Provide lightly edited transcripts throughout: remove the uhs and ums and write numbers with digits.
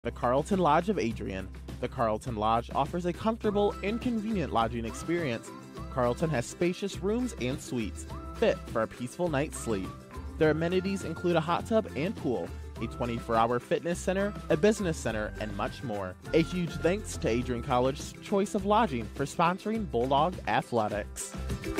The Carlton Lodge of Adrian. The Carlton Lodge offers a comfortable and convenient lodging experience. Carlton has spacious rooms and suites, fit for a peaceful night's sleep. Their amenities include a hot tub and pool, a 24-hour fitness center, a business center, and much more. A huge thanks to Adrian College's choice of lodging for sponsoring Bulldog Athletics.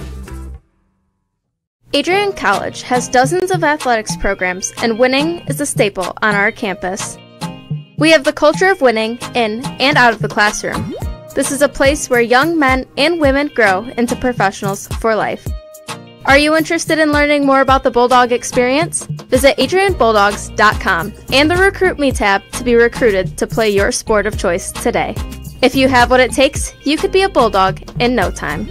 Adrian College has dozens of athletics programs, and winning is a staple on our campus. We have the culture of winning in and out of the classroom. This is a place where young men and women grow into professionals for life. Are you interested in learning more about the Bulldog experience? Visit adrianbulldogs.com and the Recruit Me tab to be recruited to play your sport of choice today. If you have what it takes, you could be a Bulldog in no time.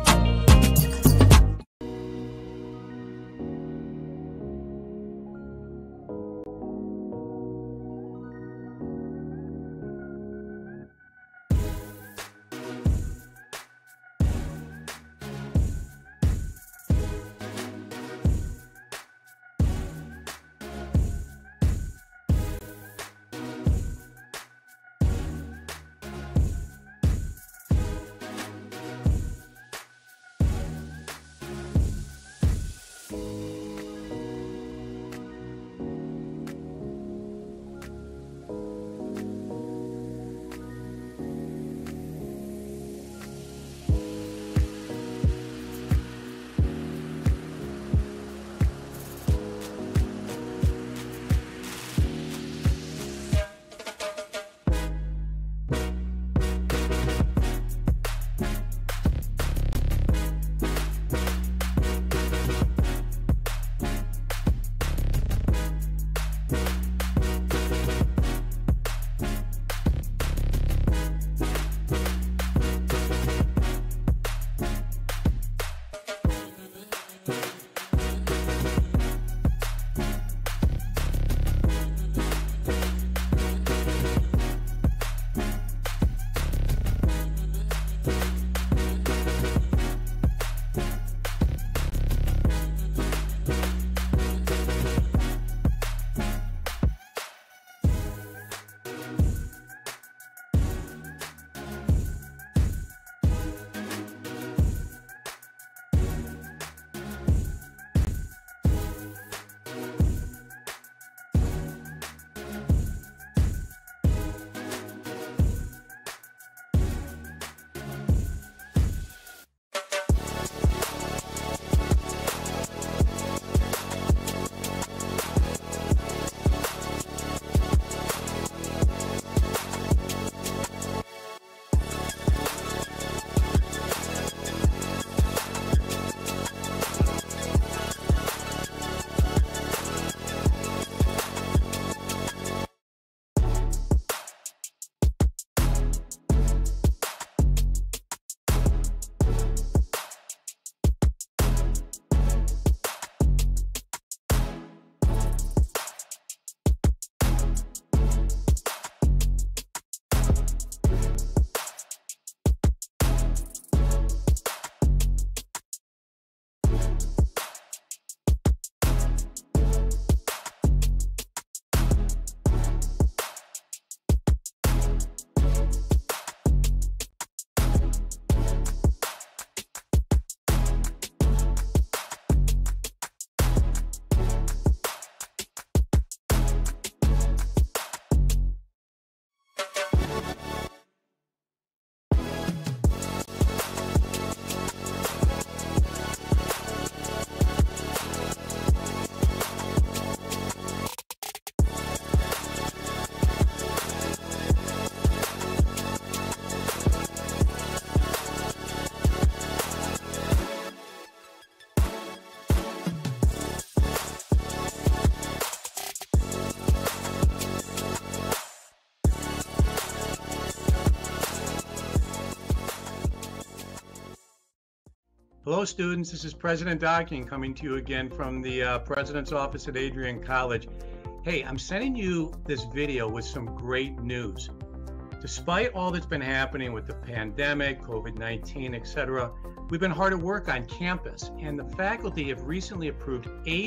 Hello students, this is President Adrian coming to you again from the President's Office at Adrian College. Hey, I'm sending you this video with some great news. Despite all that's been happening with the pandemic, COVID-19, etc., we've been hard at work on campus, and the faculty have recently approved 8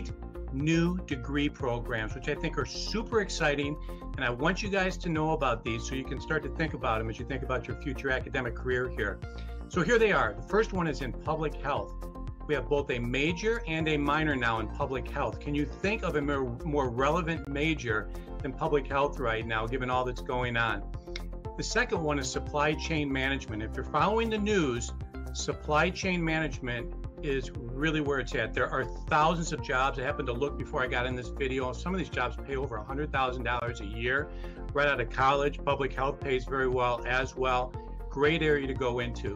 new degree programs, which I think are super exciting. And I want you guys to know about these so you can start to think about them as you think about your future academic career here. So here they are. The first one is in public health. We have both a major and a minor now in public health. Can you think of a more relevant major than public health right now, given all that's going on? The second one is supply chain management. If you're following the news, supply chain management is really where it's at. There are thousands of jobs. I happened to look before I got in this video. Some of these jobs pay over $100,000 a year right out of college. Public health pays very well as well. Great area to go into.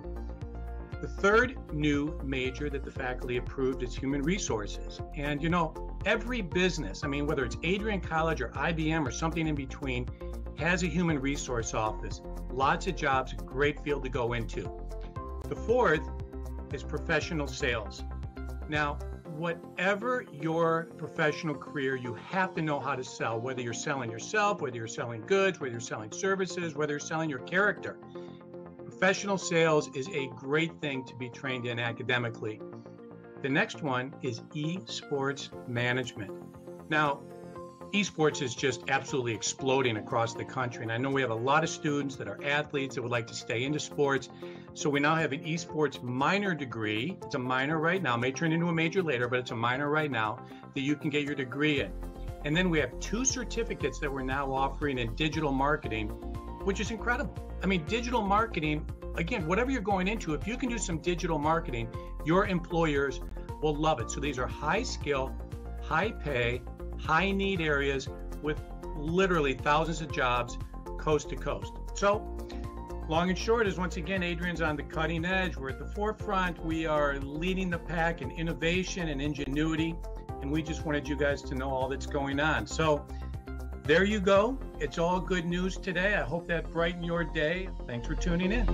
The third new major that the faculty approved is human resources. And you know, every business, I mean, whether it's Adrian College or IBM or something in between, has a human resource office. Lots of jobs, great field to go into. The fourth is professional sales. Now, whatever your professional career, you have to know how to sell, whether you're selling yourself, whether you're selling goods, whether you're selling services, whether you're selling your character. Professional sales is a great thing to be trained in academically. The next one is esports management. Now, esports is just absolutely exploding across the country. And I know we have a lot of students that are athletes that would like to stay into sports. So we now have an esports minor degree. It's a minor right now, may turn into a major later, but it's a minor right now that you can get your degree in. And then we have 2 certificates that we're now offering in digital marketing, which is incredible. I mean, digital marketing, again, whatever you're going into, if you can do some digital marketing, your employers will love it. So these are high skill, high pay, high need areas with literally thousands of jobs coast to coast. So long and short is, once again, Adrian's on the cutting edge. We're at the forefront. We are leading the pack in innovation and ingenuity. And we just wanted you guys to know all that's going on. So there you go. It's all good news today. I hope that brightened your day. Thanks for tuning in.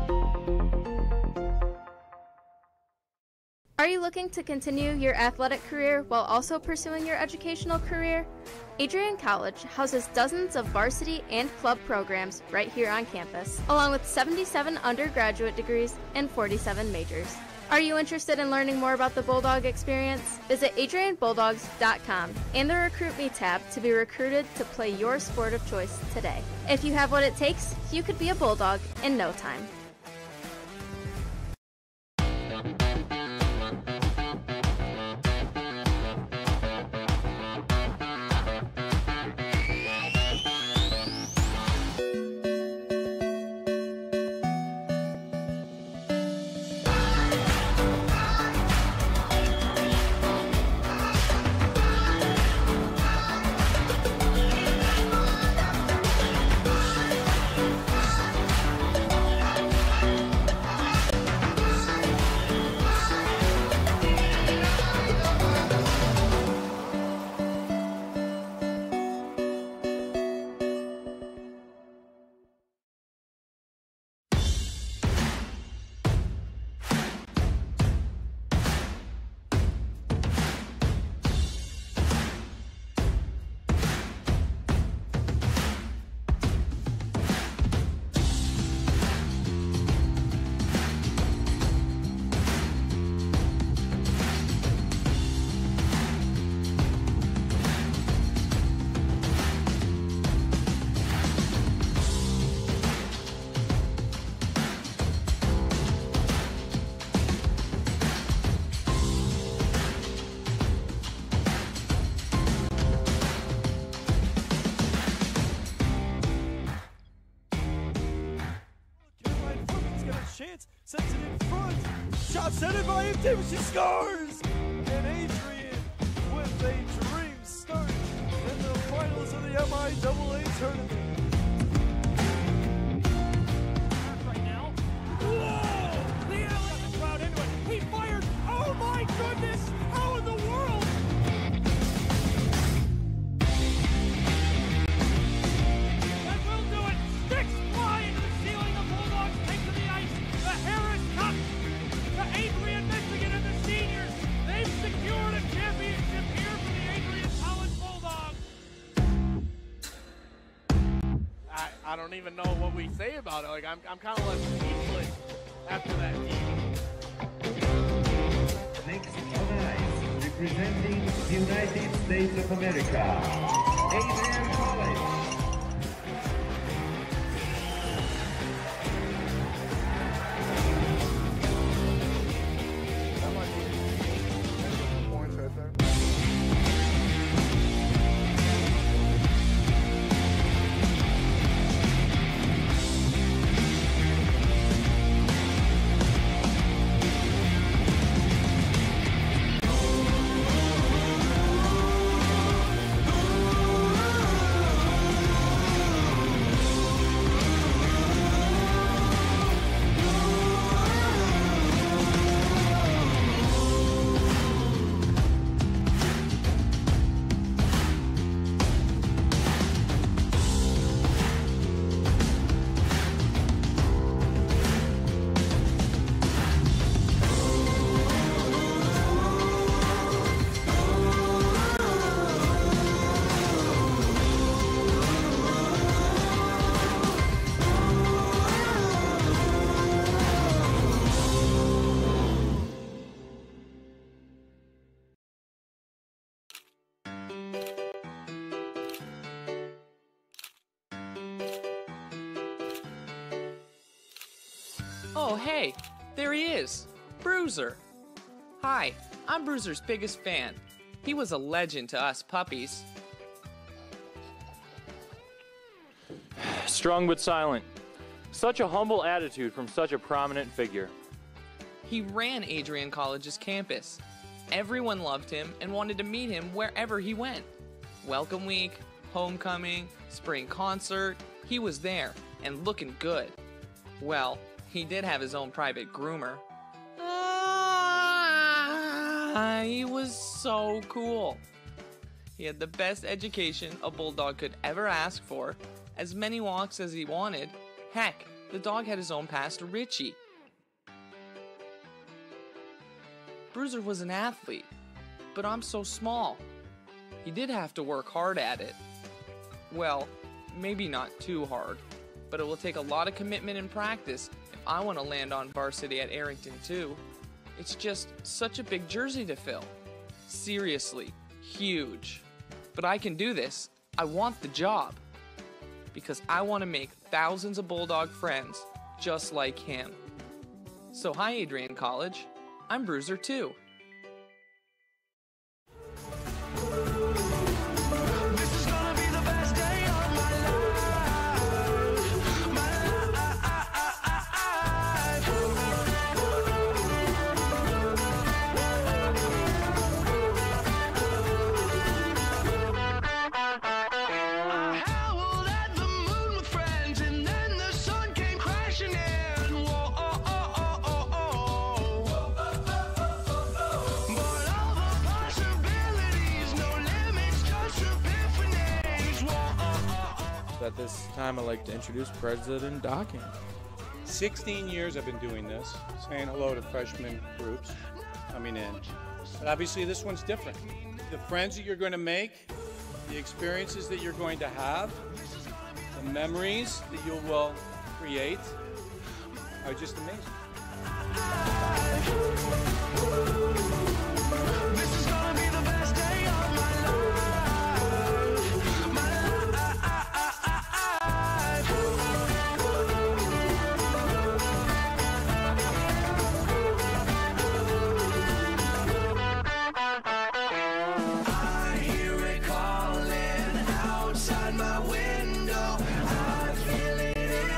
Are you looking to continue your athletic career while also pursuing your educational career? Adrian College houses dozens of varsity and club programs right here on campus, along with 77 undergraduate degrees and 47 majors. Are you interested in learning more about the Bulldog experience? Visit adrianbulldogs.com and the Recruit Me tab to be recruited to play your sport of choice today. If you have what it takes, you could be a Bulldog in no time. Sends it in front. Shot centered by him. She scores. And Adrian with a dream start in the finals of the MIAA tournament. Right now. Whoa! The alley got the crowd into it. He fired. Oh my goodness! How in the world? That will do it. Sticks fly into the ceiling. The Bulldogs take to the ice. The Harris Cup to Adrian, Michigan, and the seniors. They've secured a championship here for the Adrian College Bulldogs. I don't even know what we say about it. Like I'm kind of left speechless after that game. Next on ice, Representing the United States of America, Adrian College. Points right there. Oh, hey, there he is, Bruiser. Hi, I'm Bruiser's biggest fan. He was a legend to us puppies. Strong but silent. Such a humble attitude from such a prominent figure. He ran Adrian College's campus. Everyone loved him and wanted to meet him wherever he went. Welcome week, homecoming, spring concert, he was there and looking good. Well, he did have his own private groomer. He was so cool. He had the best education a bulldog could ever ask for, as many walks as he wanted. Heck, the dog had his own pass to Richie. Bruiser was an athlete, but I'm so small. He did have to work hard at it. Well, maybe not too hard, but it will take a lot of commitment and practice if I want to land on varsity at Arrington too. It's just such a big jersey to fill. Seriously, huge. But I can do this. I want the job. Because I want to make thousands of Bulldog friends just like him. So hi Adrian College, I'm Bruiser too. At this time, I'd like to introduce President Docking. 16 years I've been doing this, saying hello to freshman groups coming in. But obviously this one's different. The friends that you're going to make, the experiences that you're going to have, the memories that you will create are just amazing. This is gonna be the best day of my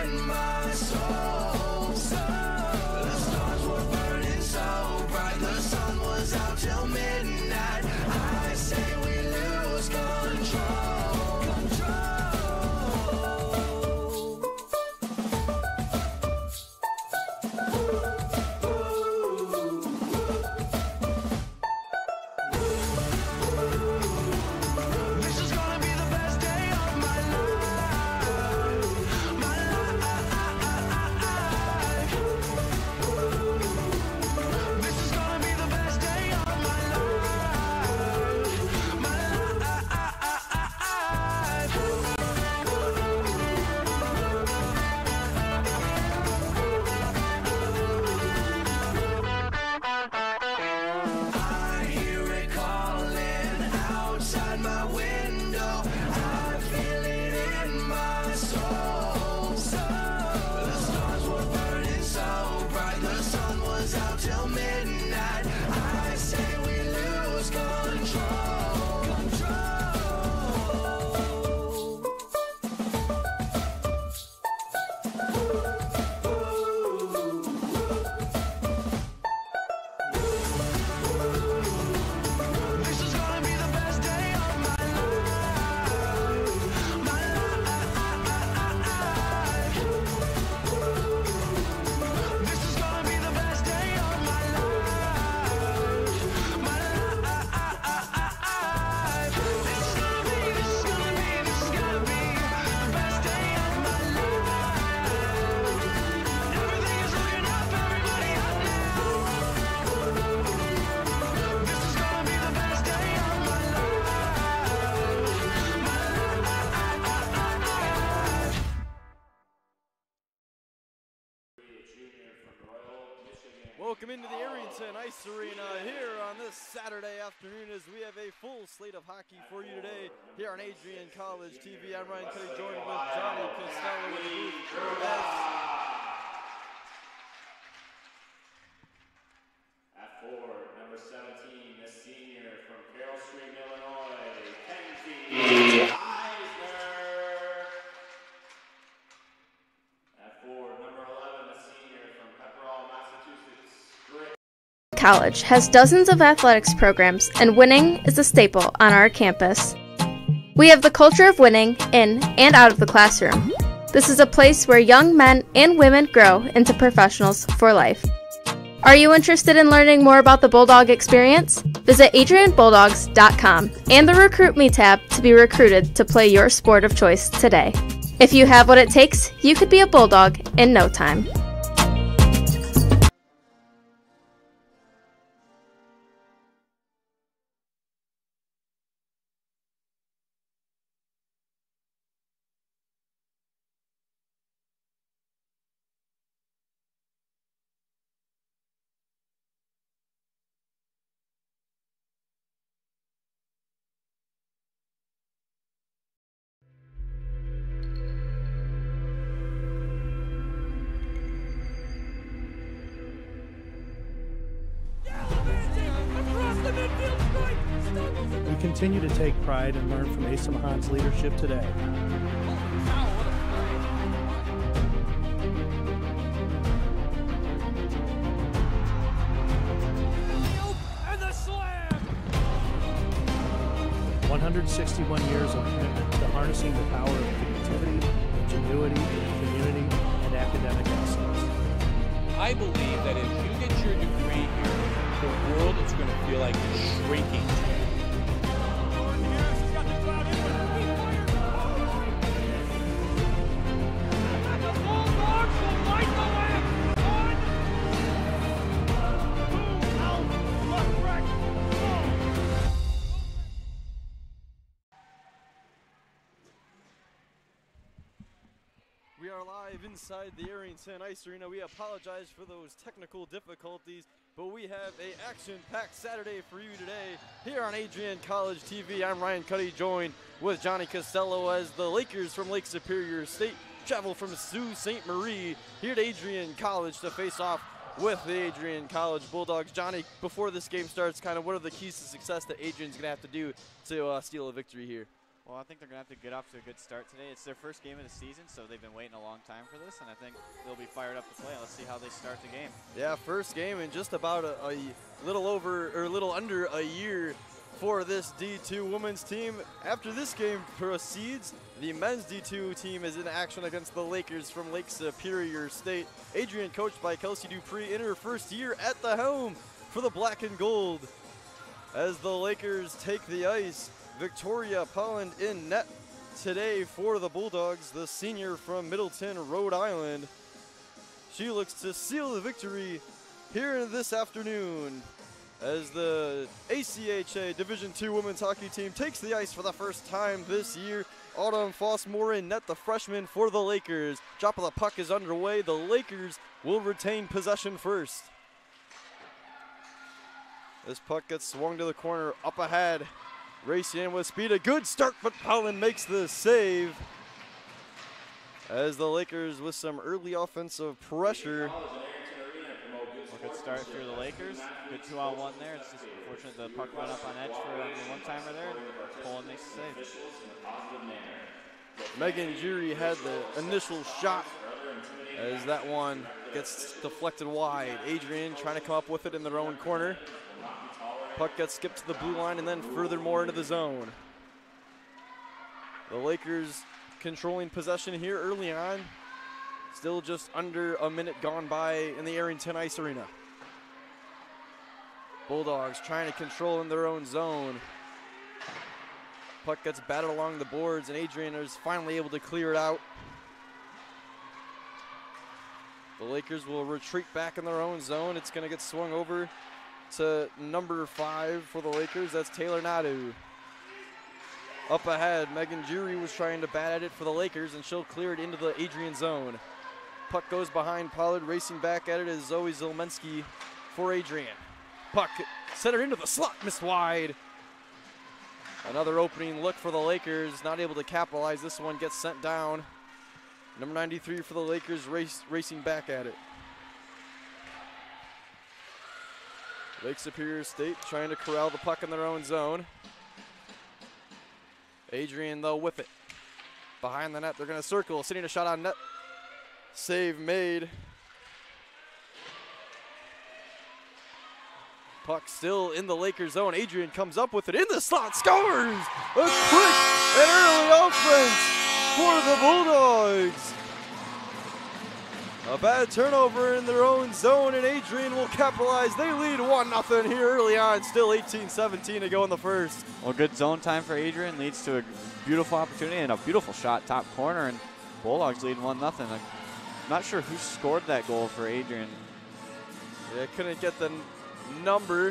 the Welcome into the Arrington Ice Arena here on this Saturday afternoon as we have a full slate of hockey for you today here on Adrian College TV. I'm Ryan Cuddy, joined with Johnny Costello in the booth. At forward, number 17, the senior from Carroll Stream, Illinois, Kenzie Eisner. At forward, number 11, the senior from Pepperell, Massachusetts, College has dozens of athletics programs, and winning is a staple on our campus. We have the culture of winning in and out of the classroom. This is a place where young men and women grow into professionals for life. Are you interested in learning more about the Bulldog experience? Visit adrianbulldogs.com and the Recruit Me tab to be recruited to play your sport of choice today. If you have what it takes, you could be a Bulldog in no time. We continue to take pride and learn from Asa Mahan's leadership today. And the slam! 161 years of commitment to harnessing the power of creativity, ingenuity, community, and academic excellence. I believe that if you get your degree here, the world is going to feel like it's shrinking. We are live inside the Arrington Ice Arena. We apologize for those technical difficulties, but we have an action-packed Saturday for you today here on Adrian College TV. I'm Ryan Cuddy, joined with Johnny Costello as the Lakers from Lake Superior State travel from Sault Ste. Marie here to Adrian College to face off with the Adrian College Bulldogs. Johnny, before this game starts, kind of what are the keys to success that Adrian's going to have to do to steal a victory here? Well, I think they're going to have to get off to a good start today. It's their first game of the season, so they've been waiting a long time for this, and I think they'll be fired up to play. Let's see how they start the game. Yeah, first game in just about a little under a year for this D2 women's team. After this game proceeds, the men's D2 team is in action against the Lakers from Lake Superior State. Adrian, coached by Kelsey Dupree, in her first year at the helm for the black and gold. As the Lakers take the ice, Victoria Polland in net today for the Bulldogs, the senior from Middleton, Rhode Island. She looks to seal the victory here this afternoon as the ACHA Division II women's hockey team takes the ice for the first time this year. Autumn Fossmore in net, the freshman for the Lakers. Drop of the puck is underway. The Lakers will retain possession first. This puck gets swung to the corner, up ahead. Racing in with speed, a good start, but Polland makes the save. As the Lakers with some early offensive pressure. A good start for the Lakers. Good 2-on-1 there. It's just unfortunate the puck went up on edge for the one-timer there, and Polland makes the save. Megan Jury had the initial shot as that one gets deflected wide. Adrian trying to come up with it in their own corner. Puck gets skipped to the blue line and then furthermore into the zone. The Lakers controlling possession here early on. Still just under a minute gone by in the Arrington Ice Arena. Bulldogs trying to control in their own zone. Puck gets batted along the boards and Adrian is finally able to clear it out. The Lakers will retreat back in their own zone. It's going to get swung over to number 5 for the Lakers. That's Taylor Nadu. Up ahead, Megan Jury was trying to bat at it for the Lakers, and she'll clear it into the Adrian zone. Puck goes behind Pollard. Racing back at it is Zoe Zilmensky for Adrian. Puck centered into the slot, missed wide. Another opening look for the Lakers, not able to capitalize. This one gets sent down. Number 93 for the Lakers racing back at it. Lake Superior State trying to corral the puck in their own zone. Adrian, though, with it. Behind the net, they're going to circle. Sitting a shot on net. Save made. Puck still in the Lakers zone. Adrian comes up with it in the slot, scores! A quick and early offense for the Bulldogs. A bad turnover in their own zone, and Adrian will capitalize. They lead 1-0 here early on. Still 18-17 to go in the first. Well, good zone time for Adrian leads to a beautiful opportunity and a beautiful shot top corner, and Bulldogs lead 1-0. I'm not sure who scored that goal for Adrian. Yeah, couldn't get the number.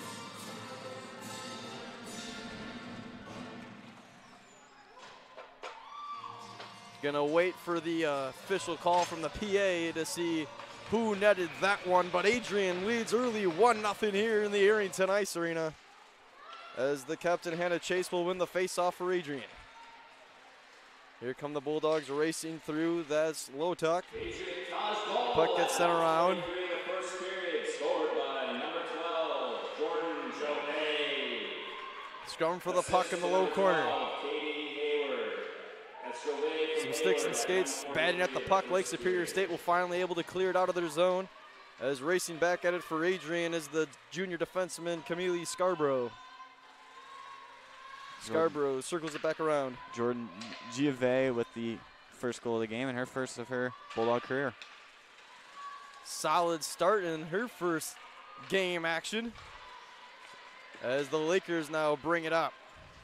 Gonna wait for the official call from the PA to see who netted that one, but Adrian leads early 1-0 here in the Arrington Ice Arena, as the captain Hannah Chase will win the face-off for Adrian. Here come the Bulldogs racing through. That's low tuck. Puck gets sent around. Scrum for the puck in the low corner. Some sticks and skates batting at the puck. Lake Superior State will finally able to clear it out of their zone, as racing back at it for Adrian is the junior defenseman Camille Scarborough. Scarborough circles it back around. Jordan Giove with the first goal of the game and her first of her Bulldog career. Solid start in her first game action, as the Lakers now bring it up.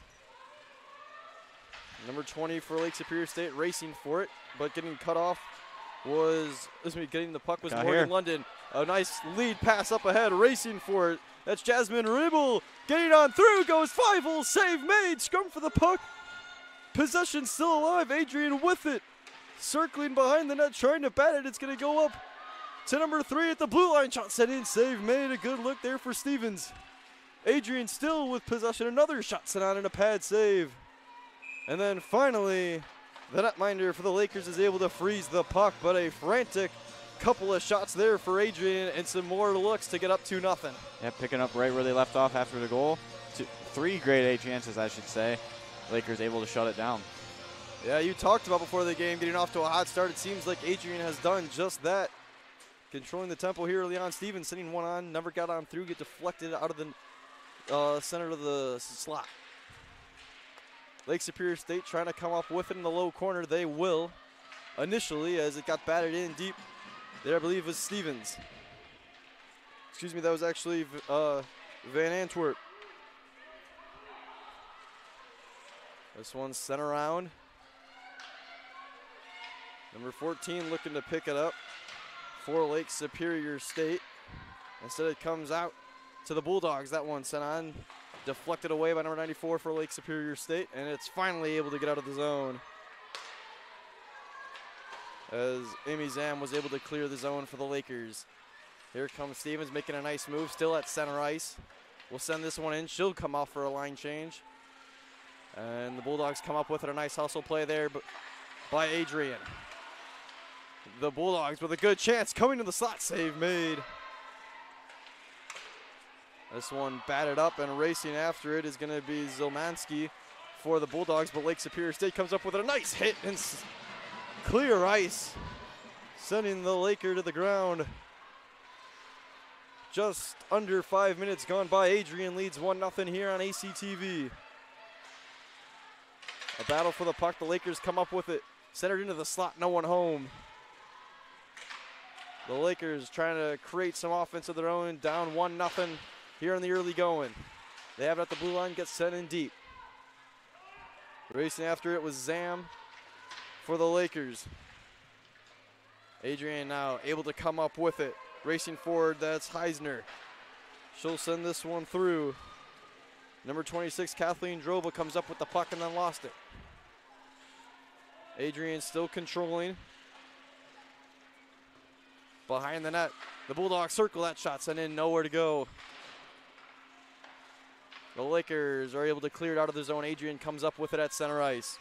Number 20 for Lake Superior State racing for it, but getting cut off was, getting the puck was Morgan London. A nice lead pass up ahead, racing for it. That's Jasmine Ribble getting on through, goes 5-hole, save made, scrum for the puck. Possession still alive, Adrian with it. Circling behind the net, trying to bat it. It's going to go up to number 3 at the blue line. Shot sent in, save made. A good look there for Stevens. Adrian still with possession, another shot sent on and a pad save. And then finally, the netminder for the Lakers is able to freeze the puck, but a frantic couple of shots there for Adrian and some more looks to get up 2-0. Yeah, picking up right where they left off after the goal. 3 grade A chances, I should say. Lakers able to shut it down. Yeah, you talked about before the game getting off to a hot start. It seems like Adrian has done just that. Controlling the tempo here early on. Stevens sending one on, never got on through, get deflected out of the center of the slot. Lake Superior State trying to come up with it in the low corner. They will initially, as it got batted in deep. There, I believe, was Stevens. Excuse me, that was actually Van Antwerp. This one's sent around. Number 14 looking to pick it up for Lake Superior State. Instead, it comes out to the Bulldogs. That one sent on, deflected away by number 94 for Lake Superior State, and it's finally able to get out of the zone, as Amy Zam was able to clear the zone for the Lakers. Here comes Stevens making a nice move, still at center ice. We'll send this one in. She'll come off for a line change. And the Bulldogs come up with it. A nice hustle play there by Adrian. The Bulldogs with a good chance coming to the slot. Save made. This one batted up, and racing after it is going to be Zilmanski for the Bulldogs, but Lake Superior State comes up with a nice hit and clear ice, sending the Laker to the ground. Just under 5 minutes gone by. Adrian leads 1-0 here on ACTV. A battle for the puck. The Lakers come up with it. Centered into the slot. No one home. The Lakers trying to create some offense of their own. Down 1-0 here in the early going. They have it at the blue line. Gets sent in deep. Racing after it was Zam for the Lakers. Adrian now able to come up with it. Racing forward, that's Heisner. She'll send this one through. Number 26, Kathleen Drova, comes up with the puck and then lost it. Adrian still controlling. behind the net. The Bulldogs circle that shot, sent in, nowhere to go. The Lakers are able to clear it out of the zone. Adrian comes up with it at center ice.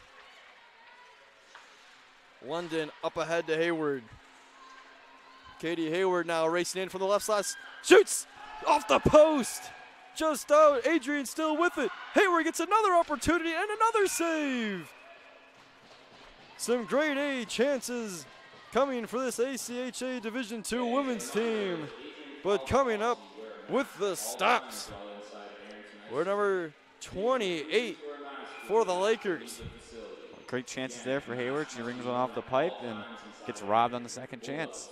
London up ahead to Hayward. Katie Hayward now racing in from the left side. Shoots off the post. Just out. Adrian still with it. Hayward gets another opportunity and another save. Some grade A chances coming for this ACHA Division II women's team. But coming up with the stops. We're number 28 for the Lakers. Great chances there for Hayward. She rings one off the pipe and gets robbed on the second chance.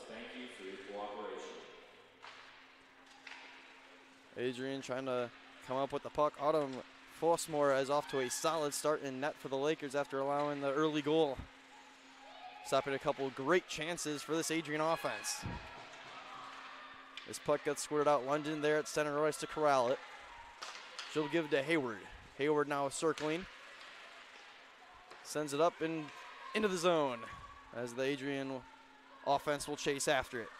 Adrian trying to come up with the puck. Autumn Fossmore is off to a solid start in net for the Lakers after allowing the early goal. Stopping a couple great chances for this Adrian offense. This puck gets squirted out. London there at center ice to corral it. She'll give to Hayward. Hayward now circling. Sends it up and into the zone as the Adrian offense will chase after it.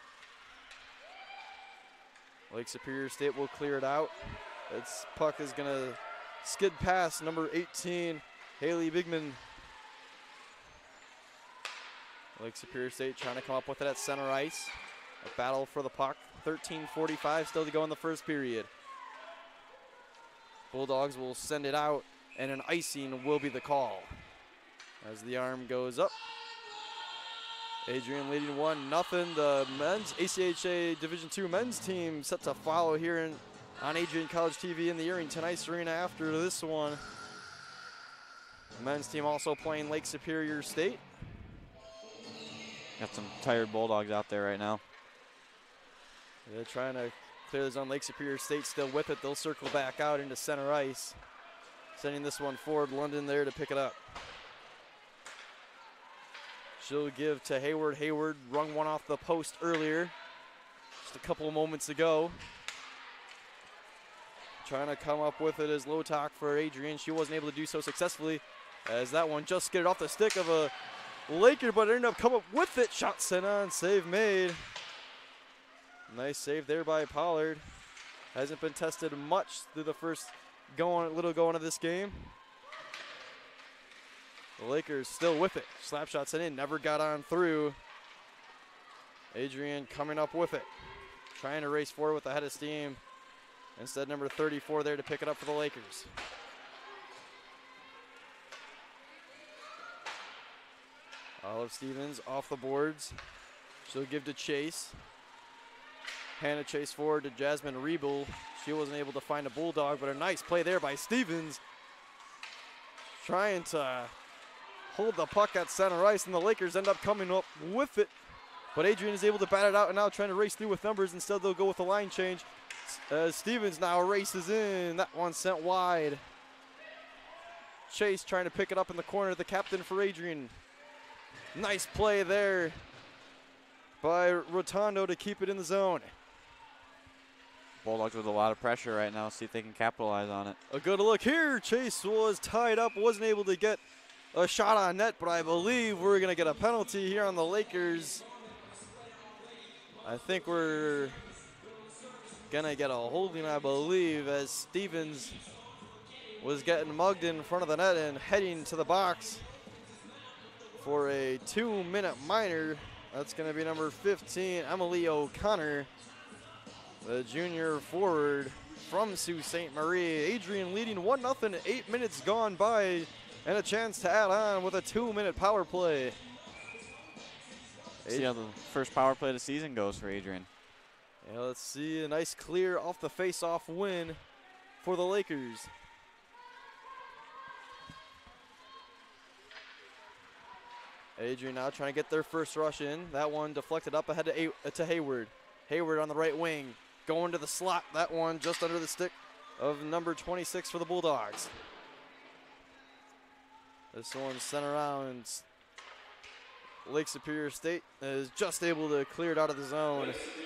Lake Superior State will clear it out. Its puck is going to skid past number 18, Haley Bigman. Lake Superior State trying to come up with it at center ice. A battle for the puck. 13:45 still to go in the first period. Bulldogs will send it out, and an icing will be the call. As the arm goes up. Adrian leading 1-0. The men's ACHA Division II men's team set to follow here on Adrian College TV in the Arrington Ice Arena after this one. The men's team also playing Lake Superior State. Got some tired Bulldogs out there right now. They're trying to clear the zone. Lake Superior State still with it. They'll circle back out into center ice. Sending this one forward. London there to pick it up. She'll give to Hayward. Hayward rung one off the post earlier, just a couple of moments ago. Trying to come up with it as low talk for Adrian. She wasn't able to do so successfully as that one just skidded off the stick of a Laker, but ended up coming up with it. Shot sent on, save made. Nice save there by Pollard. Hasn't been tested much through the first little going of this game. The Lakers still with it. Slap shots in, never got on through. Adrian coming up with it. Trying to race forward with the head of steam. Instead, number 34 there to pick it up for the Lakers. Olive Stevens off the boards. She'll give to Chase. Hannah Chase forward to Jasmine Rebel. She wasn't able to find a Bulldog, but a nice play there by Stevens. Trying to hold the puck at center ice, and the Lakers end up coming up with it. But Adrian is able to bat it out and now trying to race through with numbers. Instead, they'll go with the line change. Stevens now races in. That one sent wide. Chase trying to pick it up in the corner. The captain for Adrian. Nice play there by Rotondo to keep it in the zone. Bulldogs with a lot of pressure right now. See if they can capitalize on it. A good look here. Chase was tied up. Wasn't able to get a shot on net, but I believe we're going to get a penalty here on the Lakers. I think we're going to get a holding, I believe, as Stevens was getting mugged in front of the net and heading to the box for a 2-minute minor. That's going to be number 15, Emily O'Connor, the junior forward from Sault Ste. Marie. Adrian leading 1-0, 8 minutes gone by, and a chance to add on with a 2-minute power play. See how the first power play of the season goes for Adrian. Yeah, let's see, a nice clear off the face-off win for the Lakers. Adrian now trying to get their first rush in. That one deflected up ahead to Hayward. Hayward on the right wing, going to the slot. That one just under the stick of number 26 for the Bulldogs. This one's sent around. Lake Superior State is just able to clear it out of the zone.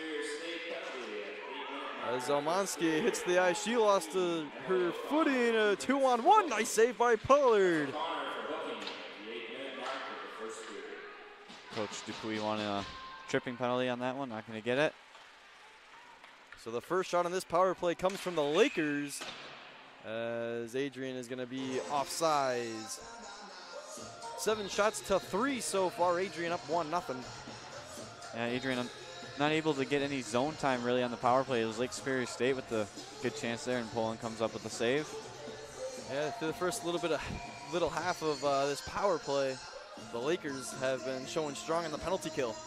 As Zelmansky hits the ice, she lost her footing. A 2-on-1. Nice save by Pollard. Coach Dupuis want to tripping penalty on that one. Not going to get it. So the first shot on this power play comes from the Lakers, as Adrian is going to be offsides. 7 shots to 3 so far. Adrian up 1-0. Yeah, Adrian not able to get any zone time really on the power play. It was Lake Superior State with the good chance there, and Poland comes up with the save. Yeah, through the first little half of this power play, the Lakers have been showing strong in the penalty kill.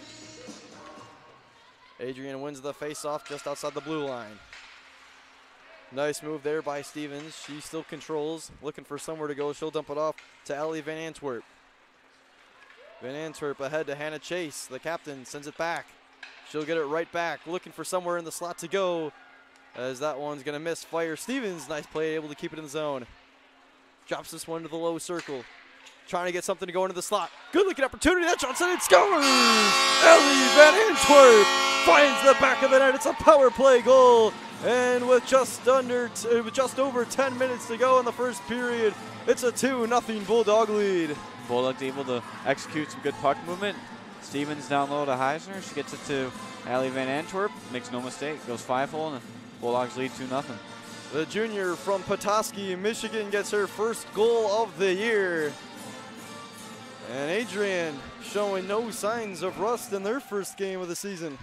Adrian wins the face-off just outside the blue line. Nice move there by Stevens. She still controls, looking for somewhere to go. She'll dump it off to Allie Van Antwerp. Van Antwerp ahead to Hannah Chase. The captain sends it back. She'll get it right back, looking for somewhere in the slot to go, as that one's going to miss fire. Stevens, nice play, able to keep it in the zone. Drops this one to the low circle. Trying to get something to go into the slot. Good looking opportunity. That shot's in, it scores! Ellie Van Antwerp finds the back of the net. It's a power play goal. And with just over 10 minutes to go in the first period, it's a 2-0 Bulldog lead. Bulldogs able to execute some good puck movement. Stevens down low to Heisner. She gets it to Allie Van Antwerp. Makes no mistake. Goes 5-hole, and the Bulldogs lead 2-0. The junior from Petoskey, Michigan, gets her first goal of the year. And Adrian showing no signs of rust in their first game of the season.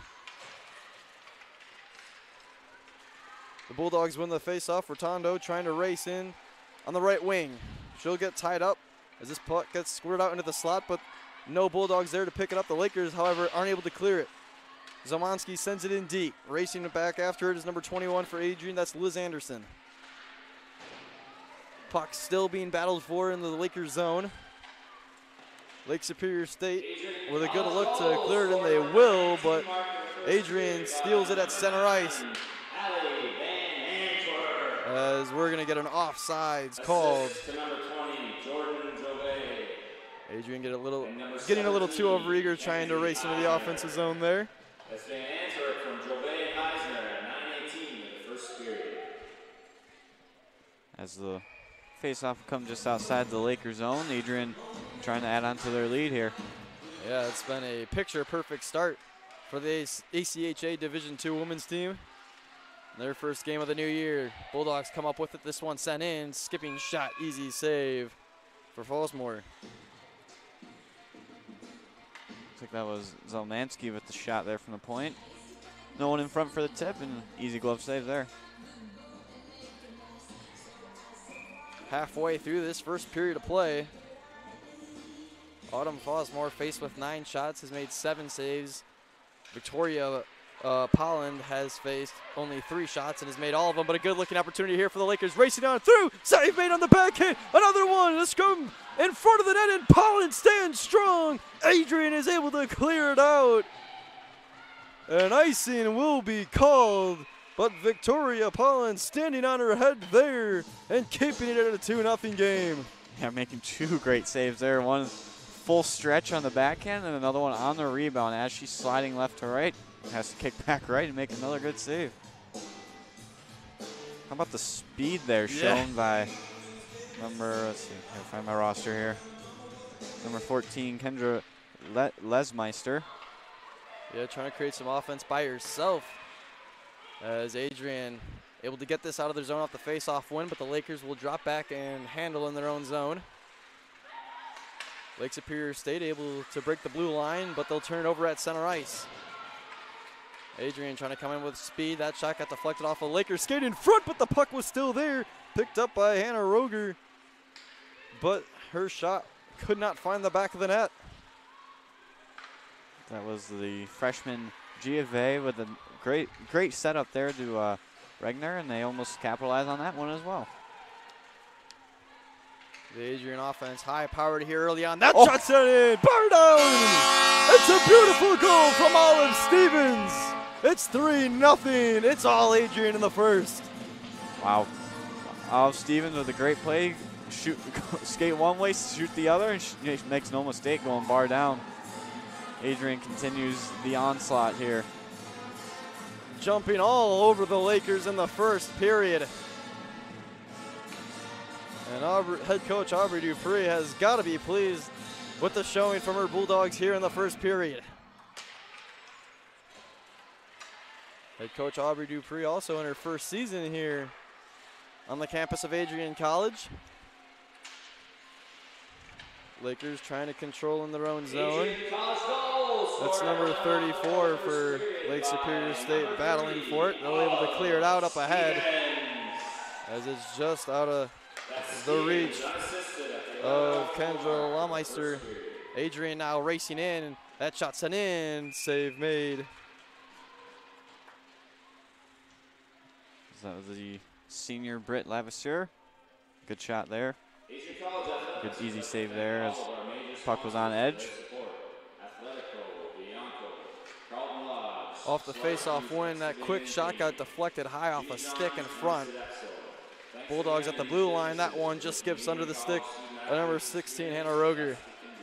The Bulldogs win the face-off. Rotondo trying to race in on the right wing. She'll get tied up as this puck gets squirted out into the slot, but no Bulldogs there to pick it up. The Lakers, however, aren't able to clear it. Zamanski sends it in deep. Racing it back after it is number 21 for Adrian. That's Liz Anderson. Puck still being battled for in the Lakers zone. Lake Superior State with a good look to clear it, and they will, but Adrian steals it at center ice. As we're going to get an offsides called. Adrian getting a little too overeager, trying to race into the offensive zone there. That's Van Antwerp from Jovet Heisner at 9:18 in the first period. As the face-off comes just outside the Lakers zone, Adrian trying to add on to their lead here. Yeah, it's been a picture-perfect start for the ACHA Division II women's team. Their first game of the new year. Bulldogs come up with it. This one sent in. Skipping shot, easy save for Fallsmore. Looks like that was Zelmansky with the shot there from the point. No one in front for the tip, and easy glove save there. Halfway through this first period of play, Autumn Fosmore, faced with 9 shots, has made 7 saves. Victoria Polland has faced only 3 shots and has made all of them, but a good-looking opportunity here for the Lakers. Racing on through, save made on the backhand, another one, let's come in front of the net, and Polland stands strong. Adrian is able to clear it out. And icing will be called, but Victoria Polland standing on her head there and keeping it at a 2-0 game. Yeah, making 2 great saves there. One full stretch on the backhand and another one on the rebound as she's sliding left to right. Has to kick back right and make another good save. How about the speed there shown by let's see, I'll find my roster here. Number 14, Kendra Lesmeister. Yeah, trying to create some offense by herself. As Adrian able to get this out of their zone off the face-off win, but the Lakers will drop back and handle in their own zone. Lake Superior State able to break the blue line, but they'll turn it over at center ice. Adrian trying to come in with speed. That shot got deflected off a Lakers skate in front, but the puck was still there. Picked up by Hannah Roger, but her shot could not find the back of the net. That was the freshman Giove with a great setup there to Regner, and they almost capitalized on that one as well. The Adrian offense high-powered here early on. That shot's in, bar down! It's a beautiful goal from Olive Stevens. It's 3-0. It's all Adrian in the first. Wow. Olive Stevens with a great play. Skate one way, shoot the other, and she makes no mistake going bar down. Adrian continues the onslaught here. Jumping all over the Lakers in the first period. And head coach Aubrey Dupree has got to be pleased with the showing from her Bulldogs here in the first period. Head coach Aubrey Dupree also in her first season here on the campus of Adrian College. Lakers trying to control in their own zone. That's number 34 for Lake Superior State battling for it. They're able to clear it out up ahead as it's just out of the reach of Kendra Laumeister. Adrian now racing in, and that shot sent in, save made. That was the senior Britt Lavasseur. Good shot there. Good easy save there as puck was on edge. Off the face-off win, that quick shot got deflected high off a stick in front. Bulldogs at the blue line. That one just skips under the stick of number 16, Hannah Roger.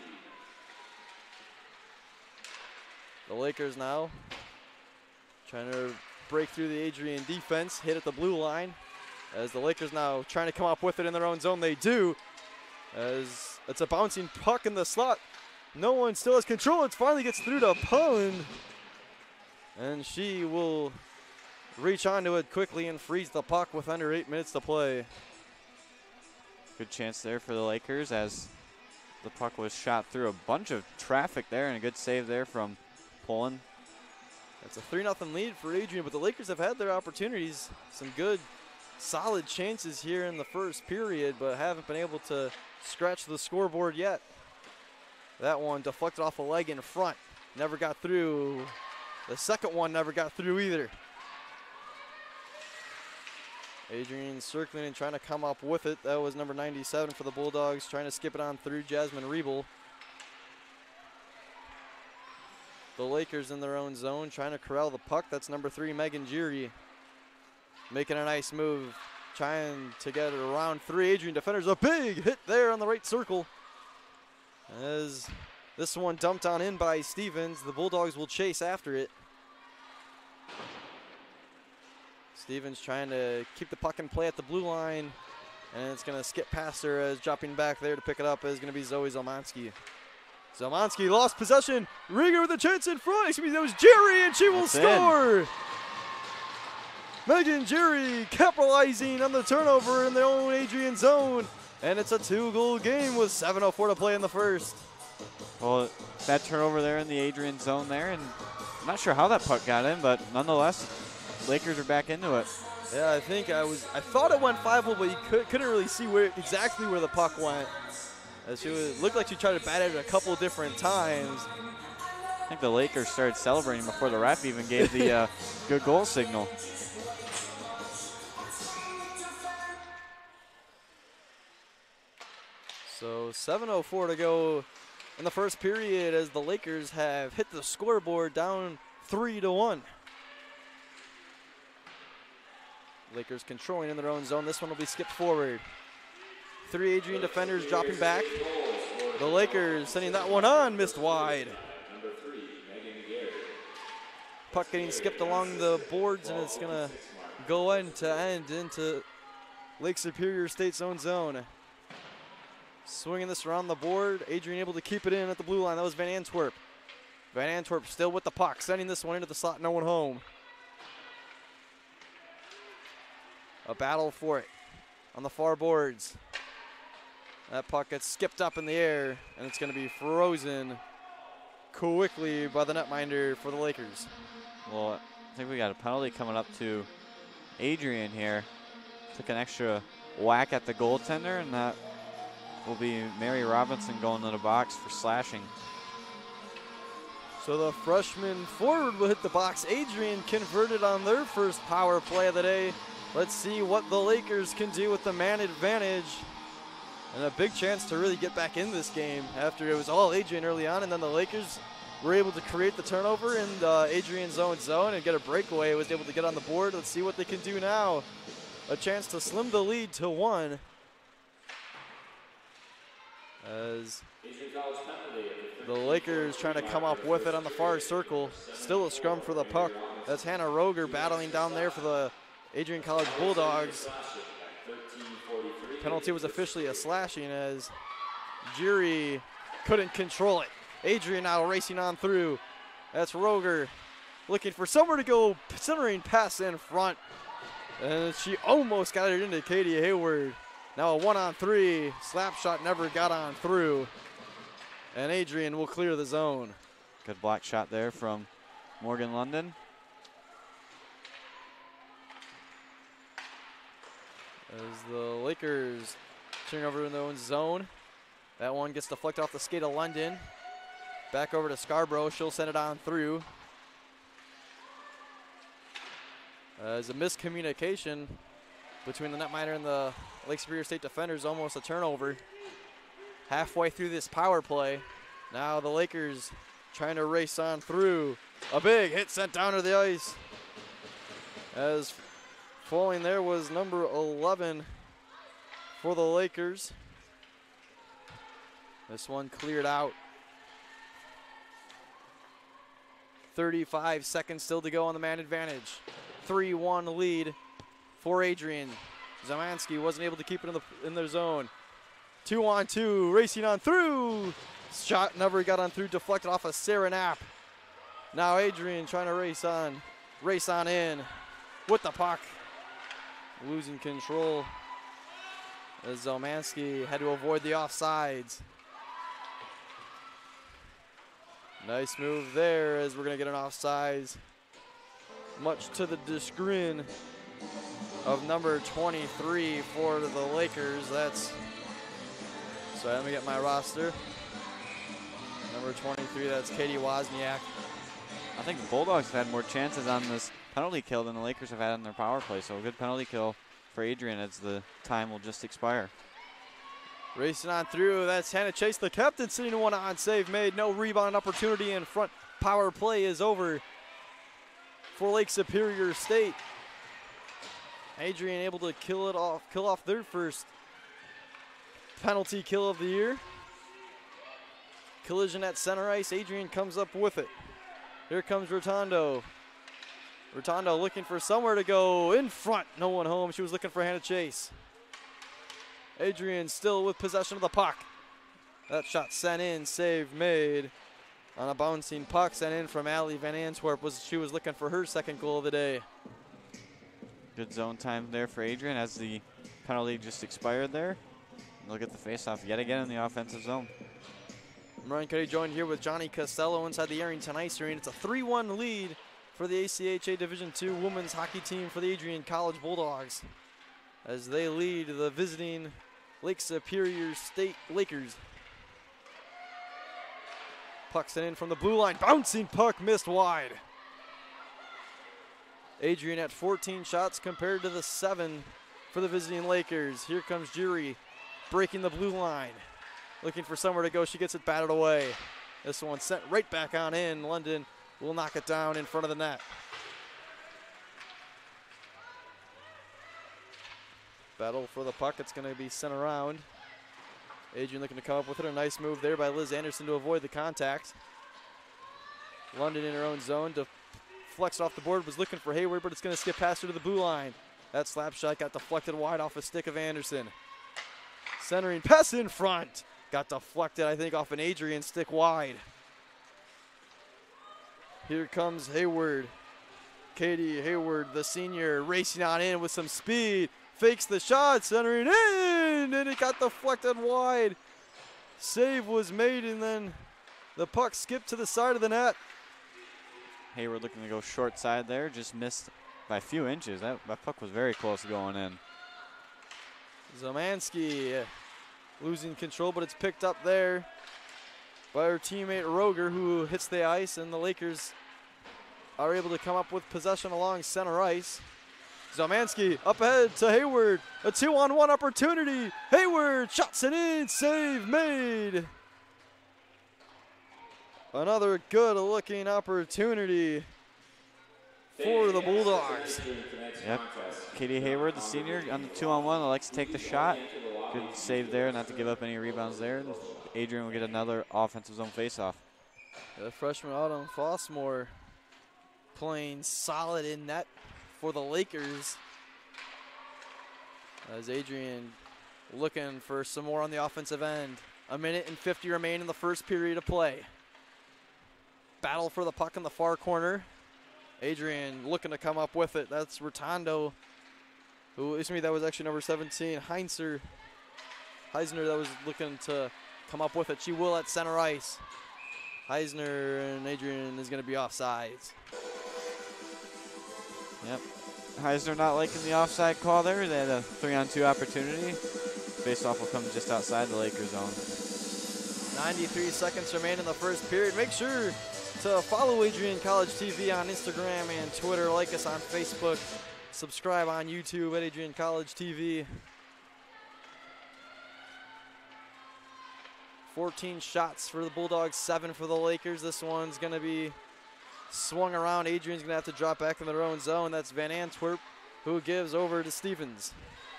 The Lakers now trying to break through the Adrian defense, hit at the blue line. As the Lakers now trying to come up with it in their own zone, they do. As it's a bouncing puck in the slot. No one still has control. It finally gets through to Poland. And she will reach onto it quickly and freeze the puck with under 8 minutes to play. Good chance there for the Lakers as the puck was shot through a bunch of traffic there, and a good save there from Poland. It's a 3-0 lead for Adrian, but the Lakers have had their opportunities. Some good, solid chances here in the first period, but haven't been able to scratch the scoreboard yet. That one deflected off a leg in front. Never got through. The second one never got through either. Adrian circling and trying to come up with it. That was number 97 for the Bulldogs, trying to skip it on through Jasmine Riebel. The Lakers in their own zone, trying to corral the puck. That's number 3, Megan Geary. Making a nice move, trying to get it around 3. Adrian defenders, a big hit there on the right circle. As this one dumped on in by Stevens, the Bulldogs will chase after it. Stevens trying to keep the puck in play at the blue line, and it's going to skip past her as dropping back there to pick it up is going to be Zoe Zelmansky. Zelmansky lost possession. Rieger with a chance in front. Excuse me, that was Jerry, and she will score. Megan Jerry capitalizing on the turnover in their own Adrian zone, and it's a 2-goal game with 7:04 to play in the first. Well, that turnover there in the Adrian zone there, and I'm not sure how that puck got in, but nonetheless, Lakers are back into it. Yeah, I thought it went 5-0, but you couldn't really see exactly where the puck went. As looked like she tried to bat it a couple different times. I think the Lakers started celebrating before the ref even gave the good goal signal. So 7:04 to go in the first period as the Lakers have hit the scoreboard down 3-1. Lakers controlling in their own zone. This one will be skipped forward. 3 Adrian defenders dropping back. The Lakers sending that one on, missed wide. Puck getting skipped along the boards, and it's going to go end to end into Lake Superior State's own zone. Swinging this around the board. Adrian able to keep it in at the blue line. That was Van Antwerp. Van Antwerp still with the puck, sending this one into the slot, no one home. A battle for it on the far boards. That puck gets skipped up in the air, and it's going to be frozen quickly by the netminder for the Lakers. Well, I think we got a penalty coming up to Adrian here. Took an extra whack at the goaltender, and that will be Mary Robinson going to the box for slashing. So the freshman forward will hit the box. Adrian converted on their first power play of the day. Let's see what the Lakers can do with the man advantage. And a big chance to really get back in this game after it was all Adrian early on, and then the Lakers were able to create the turnover in Adrian's own zone and get a breakaway. Was able to get on the board. Let's see what they can do now. A chance to slim the lead to 1. As the Lakers trying to come up with it on the far circle. Still a scrum for the puck. That's Hannah Roger battling down there for the Adrian College Bulldogs. Penalty was officially a slashing as Jury couldn't control it. Adrian now racing on through. That's Roger looking for somewhere to go, centering pass in front. And she almost got it into Katie Hayward. Now a 1-on-3. Slap shot never got on through. And Adrian will clear the zone. Good block shot there from Morgan London. As the Lakers turn over in their own zone. That one gets deflected off the skate of London. Back over to Scarborough. She'll send it on through. As a miscommunication between the netminder and the Lake Superior State defenders, almost a turnover. Halfway through this power play. Now the Lakers trying to race on through. A big hit sent down to the ice. As falling there was number 11 for the Lakers. This one cleared out. 35 seconds still to go on the man advantage. 3-1 lead for Adrian. Zamansky wasn't able to keep it in their zone. 2-on-2, racing on through. Shot never got on through, deflected off of Sarah Knapp. Now Adrian trying to race on in with the puck. Losing control as Zamansky had to avoid the offsides. Nice move there as we're going to get an offsides. Much to the chagrin of number 23 for the Lakers. Sorry, let me get my roster. Number 23, that's Katie Wozniak. I think the Bulldogs have had more chances on this penalty kill than the Lakers have had on their power play. So a good penalty kill for Adrian as the time will just expire. Racing on through, that's Hannah Chase, the captain, sitting one on save made. No rebound opportunity in front. Power play is over for Lake Superior State. Adrian able to kill off their first penalty kill of the year. Collision at center ice. Adrian comes up with it. Here comes Rotondo. Rotondo looking for somewhere to go in front. No one home. She was looking for Hannah Chase. Adrian still with possession of the puck. That shot sent in, save made on a bouncing puck sent in from Allie Van Antwerp. She was looking for her second goal of the day. Good zone time there for Adrian as the penalty just expired there. Look at the faceoff yet again in the offensive zone. Ryan Cuddy joined here with Johnny Costello inside the Arrington Ice Arena. It's a 3-1 lead for the ACHA Division II women's hockey team for the Adrian College Bulldogs as they lead the visiting Lake Superior State Lakers. Puck sent in from the blue line. Bouncing puck missed wide. Adrian at 14 shots compared to the 7 for the visiting Lakers. Here comes Jury breaking the blue line. Looking for somewhere to go. She gets it batted away. This one sent right back on in. London will knock it down in front of the net. Battle for the puck. It's going to be sent around. Adrian looking to come up with it. A nice move there by Liz Anderson to avoid the contact. London in her own zone. Deflects off the board. Was looking for Hayward, but it's going to skip past her to the blue line. That slap shot got deflected wide off a stick of Anderson. Centering pass in front. Got deflected, I think, off an Adrian stick wide. Here comes Hayward. Katie Hayward, the senior, racing on in with some speed. Fakes the shot, centering in, and it got deflected wide. Save was made, and then the puck skipped to the side of the net. Hayward looking to go short side there, just missed by a few inches. That puck was very close to going in. Zamansky losing control, but it's picked up there by her teammate Roger, who hits the ice, and the Lakers are able to come up with possession along center ice. Zamansky up ahead to Hayward. A 2-on-1 opportunity. Hayward shots it in. Save made. Another good looking opportunity for the Bulldogs. Yep. Katie Hayward, the senior, on the 2-on-1, likes to take the shot. Good save there, not to give up any rebounds there. Adrian will get another offensive zone faceoff. The freshman Autumn Fossmore playing solid in net for the Lakers. As Adrian looking for some more on the offensive end. 1:50 remain in the first period of play. Battle for the puck in the far corner. Adrian looking to come up with it. That's Rotondo. That was actually number 17, Heisner that was looking to come up with it. She will at center ice. Heisner and Adrian is going to be offsides. Yep. Heisner not liking the offside call there. They had a 3-on-2 opportunity. Faceoff will come just outside the Lakers zone. 93 seconds remain in the first period. Make sure to follow Adrian College TV on Instagram and Twitter. Like us on Facebook. Subscribe on YouTube at Adrian College TV. 14 shots for the Bulldogs, 7 for the Lakers. This one's going to be swung around. Adrian's going to have to drop back in their own zone. That's Van Antwerp, who gives over to Stevens.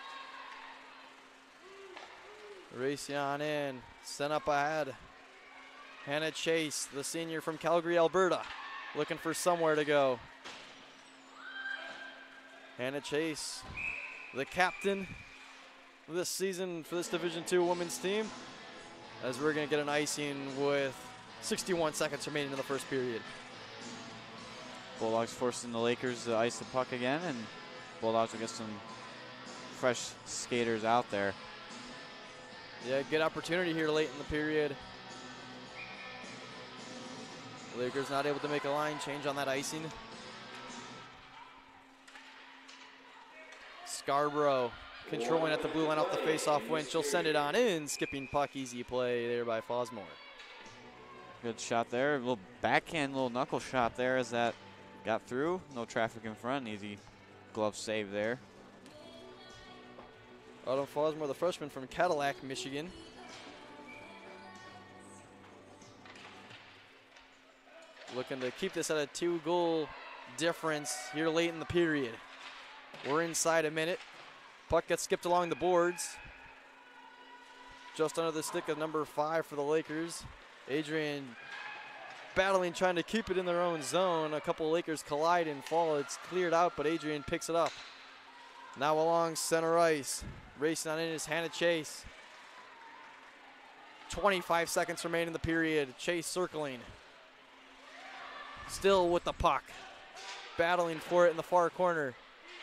Racing on in, sent up ahead. Hannah Chase, the senior from Calgary, Alberta, looking for somewhere to go. Hannah Chase, the captain this season for this Division II women's team, as we're going to get an icing with 61 seconds remaining in the first period. Bulldogs forcing the Lakers to ice the puck again, and Bulldogs will get some fresh skaters out there. Yeah, good opportunity here late in the period. Lakers not able to make a line change on that icing. Scarborough controlling at the blue line off the face-off win. She'll send it on in. Skipping puck, easy play there by Fosmore. Good shot there. A little backhand, little knuckle shot there as that got through. No traffic in front. Easy glove save there. Autumn Fosmore, the freshman from Cadillac, Michigan. Looking to keep this at a 2-goal difference here late in the period. We're inside a minute. Puck gets skipped along the boards. Just under the stick of number 5 for the Lakers. Adrian battling, trying to keep it in their own zone. A couple of Lakers collide and fall. It's cleared out, but Adrian picks it up. Now along center ice. Racing on in is Hannah Chase. 25 seconds remain in the period. Chase circling. Still with the puck. Battling for it in the far corner.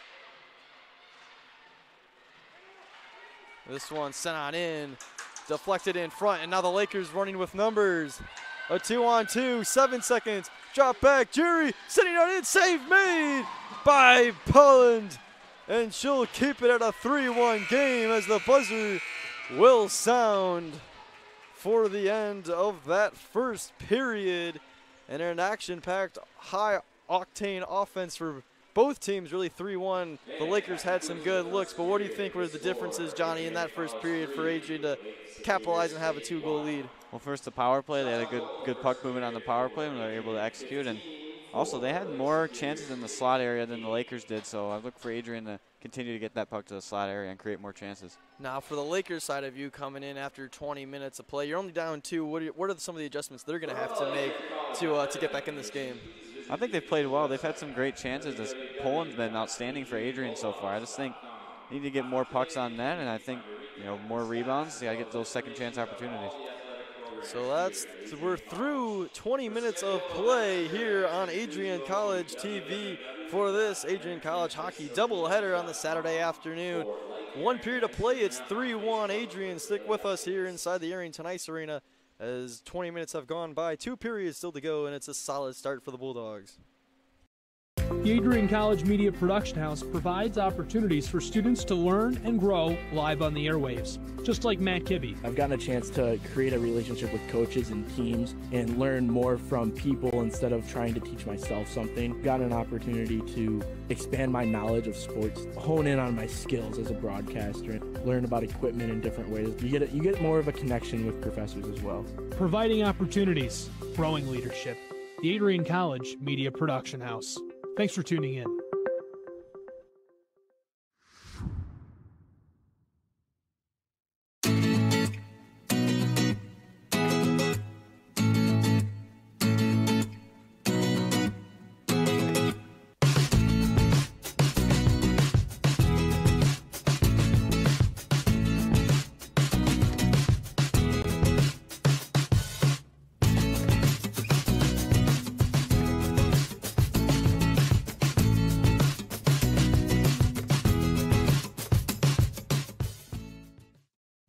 This one sent on in. Deflected in front, and now the Lakers running with numbers. A 2-on-2, 7 seconds. Drop back, Jerry sitting on in. Save made by Poland. And she'll keep it at a 3-1 game as the buzzer will sound for the end of that first period. And an action-packed, high-octane offense for both teams, really 3-1. The Lakers had some good looks, but what do you think were the differences, Johnny, in that first period for Adrian to capitalize and have a 2-goal lead? Well, first the power play. They had a good puck movement on the power play, and they were able to execute. And also, they had more chances in the slot area than the Lakers did, so I look for Adrian to continue to get that puck to the slot area and create more chances. Now, for the Lakers side of you coming in after 20 minutes of play, you're only down 2. What are some of the adjustments they're going to have to make to get back in this game? I think they've played well. They've had some great chances. Poland's been outstanding for Adrian so far. I just think they need to get more pucks on net, and I think more rebounds. They got to get those second chance opportunities. So we're through 20 minutes of play here on Adrian College TV for this Adrian College hockey doubleheader on the Saturday afternoon. 1 period of play, it's 3-1. Adrian, stick with us here inside the Arrington Ice Arena as 20 minutes have gone by. 2 periods still to go, and it's a solid start for the Bulldogs. The Adrian College Media Production House provides opportunities for students to learn and grow live on the airwaves, just like Matt Kibbe. I've gotten a chance to create a relationship with coaches and teams and learn more from people instead of trying to teach myself something. Got an opportunity to expand my knowledge of sports, hone in on my skills as a broadcaster, and learn about equipment in different ways. You get more of a connection with professors as well. Providing opportunities, growing leadership. The Adrian College Media Production House. Thanks for tuning in.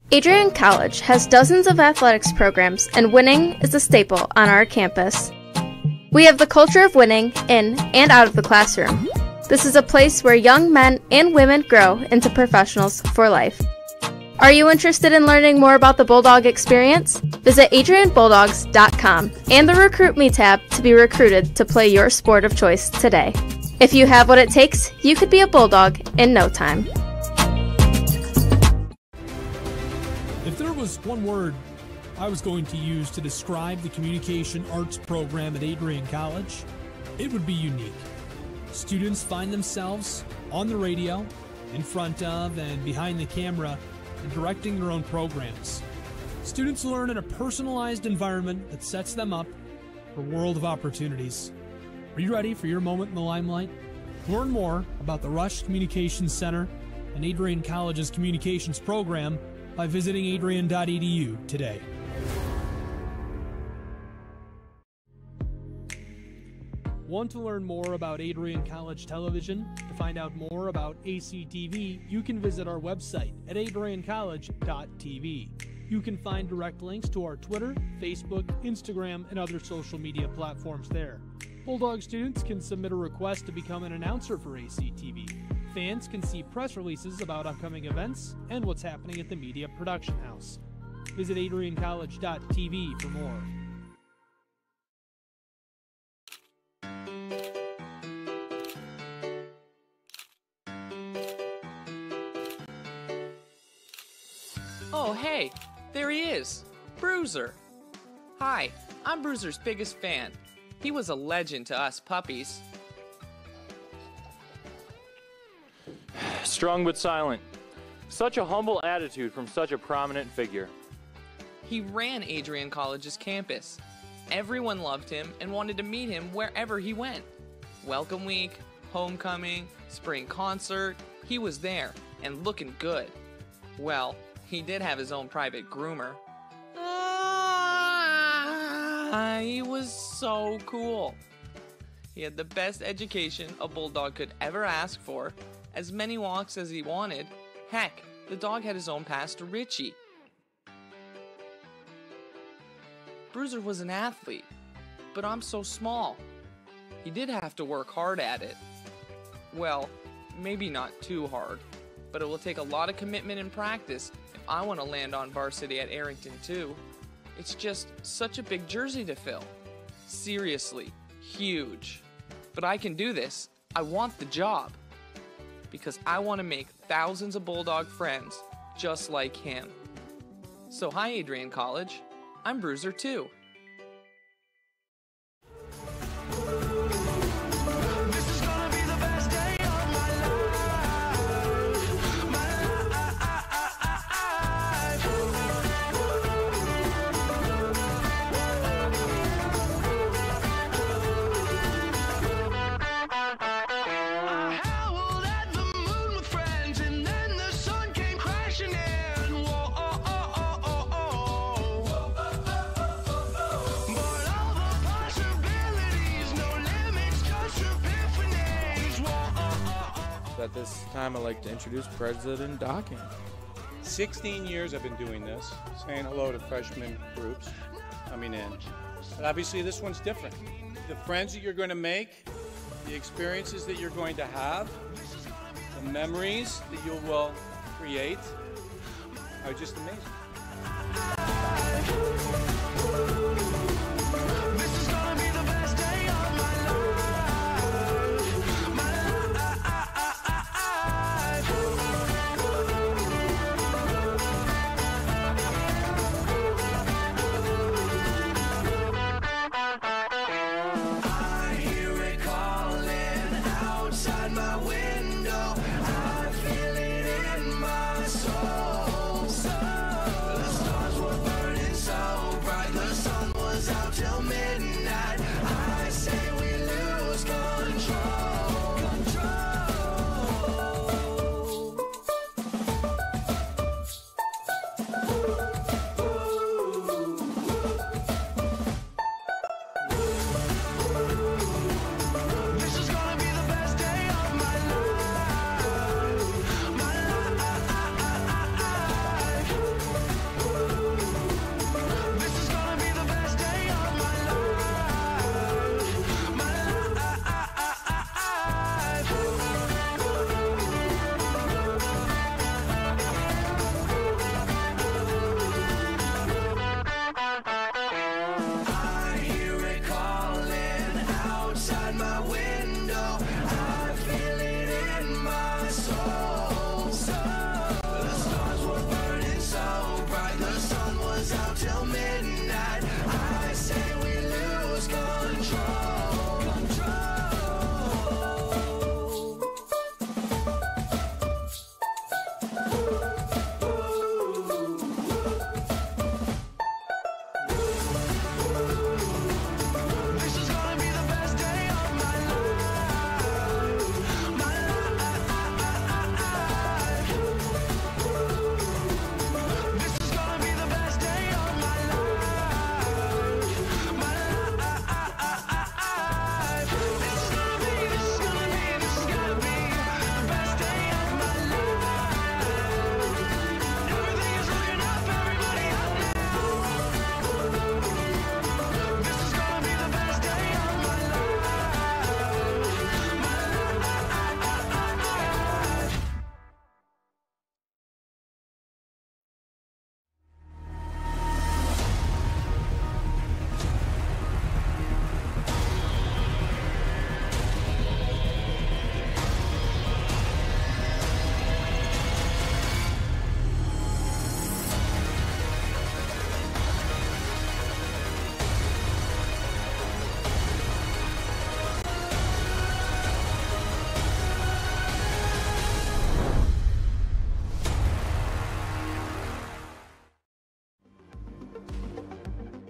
Adrian College has dozens of athletics programs, and winning is a staple on our campus. We have the culture of winning in and out of the classroom. This is a place where young men and women grow into professionals for life. Are you interested in learning more about the Bulldog experience? Visit adrianbulldogs.com and the Recruit Me tab to be recruited to play your sport of choice today. If you have what it takes, you could be a Bulldog in no time. If there was one word I was going to use to describe the communication arts program at Adrian College, it would be unique. Students find themselves on the radio, in front of and behind the camera, and directing their own programs. Students learn in a personalized environment that sets them up for a world of opportunities. Are you ready for your moment in the limelight? Learn more about the Rush Communications Center and Adrian College's communications program by visiting adrian.edu today. Want to learn more about Adrian College Television? To find out more about ACTV, you can visit our website at adriancollege.tv. You can find direct links to our Twitter, Facebook, Instagram, and other social media platforms there. Bulldog students can submit a request to become an announcer for ACTV. Fans can see press releases about upcoming events and what's happening at the Media Production House. Visit adriancollege.tv for more. Oh, hey, there he is, Bruiser. Hi, I'm Bruiser's biggest fan. He was a legend to us puppies. Strong but silent. Such a humble attitude from such a prominent figure. He ran Adrian College's campus. Everyone loved him and wanted to meet him wherever he went. Welcome week, homecoming, spring concert, he was there and looking good. Well, he did have his own private groomer. He was so cool. He had the best education a Bulldog could ever ask for, as many walks as he wanted. Heck, the dog had his own pass to Richie. Bruiser was an athlete, but I'm so small. He did have to work hard at it. Well, maybe not too hard, but it will take a lot of commitment and practice if I want to land on varsity at Arrington too. It's just such a big jersey to fill. Seriously, huge. But I can do this. I want the job. Because I want to make thousands of Bulldog friends just like him. So hi Adrian College, I'm Bruiser too. At this time, I'd like to introduce President Docking. 16 years I've been doing this, saying hello to freshman groups coming in. But obviously this one's different. The friends that you're going to make, the experiences that you're going to have, the memories that you will create are just amazing. The stars were burning so bright, the sun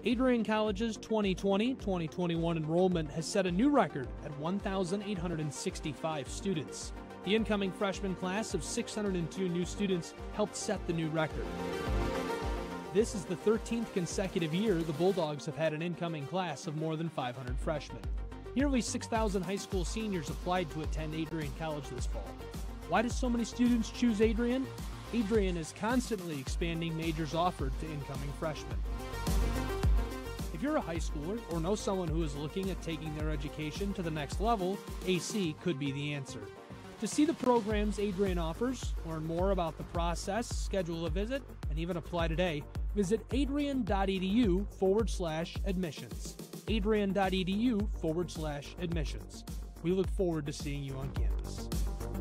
Adrian College's 2020-2021 enrollment has set a new record at 1,865 students. The incoming freshman class of 602 new students helped set the new record. This is the 13th consecutive year the Bulldogs have had an incoming class of more than 500 freshmen. Nearly 6,000 high school seniors applied to attend Adrian College this fall. Why do so many students choose Adrian? Adrian is constantly expanding majors offered to incoming freshmen. If you're a high schooler or know someone who is looking at taking their education to the next level, AC could be the answer. To see the programs Adrian offers, learn more about the process, schedule a visit, and even apply today, visit adrian.edu/admissions. adrian.edu/admissions. We look forward to seeing you on campus.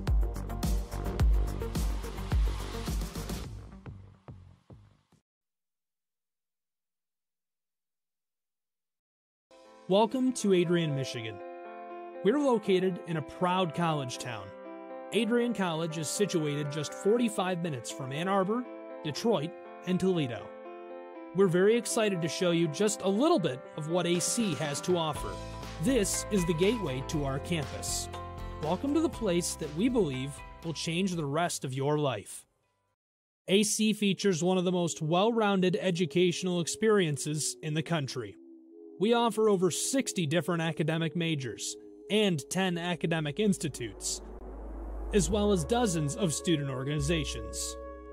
Welcome to Adrian, Michigan. We're located in a proud college town. Adrian College is situated just 45 minutes from Ann Arbor, Detroit, and Toledo. We're very excited to show you just a little bit of what AC has to offer. This is the gateway to our campus. Welcome to the place that we believe will change the rest of your life. AC features one of the most well-rounded educational experiences in the country. We offer over 60 different academic majors and 10 academic institutes, as well as dozens of student organizations.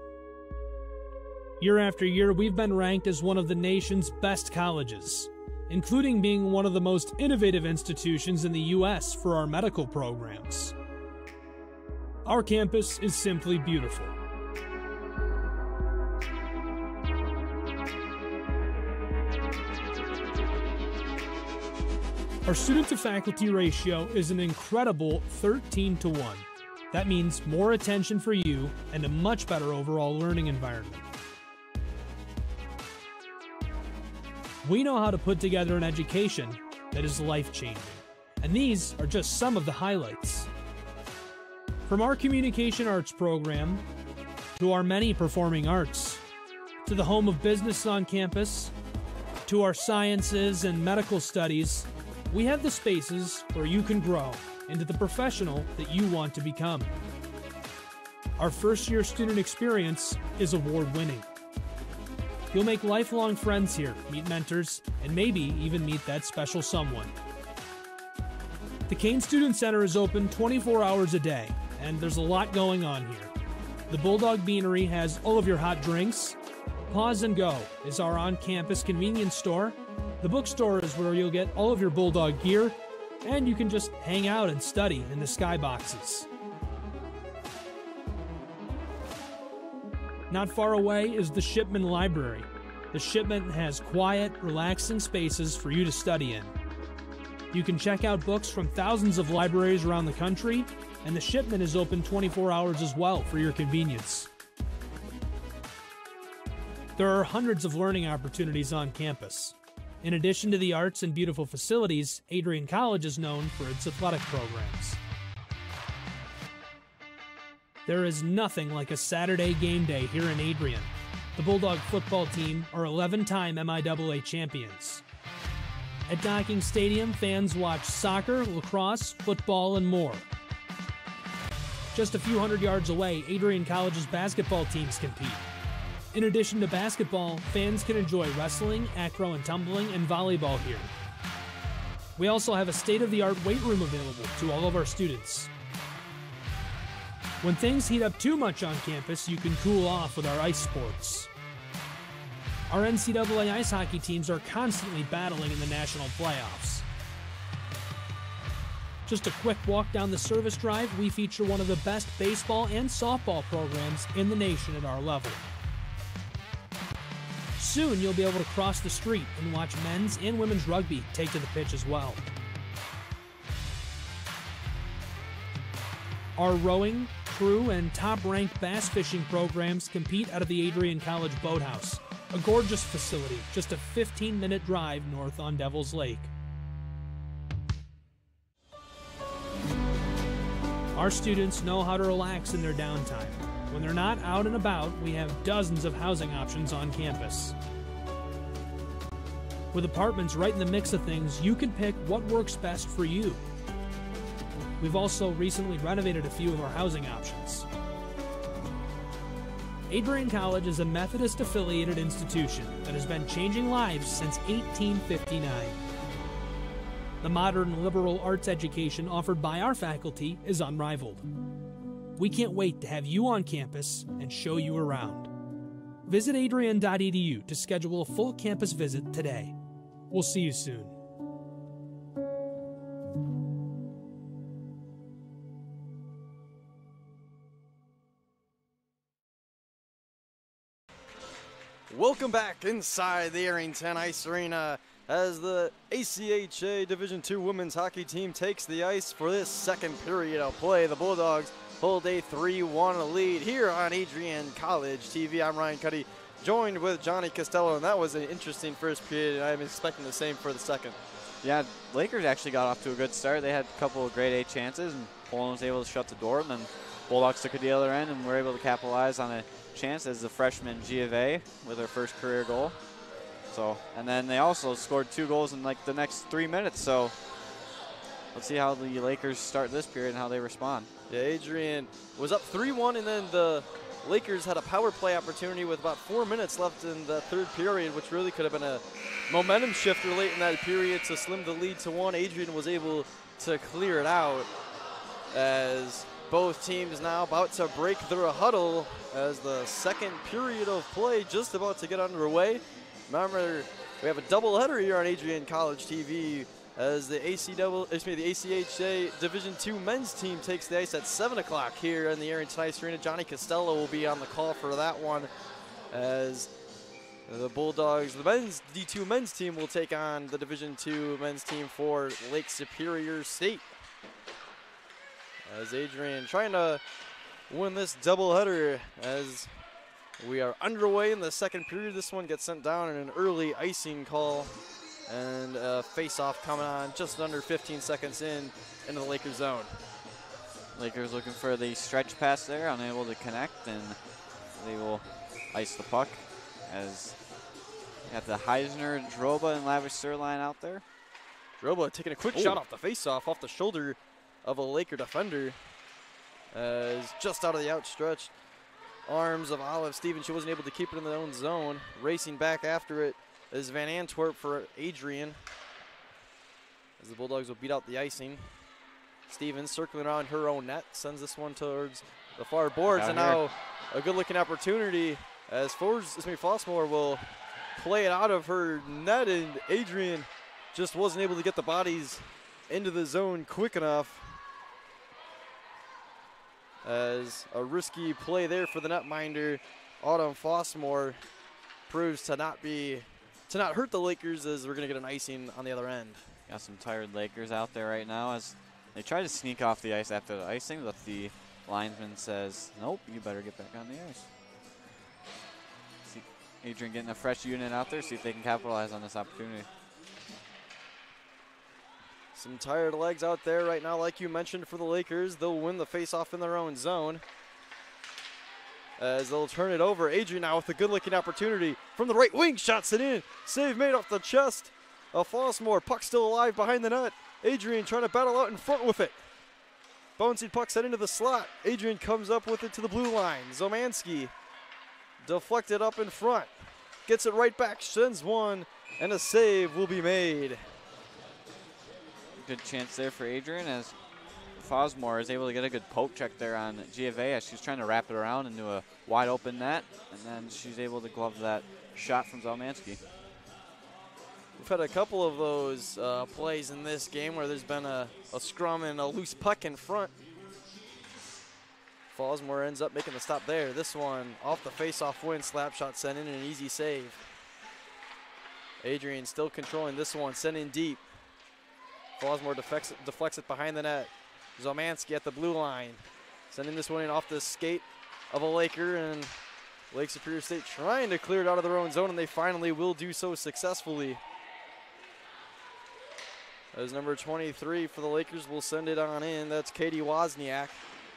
Year after year, we've been ranked as one of the nation's best colleges, including being one of the most innovative institutions in the U.S. for our medical programs. Our campus is simply beautiful. Our student-to-faculty ratio is an incredible 13-to-1. That means more attention for you and a much better overall learning environment. We know how to put together an education that is life-changing, and these are just some of the highlights. From our communication arts program, to our many performing arts, to the home of business on campus, to our sciences and medical studies, we have the spaces where you can grow into the professional that you want to become. Our first-year student experience is award-winning. You'll make lifelong friends here, meet mentors, and maybe even meet that special someone. The Kane Student Center is open 24 hours a day, and there's a lot going on here. The Bulldog Beanery has all of your hot drinks. Pause and Go is our on-campus convenience store. The bookstore is where you'll get all of your Bulldog gear, and you can just hang out and study in the skyboxes. Not far away is the Shipman Library. The Shipman has quiet, relaxing spaces for you to study in. You can check out books from thousands of libraries around the country, and the Shipman is open 24 hours as well for your convenience. There are hundreds of learning opportunities on campus. In addition to the arts and beautiful facilities, Adrian College is known for its athletic programs. There is nothing like a Saturday game day here in Adrian. The Bulldog football team are 11-time MIAA champions. At Docking Stadium, fans watch soccer, lacrosse, football, and more. Just a few hundred yards away, Adrian College's basketball teams compete. In addition to basketball, fans can enjoy wrestling, acro and tumbling, and volleyball here. We also have a state-of-the-art weight room available to all of our students. When things heat up too much on campus, you can cool off with our ice sports. Our NCAA ice hockey teams are constantly battling in the national playoffs. Just a quick walk down the service drive, we feature one of the best baseball and softball programs in the nation at our level. Soon you'll be able to cross the street and watch men's and women's rugby take to the pitch as well. Our rowing, crew, and top-ranked bass fishing programs compete out of the Adrian College Boathouse, a gorgeous facility just a 15-minute drive north on Devil's Lake. Our students know how to relax in their downtime. When they're not out and about, we have dozens of housing options on campus. With apartments right in the mix of things, you can pick what works best for you. We've also recently renovated a few of our housing options. Adrian College is a Methodist-affiliated institution that has been changing lives since 1859. The modern liberal arts education offered by our faculty is unrivaled. We can't wait to have you on campus and show you around. Visit adrian.edu to schedule a full campus visit today. We'll see you soon. Welcome back inside the Arrington Ice Arena as the ACHA Division II women's hockey team takes the ice for this second period of play. The Bulldogs hold a 3-1 lead here on Adrian College TV. I'm Ryan Cuddy, joined with Johnny Costello, and that was an interesting first period, and I'm expecting the same for the second. Yeah, Lakers actually got off to a good start. They had a couple of grade A chances, and Poland was able to shut the door, and then Bulldogs took it the other end and were able to capitalize on a chance as the freshman Giove with her first career goal. So, and then they also scored 2 goals in like the next 3 minutes. So let's see how the Lakers start this period and how they respond. Yeah, Adrian was up 3-1, and then the Lakers had a power play opportunity with about 4 minutes left in the third period, which really could have been a momentum shifter late in that period to slim the lead to 1. Adrian was able to clear it out as both teams now about to break their huddle as the second period of play just about to get underway. Remember, we have a doubleheader here on Adrian College TV as the ACHA Division II men's team takes the ice at 7 o'clock here in the Arrington Ice Arena. Johnny Costello will be on the call for that one as the Bulldogs, the D2 men's team will take on the Division II men's team for Lake Superior State. As Adrian trying to win this doubleheader as we are underway in the second period. This one gets sent down in an early icing call, and a face-off coming on just under 15 seconds into the Lakers zone. Lakers looking for the stretch pass there, unable to connect, and they will ice the puck as we have the Heisner, Droba, and Lavisser line out there. Droba taking a quick shot off the face-off, off the shoulder of a Laker defender, as just out of the outstretched arms of Olive Stevens. She wasn't able to keep it in their own zone. Racing back after it is Van Antwerp for Adrian, as the Bulldogs will beat out the icing. Stevens circling around her own net, sends this one towards the far boards, and now a good-looking opportunity as Fossmore will play it out of her net, and Adrian just wasn't able to get the bodies into the zone quick enough. As a risky play there for the netminder, Autumn Fossmore proves to not hurt the Lakers, as we're going to get an icing on the other end. Got some tired Lakers out there right now as they try to sneak off the ice after the icing, but the linesman says, nope, you better get back on the ice. See Adrian getting a fresh unit out there, see if they can capitalize on this opportunity. Some tired legs out there right now, like you mentioned, for the Lakers. They'll win the face-off in their own zone as they'll turn it over. Adrian now with a good-looking opportunity from the right wing, shots it in. Save made off the chest of Fossmore. Puck still alive behind the net. Adrian trying to battle out in front with it. Bouncing puck set into the slot. Adrian comes up with it to the blue line. Zomanski deflected up in front. Gets it right back, sends one, and a save will be made. Good chance there for Adrian as Fossmore is able to get a good poke check there on Giove as she's trying to wrap it around into a wide open net, and then she's able to glove that shot from Zelmansky. We've had a couple of those plays in this game where there's been a scrum and a loose puck in front. Fossmore ends up making the stop there. This one off the face-off win, slap shot sent in, and an easy save. Adrian still controlling this one, sent in deep. Fossmore deflects it behind the net. Zomanski at the blue line, sending this one in off the skate of a Laker, and Lake Superior State trying to clear it out of their own zone, and they finally will do so successfully. As number 23 for the Lakers will send it on in. That's Katie Wozniak.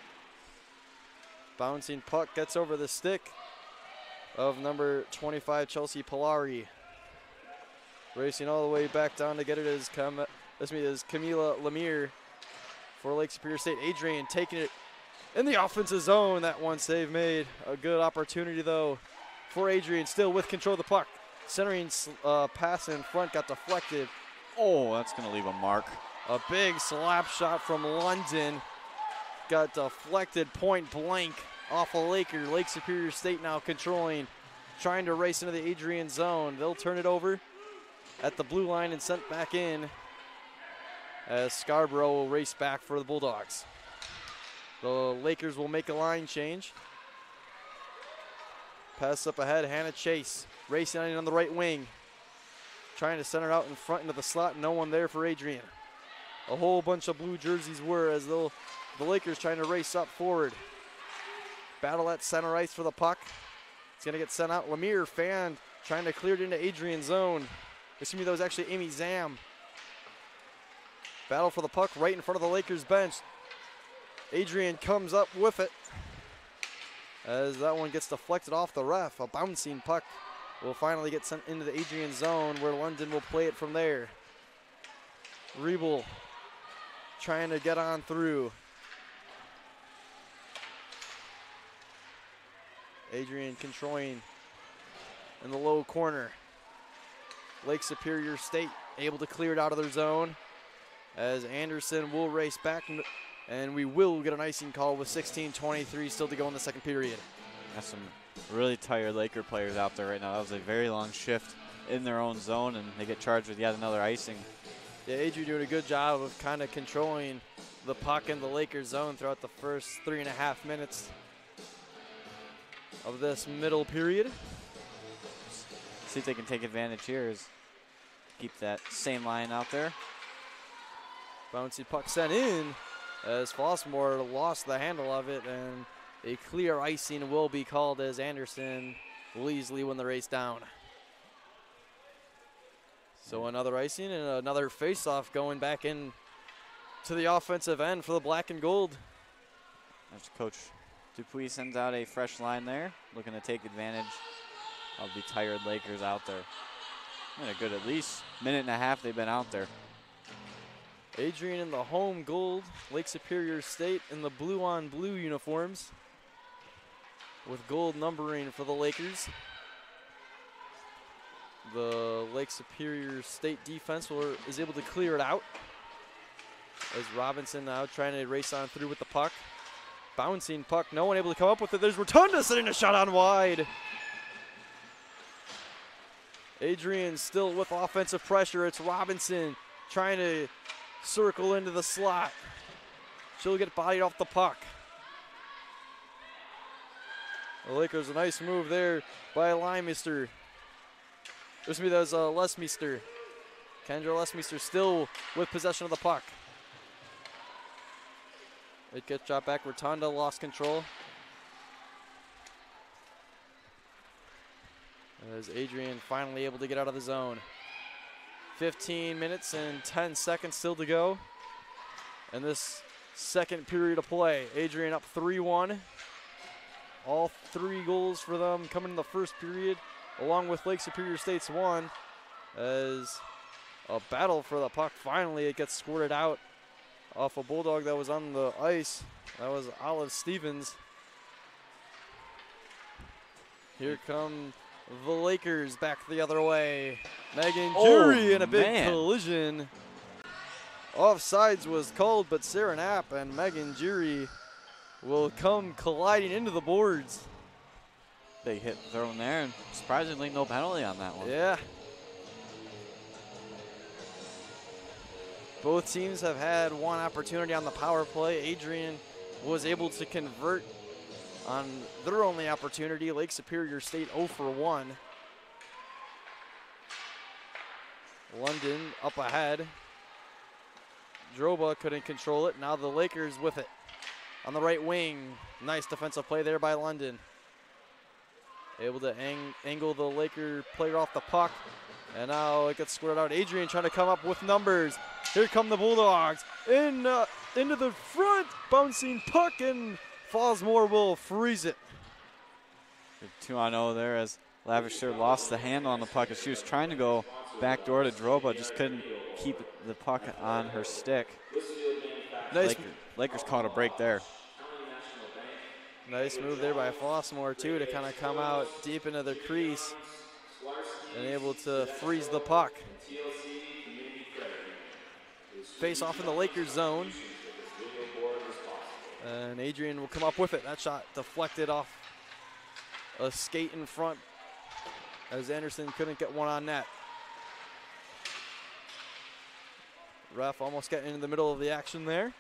Bouncing puck gets over the stick of number 25, Chelsea Polari. Racing all the way back down to get it is Camila Lemire for Lake Superior State. Adrian taking it in the offensive zone. That one save made. A good opportunity, though, for Adrian. Still with control of the puck. Centering pass in front got deflected. Oh, that's going to leave a mark. A big slap shot from London. Got deflected point blank off of Laker. Lake Superior State now controlling, trying to race into the Adrian zone. They'll turn it over at the blue line and sent back in as Scarborough will race back for the Bulldogs. The Lakers will make a line change. Pass up ahead, Hannah Chase racing on the right wing. Trying to center out in front into the slot, no one there for Adrian. A whole bunch of blue jerseys were as the Lakers trying to race up forward. Battle at center ice for the puck. It's going to get sent out. Lemire fanned, trying to clear it into Adrian's zone. Excuse me, that was actually Amy Zam. Battle for the puck right in front of the Lakers bench. Adrian comes up with it as that one gets deflected off the ref. A bouncing puck will finally get sent into the Adrian zone where London will play it from there. Rebel trying to get on through. Adrian controlling in the low corner. Lake Superior State able to clear it out of their zone as Anderson will race back, and we will get an icing call with 16:23 still to go in the second period. Got some really tired Laker players out there right now. That was a very long shift in their own zone, and they get charged with yet another icing. Yeah, Adrian doing a good job of kind of controlling the puck in the Lakers zone throughout the first 3.5 minutes of this middle period. See if they can take advantage here. Is keep that same line out there. Bouncy puck sent in as Fossmore lost the handle of it, and a clear icing will be called as Anderson will easily win the race down. So another icing and another face-off going back in to the offensive end for the black and gold. As Coach Dupuis sends out a fresh line there, looking to take advantage of the tired Lakers out there. And a good at least minute and a half they've been out there. Adrian in the home gold, Lake Superior State in the blue on blue uniforms with gold numbering for the Lakers. The Lake Superior State defense is able to clear it out as Robinson now trying to race on through with the puck. Bouncing puck, no one able to come up with it. There's Rotunda sitting a shot on wide. Adrian still with offensive pressure. It's Robinson trying to circle into the slot. She'll get bodied off the puck. The Lakers, a nice move there by Limeister. That was Lesmeister. Kendra Lesmeister still with possession of the puck. It gets dropped back. Rotunda lost control. As Adrian finally able to get out of the zone. 15 minutes and 10 seconds still to go in this second period of play. Adrian up 3-1. All 3 goals for them coming in the first period, along with Lake Superior State's 1. As a battle for the puck, finally it gets squirted out off a Bulldog that was on the ice. That was Olive Stevens. Here come the Lakers back the other way. Megan Jury in a big collision. Offsides was called, but Sarah Knapp and Megan Jury will come colliding into the boards. Big hit thrown there, and surprisingly no penalty on that one. Yeah. Both teams have had one opportunity on the power play. Adrian was able to convert on their only opportunity. Lake Superior State 0 for 1. London up ahead. Droba couldn't control it. Now the Lakers with it on the right wing. Nice defensive play there by London. Able to angle the Laker player off the puck. And now it gets squared out. Adrian trying to come up with numbers. Here come the Bulldogs. Into the front. Bouncing puck, and Fosmore will freeze it. Good 2-on-0 there as Lavisher lost the handle on the puck as she was trying to go backdoor to Droba, just couldn't keep the puck on her stick. Nice. Lakers caught a break there. Nice move there by Flossmoor, too, to kind of come out deep into the crease and able to freeze the puck. Face off in the Lakers zone. And Adrian will come up with it. That shot deflected off a skate in front as Anderson couldn't get one on net. Ref almost getting into the middle of the action there.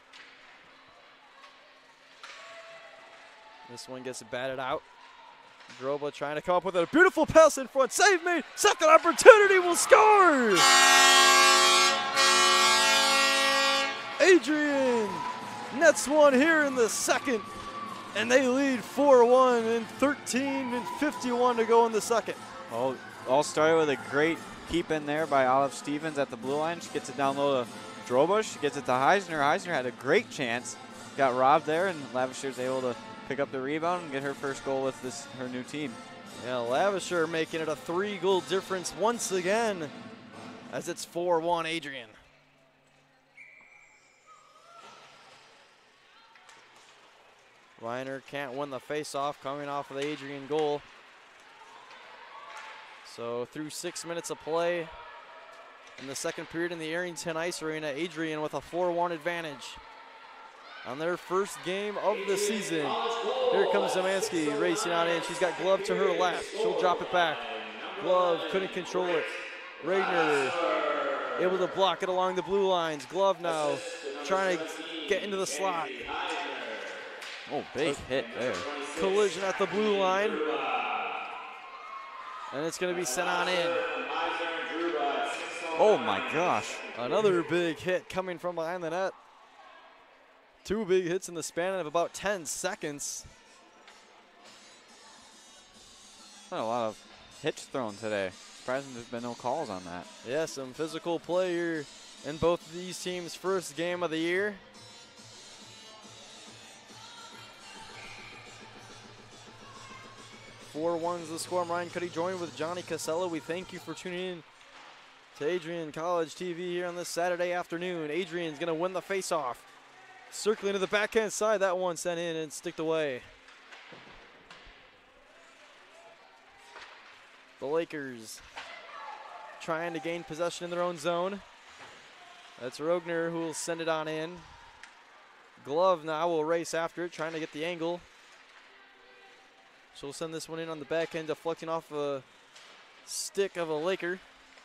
This one gets batted out. Droba trying to come up with a beautiful pass in front. Save made. Second opportunity, will score. Adrian nets one here in the second. And they lead 4-1 and 13:51 to go in the second. All started with a great keep in there by Olive Stevens at the blue line. She gets it down low to Droba. She gets it to Heisner. Heisner had a great chance. Got robbed there, and Lavisher's able to pick up the rebound and get her first goal with her new team. Yeah, Lavisher making it a 3-goal difference once again as it's 4-1 Adrian. Reiner can't win the face-off coming off of the Adrian goal. So through 6 minutes of play in the second period in the Arrington Ice Arena, Adrian with a 4-1 advantage on their first game of the season. Here comes Zemansky racing on in. She's got Glove to her left. She'll drop it back. Glove couldn't control it. Regner able to block it along the blue lines. Glove now trying to get into the slot. Oh, big hit there. Collision at the blue line. And it's going to be sent on in. Oh my gosh. Another big hit coming from behind the net. 2 big hits in the span of about 10 seconds. Not a lot of hits thrown today. Surprising there's been no calls on that. Yeah, some physical play here in both of these teams' first game of the year. One's the score. I'm Ryan Cuddy, joined with Johnny Casella. We thank you for tuning in to Adrian College TV here on this Saturday afternoon. Adrian's going to win the faceoff. Circling to the backhand side. That one sent in and sticked away. The Lakers trying to gain possession in their own zone. That's Rogner who will send it on in. Glove now will race after it, trying to get the angle. She'll send this one in on the back end, deflecting off a stick of a Laker.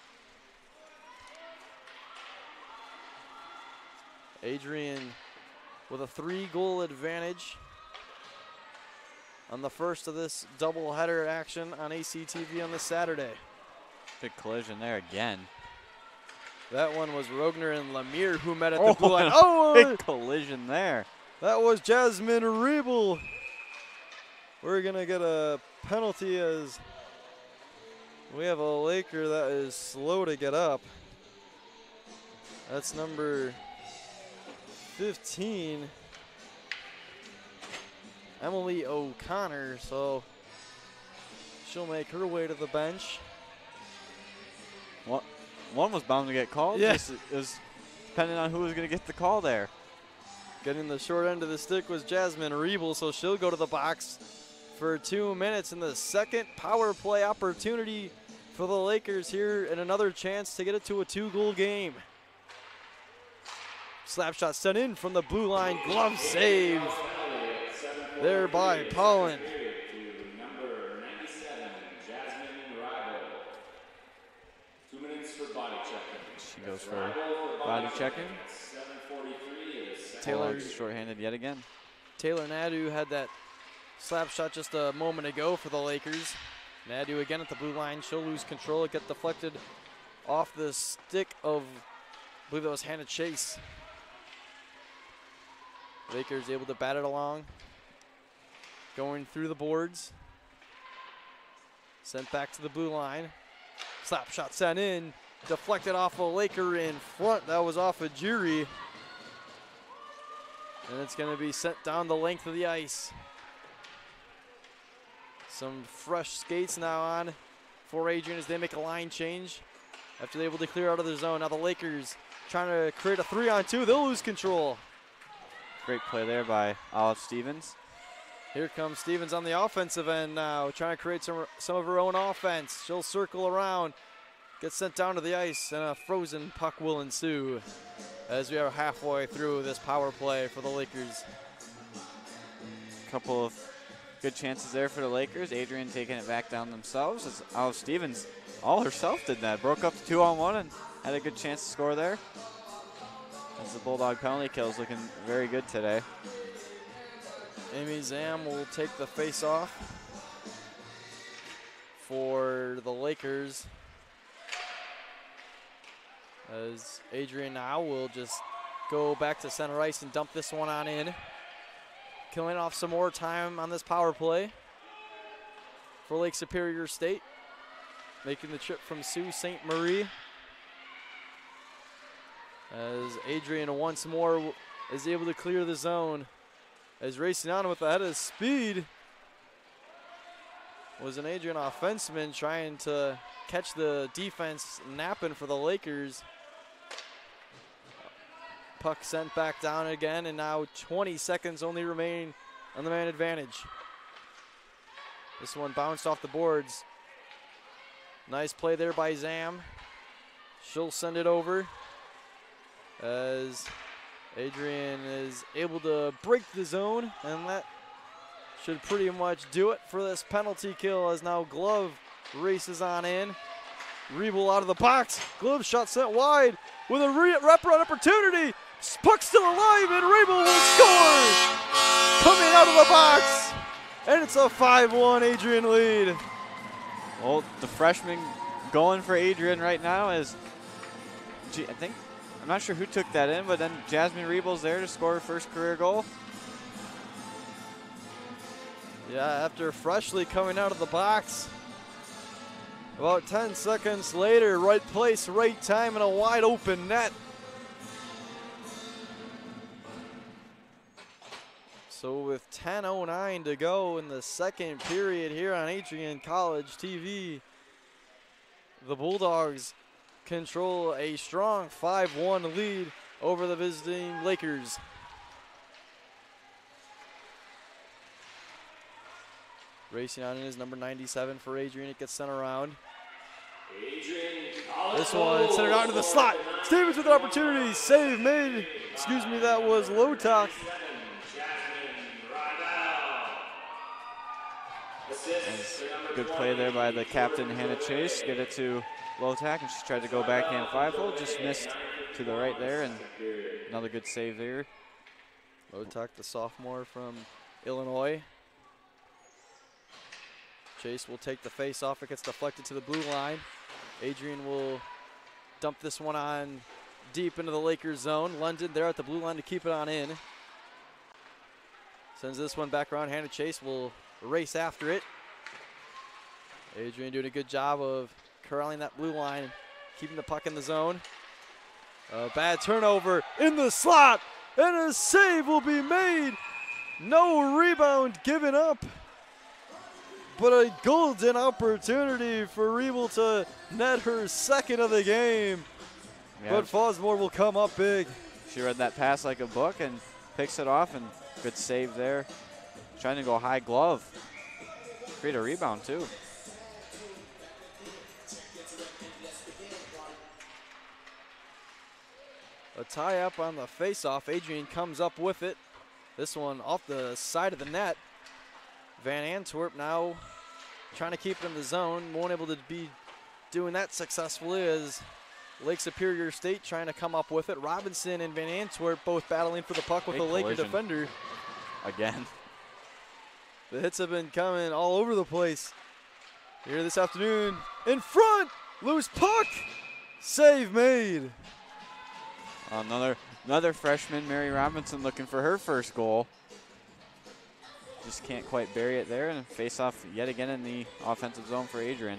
Adrian with a 3-goal advantage on the first of this doubleheader action on ACTV on this Saturday. Big collision there again. That one was Rogner and Lemire who met at the blue line. Oh, big collision there. That was Jasmine Riebel. We're going to get a penalty as we have a Laker that is slow to get up. That's number 15, Emily O'Connor. So she'll make her way to the bench. One was bound to get called. Yeah. Just, it was depending on who was going to get the call there. Getting the short end of the stick was Jasmine Riebel, so she'll go to the box for 2 minutes in the second power play opportunity for the Lakers here, and another chance to get it to a 2-goal game. Slap shot sent in from the blue line. Glove save there by Pollen. Number 97, Jasmine Riebel. 2 minutes for body checking. She goes for body checking. 7:43. Taylor's shorthanded yet again. Taylor Nadu had that slap shot just a moment ago for the Lakers. Nadu again at the blue line. She'll lose control. It gets deflected off the stick of, I believe that was Hannah Chase. Lakers able to bat it along. Going through the boards. Sent back to the blue line. Slap shot sent in. Deflected off a Laker in front. That was off a Jury. And it's going to be sent down the length of the ice. Some fresh skates now on for Adrian as they make a line change after they're able to clear out of their zone. Now the Lakers trying to create a 3-on-2. They'll lose control. Great play there by Olive Stevens. Here comes Stevens on the offensive end now, trying to create some of her own offense. She'll circle around, get sent down to the ice, and a frozen puck will ensue as we are halfway through this power play for the Lakers. Couple of good chances there for the Lakers. Adrian taking it back down themselves as Olive Stevens all herself did that. Broke up the 2-on-1 and had a good chance to score there. As the Bulldog penalty kill is looking very good today. Amy Zam will take the face-off for the Lakers. As Adrian now will just go back to center ice and dump this one on in. Killing off some more time on this power play for Lake Superior State. Making the trip from Sault Ste. Marie. As Adrian once more is able to clear the zone. As racing on with the head of speed was an Adrian offenseman trying to catch the defense napping for the Lakers. Puck sent back down again, and now 20 seconds only remain on the man advantage. This one bounced off the boards. Nice play there by Zam. She'll send it over as Adrian is able to break the zone, and that should pretty much do it for this penalty kill as now Glove races on in. Rebel out of the box. Glove shot sent wide with a wraparound opportunity. Puck still alive, and Rebel will score! Coming out of the box, and it's a 5-1 Adrian lead. Well, the freshman going for Adrian right now is, I'm not sure who took that in, but then Jasmine Rebel's there to score her first career goal. Yeah, after freshly coming out of the box. About 10 seconds later, right place, right time, and a wide open net. So with 10:09 to go in the second period here on Adrian College TV, the Bulldogs control a strong 5-1 lead over the visiting Lakers. Racing on in is number 97 for Adrian. It gets sent around. This one sent it out to the slot. Stevens with an opportunity. Save made. Excuse me, that was Lotak. Good play there by the captain, Hannah Chase. Get it to Lotak, and she tried to go backhand 5-hole. Just missed to the right there, and another good save there. Lotak, the sophomore from Illinois. Chase will take the face off. It gets deflected to the blue line. Adrian will dump this one on deep into the Lakers zone. London there at the blue line to keep it on in. Sends this one back around. Hannah Chase will race after it. Adrian doing a good job of corralling that blue line, keeping the puck in the zone. A bad turnover in the slot, and a save will be made. No rebound given up, but a golden opportunity for Rebel to net her second of the game. Yeah. But Fosmore will come up big. She read that pass like a book and picks it off, and good save there. Trying to go high glove. Create a rebound too. A tie up on the face-off. Adrian comes up with it. This one off the side of the net. Van Antwerp now trying to keep it in the zone. Won't able to be doing that successfully as Lake Superior State trying to come up with it. Robinson and Van Antwerp both battling for the puck with the Laker defender. Again. The hits have been coming all over the place here this afternoon. In front, loose puck, save made. Another freshman, Mary Robinson, looking for her first goal. Just can't quite bury it there, and face off yet again in the offensive zone for Adrian.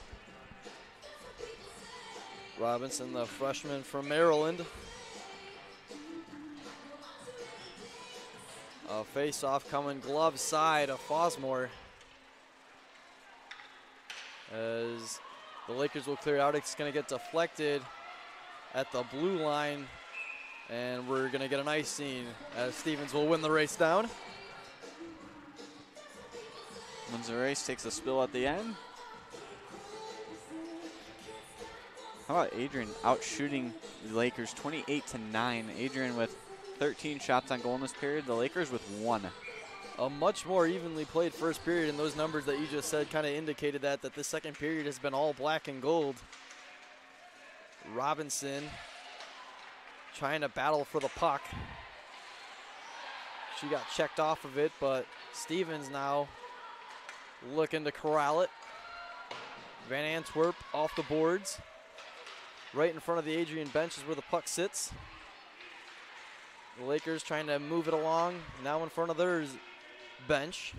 Robinson, the freshman from Maryland. A face-off coming glove side of Fosmore. as the Lakers will clear it out. It's going to get deflected at the blue line, and we're going to get an icing as Stevens will win the race down. Wins the race, takes a spill at the end. How about Adrian out shooting the Lakers 28-9. Adrian with 13 shots on goal in this period. The Lakers with 1. A much more evenly played first period, and those numbers that you just said kind of indicated that this second period has been all black and gold. Robinson trying to battle for the puck. She got checked off of it, but Stevens now looking to corral it. Van Antwerp off the boards. Right in front of the Adrian bench is where the puck sits. The Lakers trying to move it along, now in front of their bench.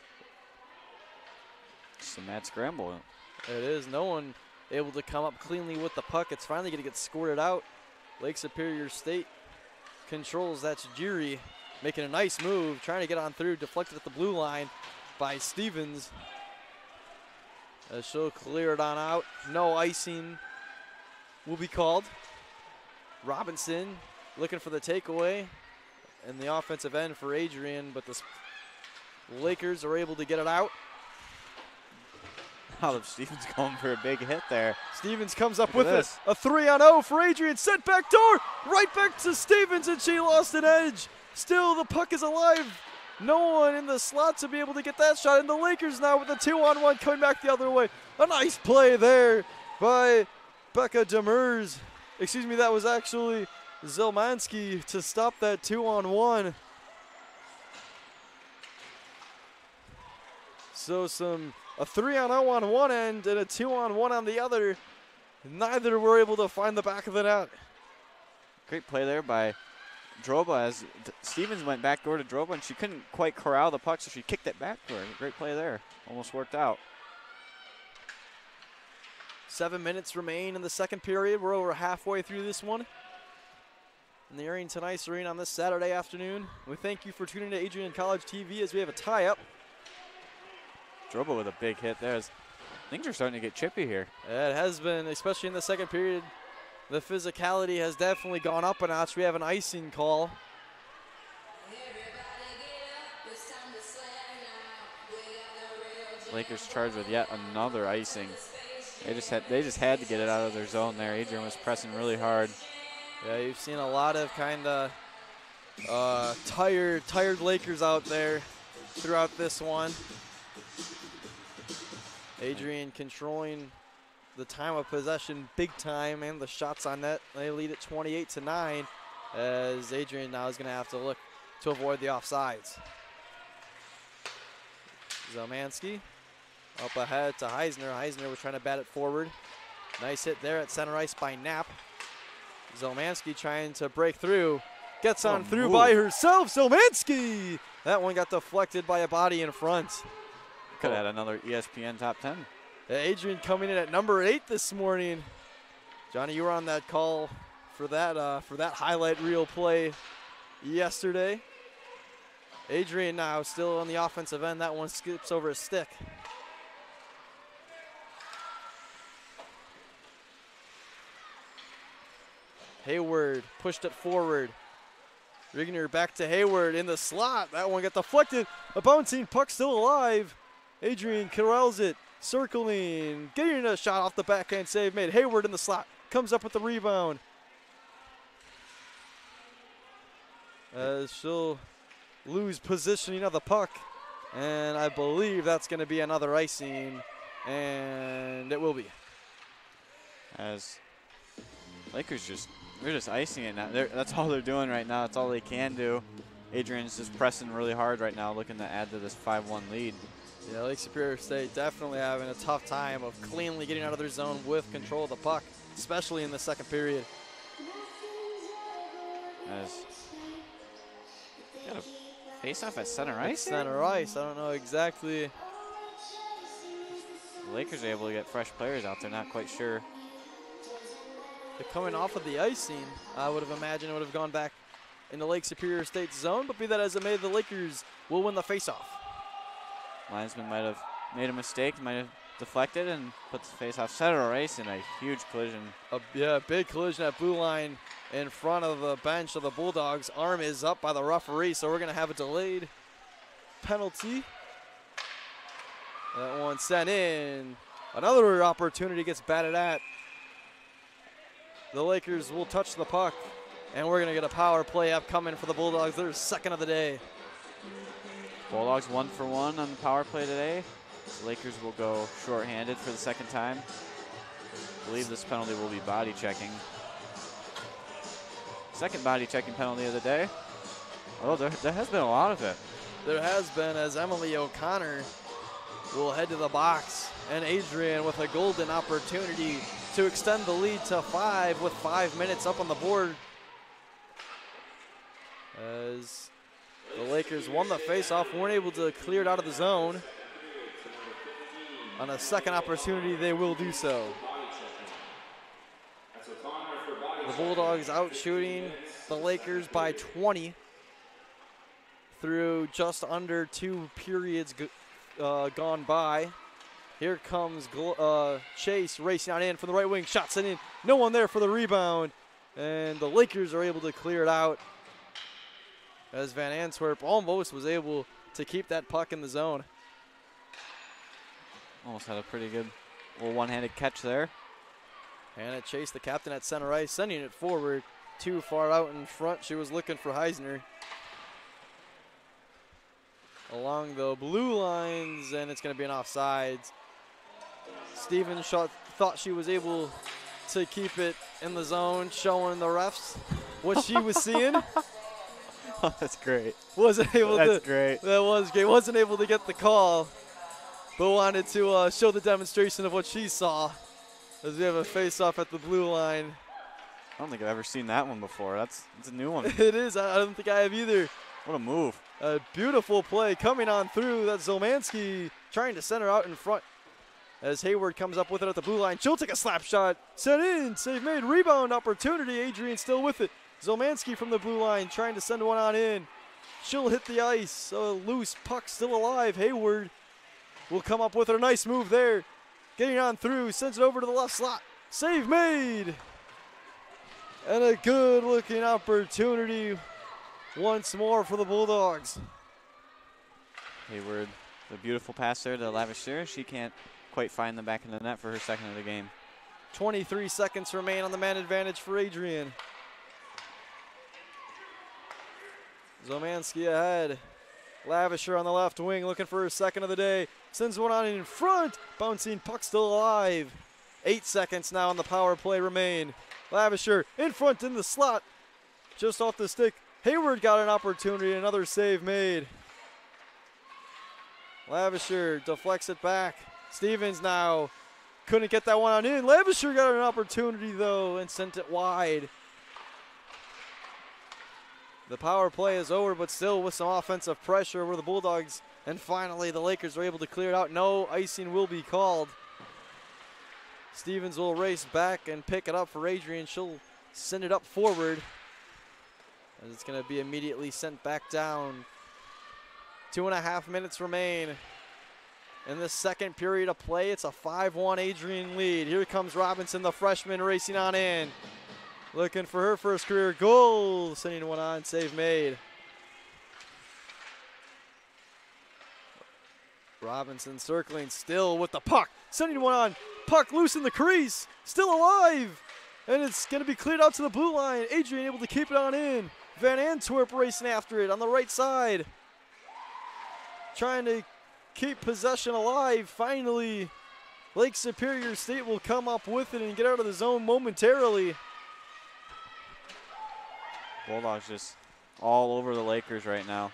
It's a mad scramble. It is. No one able to come up cleanly with the puck. It's finally going to get squirted out. Lake Superior State controls. That's Jiri making a nice move, trying to get on through, deflected at the blue line by Stevens. As she'll clear it on out. No icing will be called. Robinson looking for the takeaway in the offensive end for Adrian, but the Lakers are able to get it out. Olive Stevens going for a big hit there. Stevens comes up with it. A 3-on-0 for Adrian. Sent back door. Right back to Stevens, and she lost an edge. Still, the puck is alive. No one in the slot to be able to get that shot. And the Lakers now with a 2-on-1 coming back the other way. A nice play there by Becca Demers. Excuse me, that was actually Zelmanski to stop that 2-on-1. So a 3-on-0 on one end and a 2-on-1 on the other. Neither were able to find the back of the net. Great play there by Droba as Stevens went back door to Droba, and she couldn't quite corral the puck, so she kicked it back to her. Great play there. Almost worked out. 7 minutes remain in the second period. We're over halfway through this one in the Arrington Ice Arena on this Saturday afternoon. We thank you for tuning to Adrian College TV as we have a tie-up. Droba with a big hit there. Things are starting to get chippy here. It has been, especially in the second period. The physicality has definitely gone up a notch. We have an icing call. Lakers charged with yet another icing. They just had to get it out of their zone there. Adrian was pressing really hard. Yeah, you've seen a lot of kind of tired Lakers out there throughout this one. Adrian controlling the time of possession big time and the shots on net. They lead at 28-9 as Adrian now is going to have to look to avoid the offsides. Zelmanski up ahead to Heisner. Heisner was trying to bat it forward. Nice hit there at center ice by Knapp. Zelmanski trying to break through. Gets on through by herself. Zelmanski! That one got deflected by a body in front. Could have had another ESPN top 10. Adrian coming in at number 8 this morning. Johnny, you were on that call for that highlight reel play yesterday. Adrian now still on the offensive end. That one skips over a stick. Hayward pushed it forward. Rigner back to Hayward in the slot. That one got deflected. A bouncing puck still alive. Adrian corrals it, circling, getting a shot off the backhand save made. Hayward in the slot, comes up with the rebound. As she'll lose positioning of the puck, and I believe that's going to be another icing, and it will be. As Lakers they're just icing it now. That's all they're doing right now. That's all they can do. Adrian's just pressing really hard right now, looking to add to this 5-1 lead. Yeah, Lake Superior State definitely having a tough time of cleanly getting out of their zone with control of the puck, especially in the second period. As got a face-off at center ice? Center ice. I don't know exactly. The Lakers are able to get fresh players out there, not quite sure. They're coming off of the icing. I would have imagined it would have gone back into Lake Superior State's zone, but be that as it may, the Lakers will win the face-off. Linesman might have made a mistake, might have deflected and puts the face-off. Center race in a huge collision. Yeah, big collision at blue line in front of the bench of the Bulldogs. Arm is up by the referee, so we're going to have a delayed penalty. That one sent in. Another opportunity gets batted at. The Lakers will touch the puck, and we're going to get a power play upcoming for the Bulldogs. Their second of the day. Bulldogs 1 for 1 on the power play today. The Lakers will go shorthanded for the second time. I believe this penalty will be body checking. Second body checking penalty of the day. Oh, there has been a lot of it. There has been, as Emily O'Connor will head to the box, and Adrian with a golden opportunity to extend the lead to 5 with 5 minutes up on the board. As the Lakers won the faceoff, weren't able to clear it out of the zone. On a second opportunity, they will do so. The Bulldogs out shooting the Lakers by 20 through just under 2 periods gone by. Here comes Chase racing on in from the right wing. Shots in. No one there for the rebound. And the Lakers are able to clear it out, as Van Antwerp almost was able to keep that puck in the zone. Almost had a pretty good little one-handed catch there. Hannah Chase, the captain at center ice, sending it forward. Too far out in front. She was looking for Heisner. Along the blue lines, and it's going to be an offsides. Stevens thought she was able to keep it in the zone, showing the refs what she was seeing. Oh, that's great. Wasn't able to. That's great. That was great. Wasn't able to get the call, but wanted to show the demonstration of what she saw. As we have a face-off at the blue line. I don't think I've ever seen that one before. It's a new one. It is. I don't think I have either. What a move. A beautiful play coming on through. That's Zolmanski trying to center out in front. As Hayward comes up with it at the blue line. She'll take a slap shot. Sent in. Save made. Rebound opportunity. Adrian still with it. Zolmanski from the blue line trying to send one on in. She'll hit the ice. A loose puck still alive. Hayward will come up with it. A nice move there. Getting on through. Sends it over to the left slot. Save made. And a good looking opportunity once more for the Bulldogs. Hayward, the beautiful pass there to Lavisher. She can't quite find the back of the net for her second of the game. 23 seconds remain on the man advantage for Adrian. Zomanski ahead. Lavisher on the left wing looking for her second of the day. Sends one on in front. Bouncing puck still alive. 8 seconds now on the power play remain. Lavisher in front in the slot. Just off the stick. Hayward got an opportunity. Another save made. Lavisher deflects it back. Stevens now couldn't get that one on in. Lavisher got an opportunity though and sent it wide. The power play is over, but still with some offensive pressure over the Bulldogs. And finally, the Lakers are able to clear it out. No icing will be called. Stevens will race back and pick it up for Adrian. She'll send it up forward. As it's going to be immediately sent back down. 2.5 minutes remain in the second period of play. It's a 5-1 Adrian lead. Here comes Robinson, the freshman, racing on in. Looking for her first career goal. Sending one on, save made. Robinson circling still with the puck. Sending one on, puck loose in the crease. Still alive. And it's going to be cleared out to the blue line. Adrian able to keep it on in. Van Antwerp racing after it on the right side. Trying to keep possession alive. Finally, Lake Superior State will come up with it and get out of the zone momentarily. Bulldogs just all over the Lakers right now.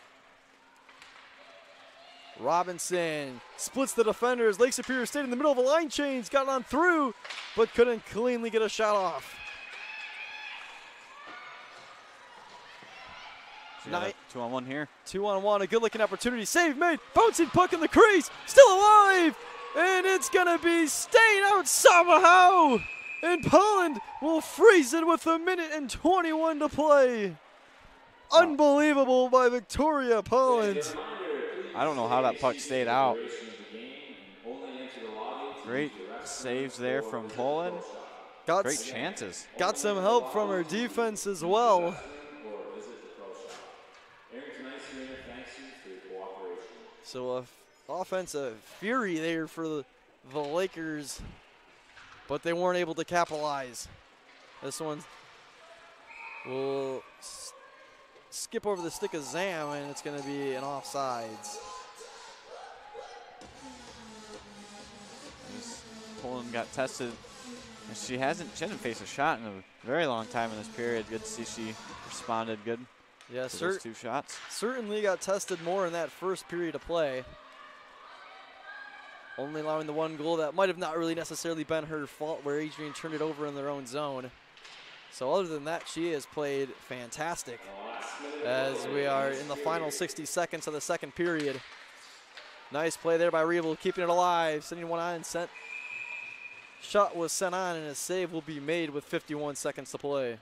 Robinson splits the defenders. Lake Superior State in the middle of a line change. Got on through, but couldn't cleanly get a shot off. 2-on-1 here. 2-on-1, a good looking opportunity. Save made. Bouncing puck in the crease. Still alive. And it's going to be staying out somehow. And Poland will freeze it with 1:21 to play. Unbelievable by Victoria Poland. I don't know how that puck stayed out. Great saves there from Poland. Great chances. Got some help from her defense as well. So offensive fury there for the Lakers, but they weren't able to capitalize. This one will skip over the stick of Zam, and it's going to be an offsides. Poland got tested. She hasn't faced a shot in a very long time in this period. Good to see she responded good. Yeah, to those 2 shots. Certainly got tested more in that first period of play. Only allowing the 1 goal that might have not really necessarily been her fault, where Adrian turned it over in their own zone. So other than that, she has played fantastic as we are in the final 60 seconds of the second period. Nice play there by Rebel, keeping it alive, sending one on, shot was sent on, and a save will be made with 51 seconds to play.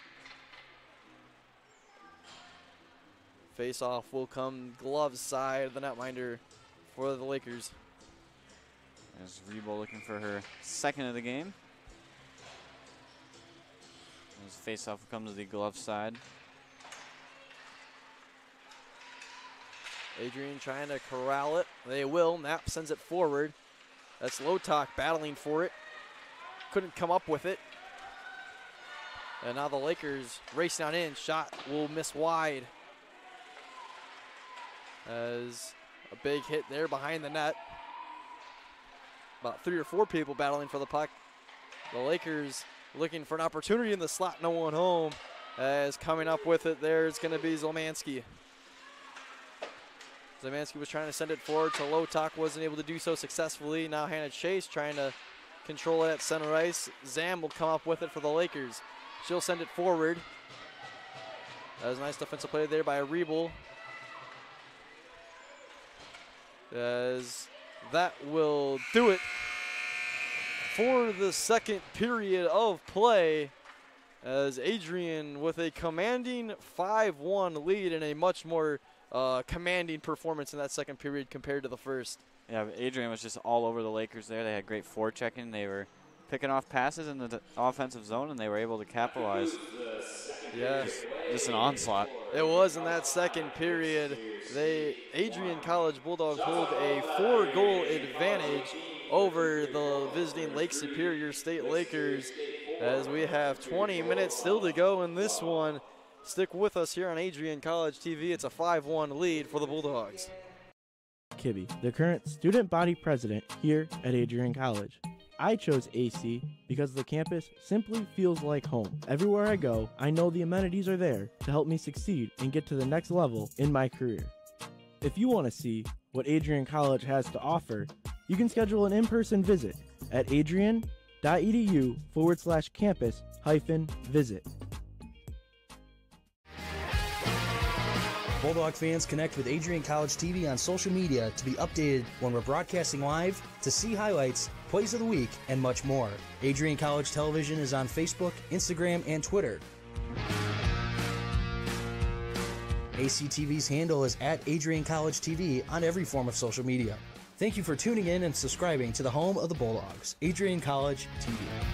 Face-off will come gloves side of the netminder for the Lakers. As Rebo looking for her 2nd of the game. As face-off will come to the glove side. Adrian trying to corral it. They will. Knapp sends it forward. That's Lotok battling for it. Couldn't come up with it. And now the Lakers racing on in. Shot will miss wide. As a big hit there behind the net. About 3 or 4 people battling for the puck. The Lakers looking for an opportunity in the slot. No one home. As coming up with it there is going to be Zolmansky. Zolmansky was trying to send it forward to Lotok. Wasn't able to do so successfully. Now Hannah Chase trying to control it at center ice. Zam will come up with it for the Lakers. She'll send it forward. That was a nice defensive play there by Rebel. As that will do it for the second period of play, as Adrian with a commanding 5-1 lead and a much more commanding performance in that second period compared to the first. Yeah, Adrian was just all over the Lakers there. They had great forechecking. They were picking off passes in the offensive zone, and they were able to capitalize. Yeah, just an onslaught. It was in that second period. Adrian College Bulldogs hold a 4-goal advantage over the visiting Lake Superior State Lakers, as we have 20 minutes still to go in this one. Stick with us here on Adrian College TV. It's a 5-1 lead for the Bulldogs. Kibbe, the current student body president here at Adrian College. I chose AC because the campus simply feels like home. Everywhere I go, I know the amenities are there to help me succeed and get to the next level in my career. If you want to see what Adrian College has to offer, you can schedule an in-person visit at adrian.edu/campus-visit. Bulldog fans, connect with Adrian College TV on social media to be updated when we're broadcasting live, to see highlights, plays of the week, and much more. Adrian College Television is on Facebook, Instagram, and Twitter. ACTV's handle is @Adrian College TV on every form of social media. Thank you for tuning in and subscribing to the home of the Bulldogs, Adrian College TV.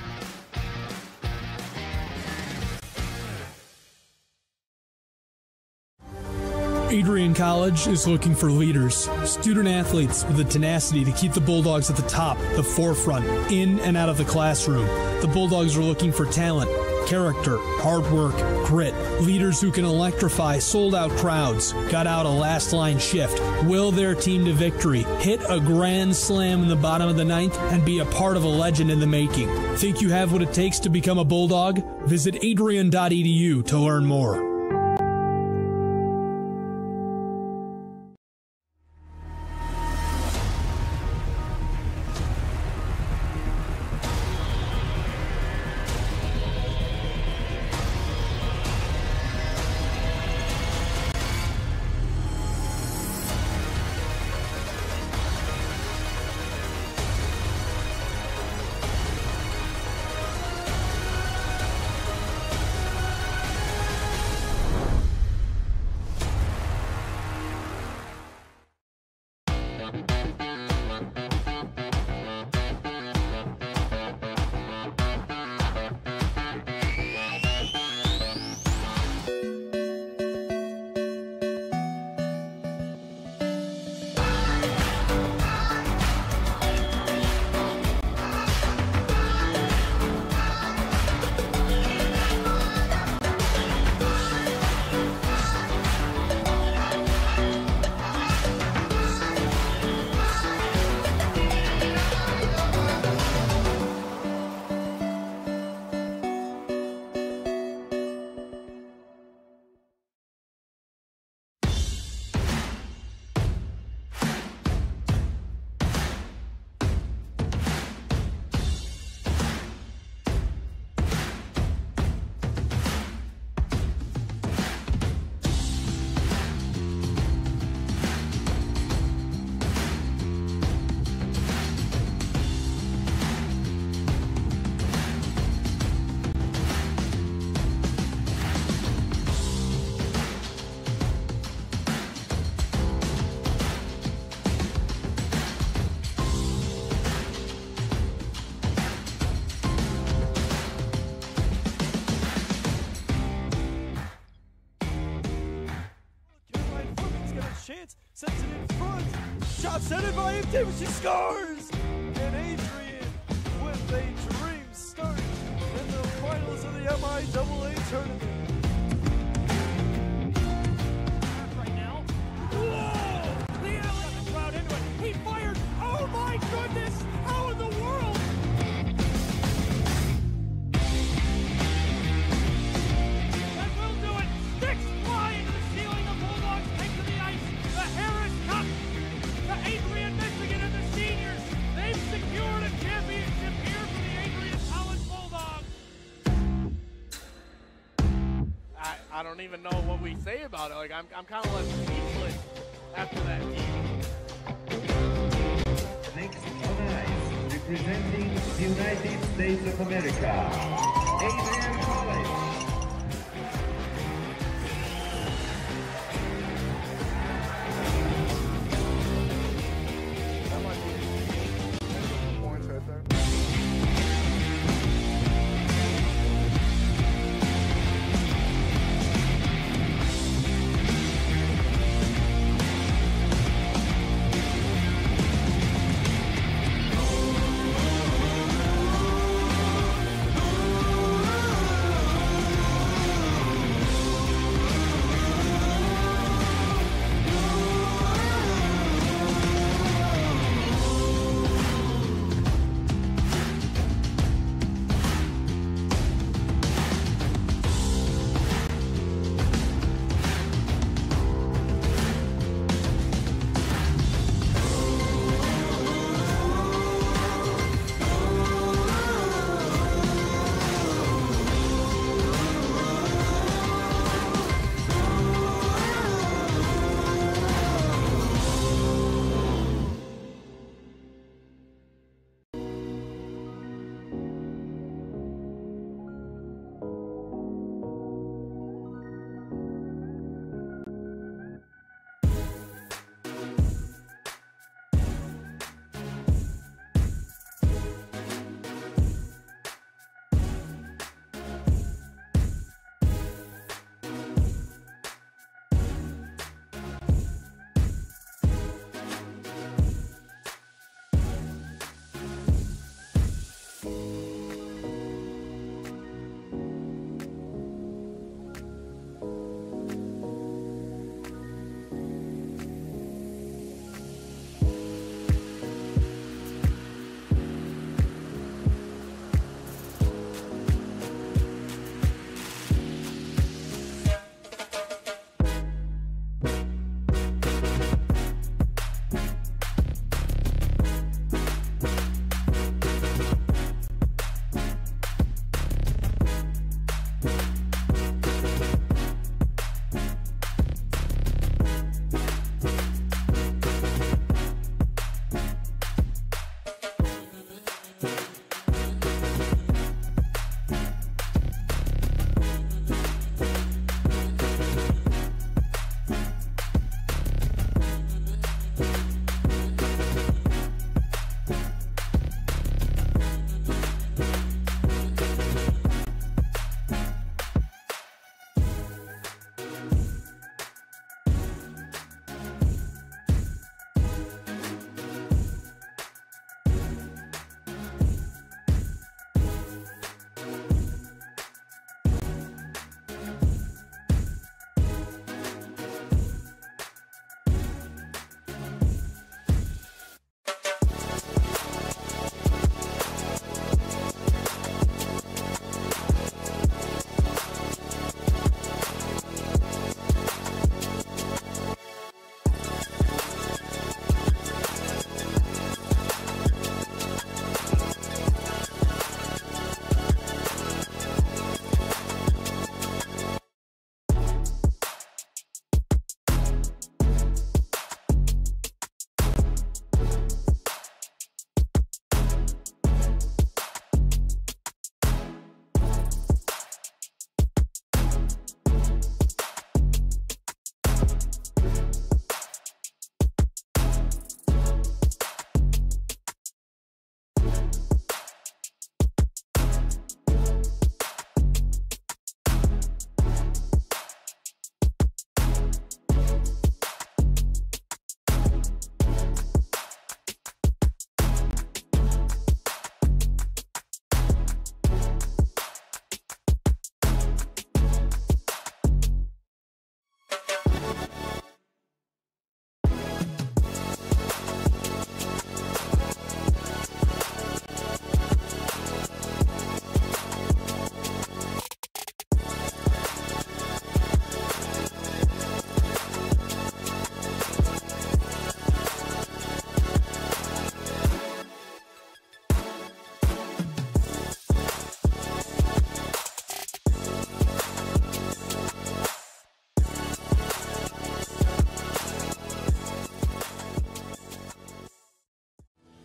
Adrian College is looking for leaders, student athletes with the tenacity to keep the Bulldogs at the top, the forefront, in and out of the classroom. The Bulldogs are looking for talent, character, hard work, grit, leaders who can electrify sold-out crowds, gut out a last-line shift, will their team to victory, hit a grand slam in the bottom of the ninth, and be a part of a legend in the making. Think you have what it takes to become a Bulldog? Visit adrian.edu to learn more. chance, sends it in front. Shot centered by him, Davis, she scores! And Adrian with a dream start in the finals of the MIAA tournament. Right now. Whoa! The alley got the crowd into it. He fired. Oh my goodness! How in the world? That will do it. Sticks fly into the ceiling. The Bulldogs take to the ice. The Harris Cup to Adrian, Michigan, and the seniors. They've secured a championship here for the Adrian College Bulldogs. I don't even know what we say about it. Like I'm kind of left speechless after that game. Next on ice, representing the United States of America, Adrian College. Points right there.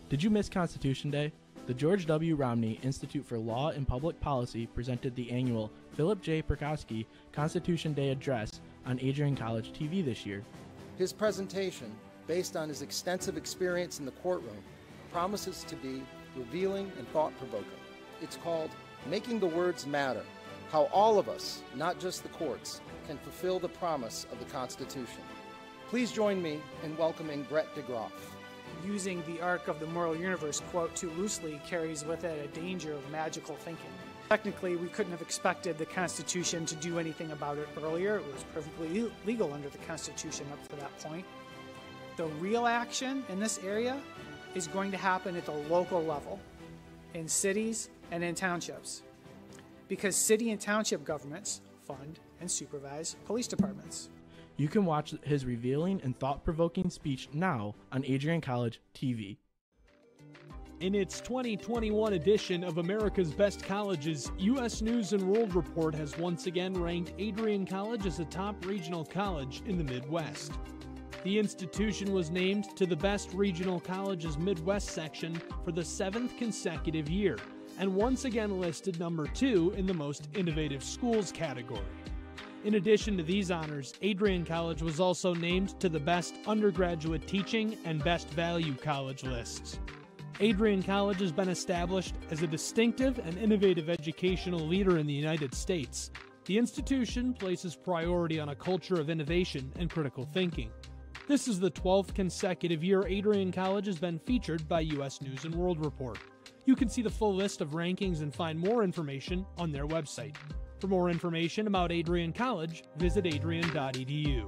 Did you miss Constitution Day? The George W. Romney Institute for Law and Public Policy presented the annual Philip J. Perkowski Constitution Day Address on Adrian College TV this year. His presentation, based on his extensive experience in the courtroom, promises to be revealing and thought-provoking. It's called Making the Words Matter, How All of Us, not just the courts, can fulfill the promise of the Constitution. Please join me in welcoming Brett DeGroff. Using the arc of the moral universe quote too loosely carries with it a danger of magical thinking. Technically, we couldn't have expected the Constitution to do anything about it earlier. It was perfectly legal under the Constitution up to that point. The real action in this area is going to happen at the local level, in cities and in townships, because city and township governments fund and supervise police departments. You can watch his revealing and thought-provoking speech now on Adrian College TV. In its 2021 edition of America's Best Colleges, U.S. News & World Report has once again ranked Adrian College as a top regional college in the Midwest. The institution was named to the Best Regional Colleges Midwest section for the 7th consecutive year, and once again listed number 2 in the Most Innovative Schools category. In addition to these honors, Adrian College was also named to the Best Undergraduate Teaching and Best Value College lists. Adrian College has been established as a distinctive and innovative educational leader in the United States. The institution places priority on a culture of innovation and critical thinking. This is the 12th consecutive year Adrian College has been featured by U.S. News & World Report. You can see the full list of rankings and find more information on their website. For more information about Adrian College, visit adrian.edu.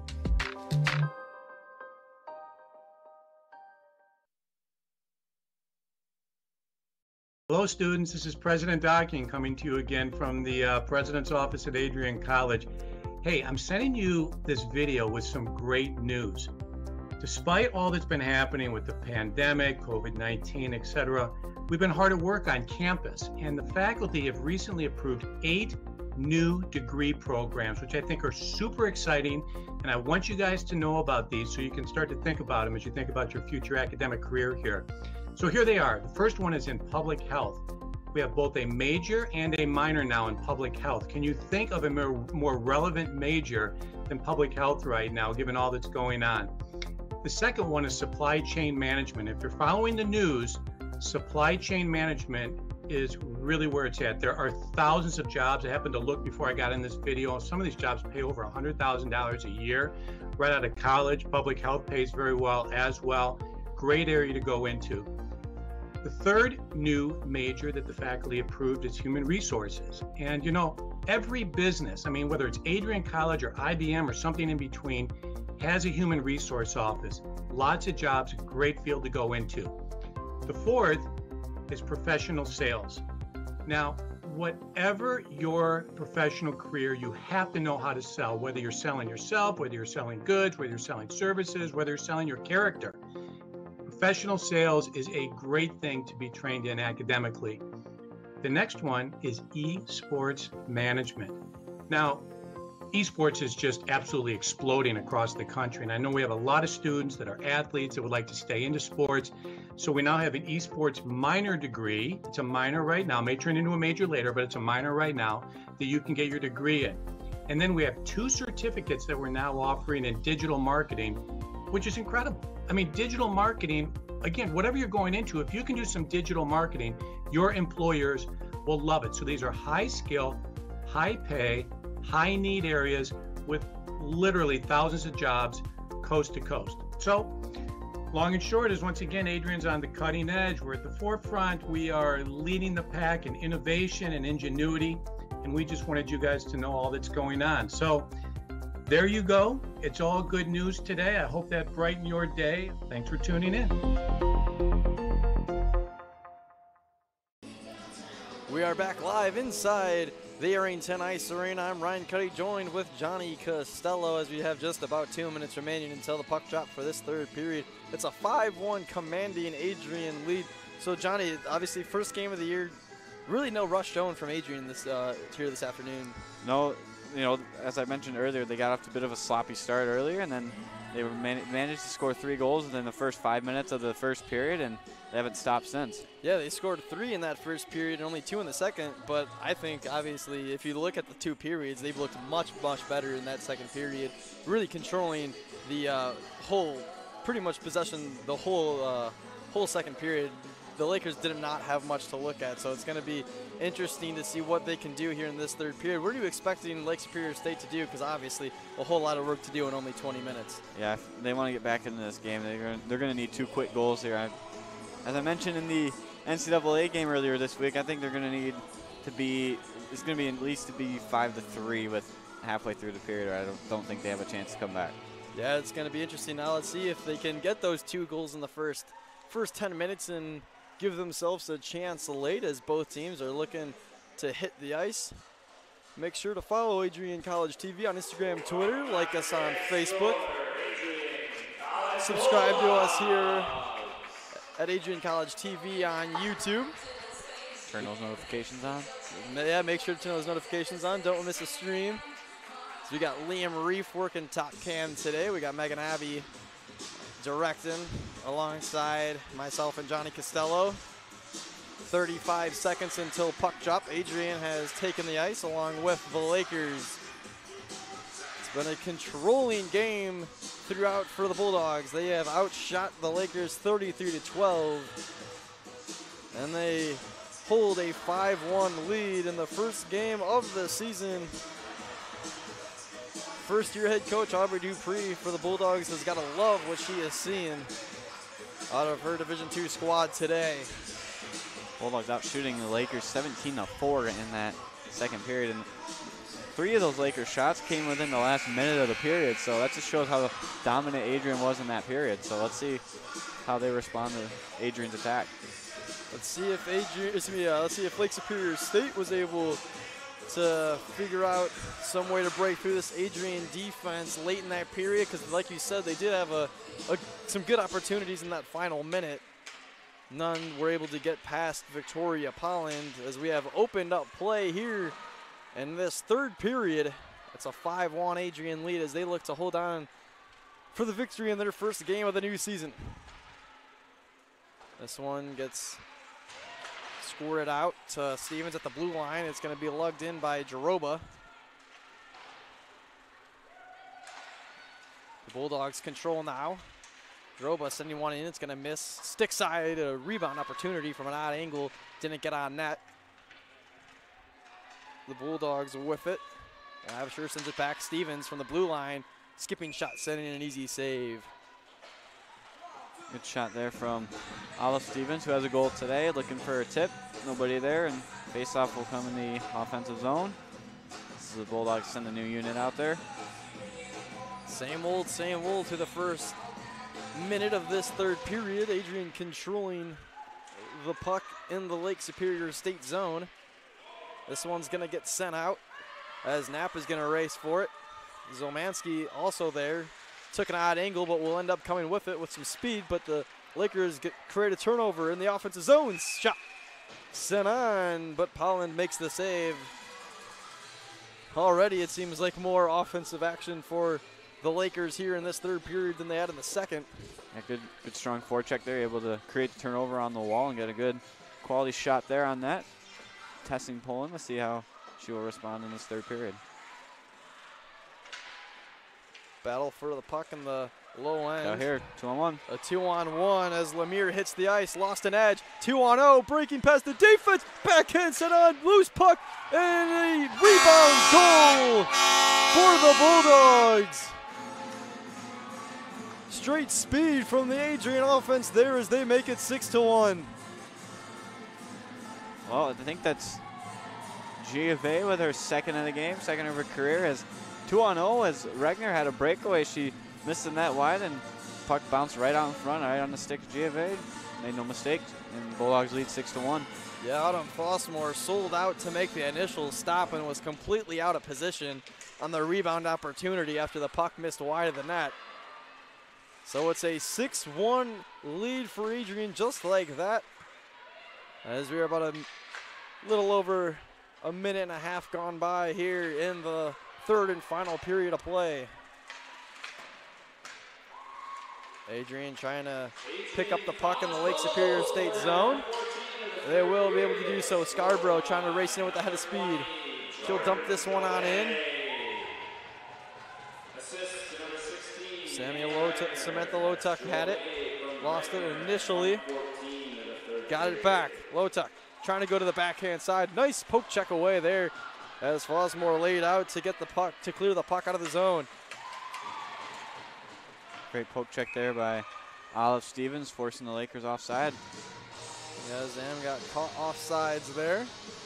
Hello students, this is President Docking coming to you again from the President's Office at Adrian College. Hey, I'm sending you this video with some great news. Despite all that's been happening with the pandemic, COVID-19, etc., we've been hard at work on campus, and the faculty have recently approved 8 new degree programs, which I think are super exciting, and I want you guys to know about these so you can start to think about them as you think about your future academic career here. So here they are. The first one is in public health. We have both a major and a minor now in public health. Can you think of a more relevant major than public health right now, given all that's going on? The second one is supply chain management. If you're following the news, supply chain management is really where it's at. There are thousands of jobs. I happened to look before I got in this video. Some of these jobs pay over $100,000 a year. Right out of college, public health pays very well as well. Great area to go into. The third new major that the faculty approved is human resources. And you know, every business, I mean, whether it's Adrian College or IBM or something in between, has a human resource office. Lots of jobs, great field to go into. The fourth is professional sales. Now, whatever your professional career, you have to know how to sell, whether you're selling yourself, whether you're selling goods, whether you're selling services, whether you're selling your character. Professional sales is a great thing to be trained in academically. The next one is esports management. Now, esports is just absolutely exploding across the country. And I know we have a lot of students that are athletes that would like to stay into sports. So we now have an esports minor degree. It's a minor right now, may turn into a major later, but it's a minor right now that you can get your degree in. And then we have 2 certificates that we're now offering in digital marketing, which is incredible. I mean, digital marketing, again, whatever you're going into, if you can do some digital marketing, your employers will love it. So these are high skill, high pay, high need areas with literally thousands of jobs coast to coast. So long and short is, once again, Adrian's on the cutting edge. We're at the forefront. We are leading the pack in innovation and ingenuity. And we just wanted you guys to know all that's going on. So there you go. It's all good news today. I hope that brightened your day. Thanks for tuning in. We are back live inside the Arrington Ice Arena. I'm Ryan Cuddy, joined with Johnny Costello as we have just about 2 minutes remaining until the puck drop for this third period. It's a 5-1 commanding Adrian lead. So Johnny, obviously first game of the year, really no rush shown from Adrian here this afternoon. No, you know, as I mentioned earlier, they got off to a bit of a sloppy start earlier, and then they managed to score 3 goals within the first 5 minutes of the first period, and they haven't stopped since. Yeah, they scored 3 in that first period and only 2 in the second, but I think, obviously, if you look at the 2 periods, they've looked much, much better in that second period, really controlling the whole, pretty much possession the whole second period. The Lakers did not have much to look at, so it's going to be interesting to see what they can do here in this third period. What are you expecting Lake Superior State to do? Because obviously a whole lot of work to do in only 20 minutes. Yeah, if they want to get back into this game, they're going to need 2 quick goals here. As I mentioned in the NCAA game earlier this week, I think they're going to need to be, it's going to be at least to be 5-3 with halfway through the period, or I don't think they have a chance to come back. Yeah, it's going to be interesting. Now let's see if they can get those 2 goals in the first 10 minutes and give themselves a chance late, as both teams are looking to hit the ice. Make sure to follow Adrian College TV on Instagram, Twitter, like us on Facebook. Subscribe to us here at Adrian College TV on YouTube. Turn those notifications on. Yeah, make sure to turn those notifications on. Don't miss a stream. So we got Liam Reef working top cam today. We got Megan Abbey directing alongside myself and Johnny Costello. 35 seconds until puck drop. Adrian has taken the ice along with the Lakers. It's been a controlling game throughout for the Bulldogs. They have outshot the Lakers 33-12, and they hold a 5-1 lead in the first game of the season. First-year head coach Aubrey Dupree for the Bulldogs has got to love what she is seeing out of her Division II squad today. Bulldogs out shooting the Lakers 17-4 in that second period, and 3 of those Lakers shots came within the last minute of the period, so that just shows how dominant Adrian was in that period. So let's see how they respond to Adrian's attack. Let's see if Lake Superior State was able to figure out some way to break through this Adrian defense late in that period, because like you said, they did have some good opportunities in that final minute. None were able to get past Victoria Polland, as we have opened up play here in this third period. It's a 5-1 Adrian lead as they look to hold on for the victory in their first game of the new season. This one gets squirted out to Stevens at the blue line. It's going to be lugged in by Jaroba. The Bulldogs control now. Jaroba sending one in. It's going to miss. Stick side, a rebound opportunity from an odd angle. Didn't get on net. The Bulldogs with it. Absher sends it back. Stevens from the blue line. Skipping shot, sending in an easy save. Good shot there from Olive Stevens, who has a goal today, looking for a tip. Nobody there, and faceoff will come in the offensive zone. This is the Bulldogs send a new unit out there. Same old to the first minute of this third period. Adrian controlling the puck in the Lake Superior State zone. This one's going to get sent out as Knapp is going to race for it. Zomanski also there. Took an odd angle, but will end up coming with it with some speed. But the Lakers create a turnover in the offensive zone. Shot sent on, but Polland makes the save. Already it seems like more offensive action for the Lakers here in this third period than they had in the second. Yeah, good strong forecheck there, able to create the turnover on the wall and get a good quality shot there on that. Testing Polland, let's see how she will respond in this third period. Battle for the puck in the low end. Out here, 2-on-1. A 2-on-1 as Lemire hits the ice, lost an edge. 2-on-0, breaking past the defense. Backhand set on, loose puck, and a rebound goal for the Bulldogs. Straight speed from the Adrian offense there as they make it 6-1. Well, I think that's Giove with her second of the game, second of her career, as 2-on-0 as Regner had a breakaway. She missed the net wide and puck bounced right out in front, right on the stick of Giove. Made no mistake, and Bulldogs lead 6-1. Yeah, Autumn Fossmore sold out to make the initial stop and was completely out of position on the rebound opportunity after the puck missed wide of the net. So it's a 6-1 lead for Adrian just like that. As we're about a little over a minute and a half gone by here in the third and final period of play. Adrian trying to pick up the puck in the Lake Superior State zone. They will be able to do so. Scarborough trying to race in with the head of speed. She'll dump this one on in. Samantha Lotuck had it. Lost it initially. Got it back. Lotuck trying to go to the backhand side. Nice poke check away there as Fosmore laid out to get the puck, to clear the puck out of the zone. Great poke check there by Olive Stevens, forcing the Lakers offside. Yeah, Zam got caught offsides there.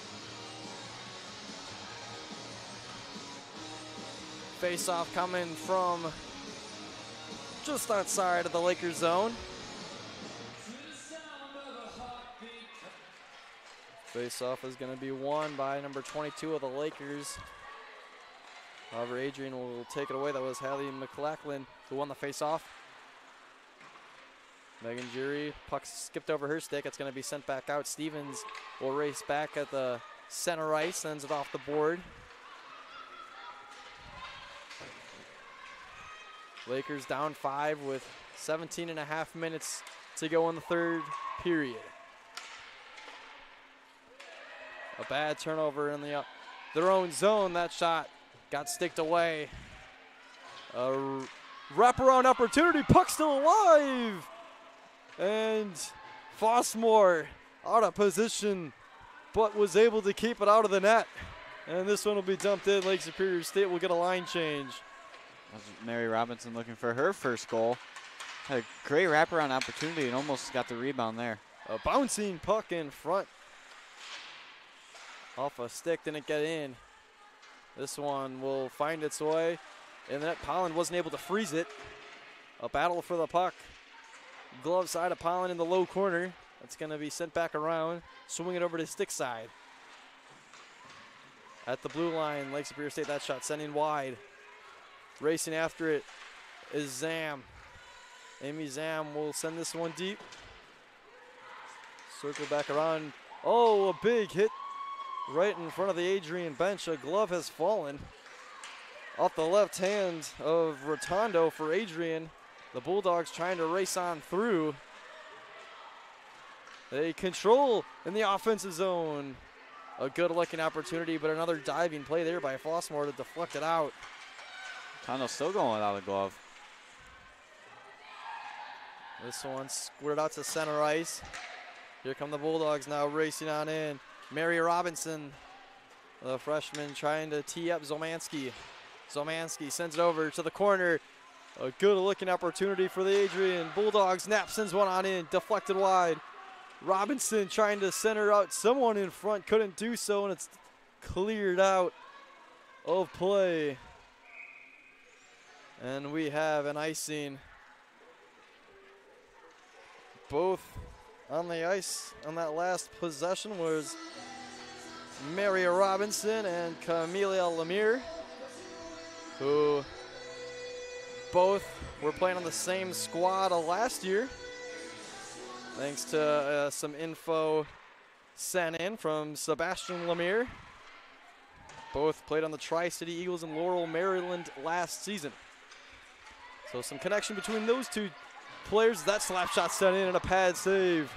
Face-off coming from just outside of the Lakers zone. Face-off is going to be won by number 22 of the Lakers. However, Adrian will take it away. That was Hallie McLachlan who won the face-off. Megan Jury, puck skipped over her stick. It's going to be sent back out. Stevens will race back at the center ice, sends it off the board. Lakers down 5 with 17.5 minutes to go in the third period. A bad turnover in their own zone. That shot got sticked away. A wraparound opportunity. Puck still alive. And Fosmore out of position, but was able to keep it out of the net. And this one will be dumped in. Lake Superior State will get a line change. Mary Robinson looking for her first goal. Had a great wraparound opportunity and almost got the rebound there. A bouncing puck in front. Off a stick, didn't get in. This one will find its way in the net. Pollen wasn't able to freeze it. A battle for the puck. Glove side of Pollen in the low corner. That's going to be sent back around. Swinging it over to stick side. At the blue line, Lake Superior State, that shot sending wide. Racing after it is Zam. Amy Zam will send this one deep. Circle back around. Oh, a big hit right in front of the Adrian bench. A glove has fallen off the left hand of Rotondo for Adrian. The Bulldogs trying to race on through. They control in the offensive zone. A good looking opportunity, but another diving play there by Fosmore to deflect it out. Rotondo's still going without a glove. This one squirted out to center ice. Here come the Bulldogs now racing on in. Mary Robinson, the freshman, trying to tee up Zomanski. Zomanski sends it over to the corner. A good looking opportunity for the Adrian Bulldogs. Knapp sends one on in, deflected wide. Robinson trying to center out someone in front, couldn't do so, and it's cleared out of play. And we have an icing. Both on the ice on that last possession was Mary Robinson and Camelia Lemire, who both were playing on the same squad last year. Thanks to some info sent in from Sebastian Lemire. Both played on the Tri-City Eagles in Laurel, Maryland last season. So some connection between those two players. That slap shot sent in and a pad save.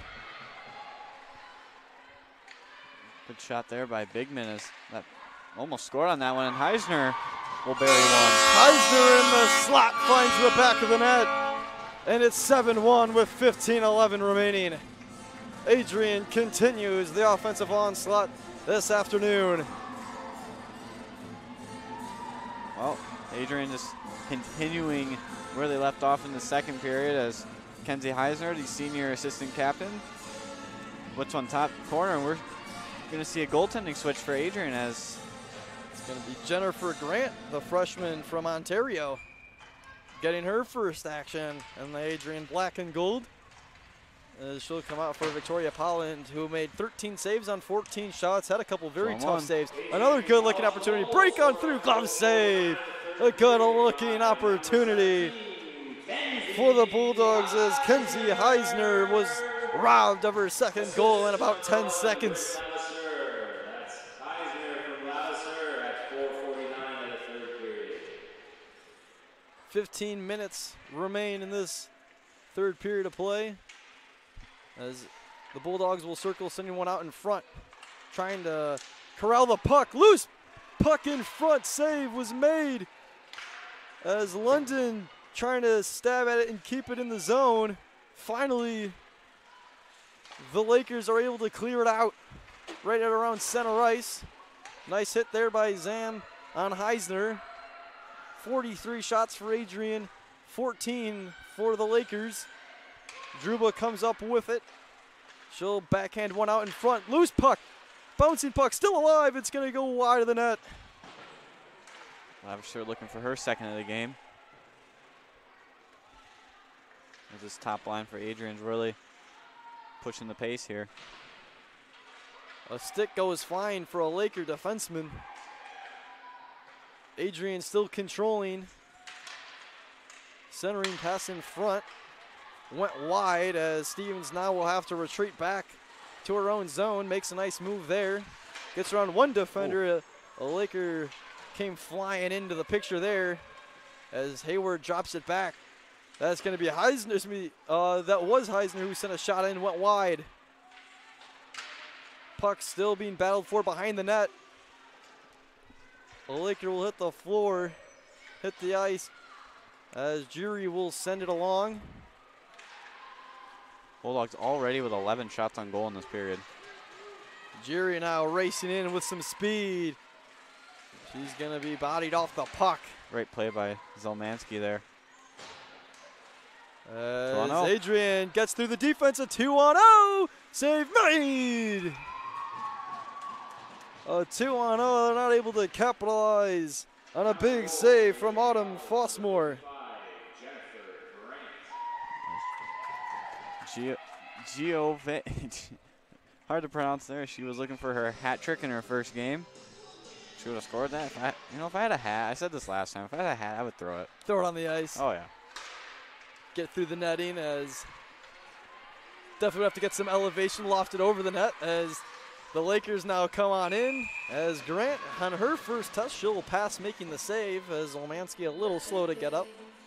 Good shot there by Bigman as that almost scored on that one, and Heisner will bury one. Heisner in the slot finds the back of the net, and it's 7-1 with 15:11 remaining. Adrian continues the offensive onslaught this afternoon. Well, Adrian just continuing where they left off in the second period as Kenzie Heisner, the senior assistant captain, puts on top corner, and we're going to see a goaltending switch for Adrian as it's going to be Jennifer Grant, the freshman from Ontario, getting her first action in the Adrian black and gold. As she'll come out for Victoria Polland, who made 13 saves on 14 shots, had a couple very tough saves. Another good looking opportunity, break on through, glove save. A good looking opportunity for the Bulldogs as Kenzie Heisner was robbed of her second goal in about 10 seconds. That's Heisner from Lavasser at 4:49 of the third 15 minutes remain in this third period of play, as the Bulldogs will circle, sending one out in front, trying to corral the puck. Loose puck in front. Save was made as London trying to stab at it and keep it in the zone. Finally, the Lakers are able to clear it out right at around center ice. Nice hit there by Zam on Heisner. 43 shots for Adrian, 14 for the Lakers. Druba comes up with it. She'll backhand one out in front. Loose puck, bouncing puck, still alive. It's going to go wide of the net. Lavisher looking for her second of the game. This top line for Adrian's really pushing the pace here. A stick goes flying for a Laker defenseman. Adrian still controlling. Centering pass in front. Went wide as Stevens now will have to retreat back to her own zone. Makes a nice move there. Gets around one defender. A Laker came flying into the picture there as Hayward drops it back. That's going to be Heisner. That was Heisner who sent a shot in, went wide. Puck still being battled for behind the net. The Laker will hit the floor, hit the ice, as Jury will send it along. Bulldogs already with 11 shots on goal in this period. Jury now racing in with some speed. She's going to be bodied off the puck. Great play by Zelmansky there. As Adrian gets through the defense, a 2-on-0. Save made. A 2-on-0. They're not able to capitalize on a big save from Autumn Fossmore. Hard to pronounce there. She was looking for her hat trick in her first game. She would have scored that. If I had a hat, I said this last time, if I had a hat, I would throw it. Throw it on the ice. Oh, yeah. Get through the netting as definitely have to get some elevation lofted over the net as the Lakers now come on in. As Grant on her first touch, she'll pass making the save as Olmansky a little slow to get up.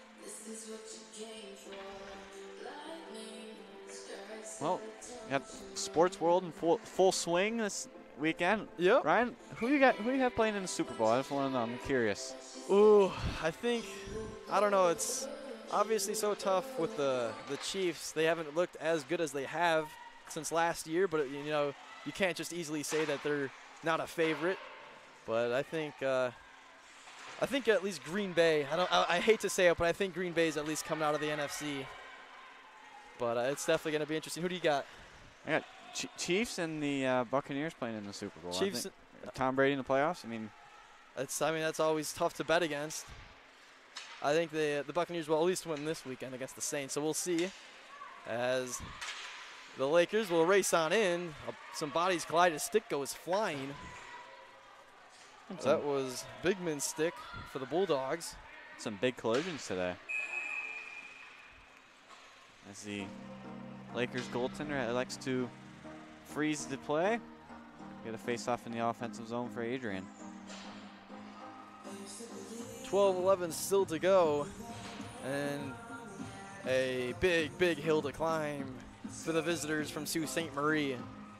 Well, you got sports world in full swing this weekend. Yep. Ryan, who you have playing in the Super Bowl? I just want to know. I'm curious. Ooh, I don't know. It's obviously so tough with the Chiefs. They haven't looked as good as they have since last year, but you can't just easily say that they're not a favorite. But I think at least Green Bay. I hate to say it, but I think Green Bay is at least coming out of the NFC. But it's definitely going to be interesting. Who do you got? I got Chiefs and the Buccaneers playing in the Super Bowl. Chiefs. Tom Brady in the playoffs. That's always tough to bet against. I think the Buccaneers will at least win this weekend against the Saints. So we'll see as the Lakers will race on in. Some bodies collide. A stick goes flying. That was Bigman's stick for the Bulldogs. Some big collisions today. As the Lakers goaltender likes to freeze the play. Get a face-off in the offensive zone for Adrian. 12-11 still to go. And a big hill to climb for the visitors from Sault Ste. Marie.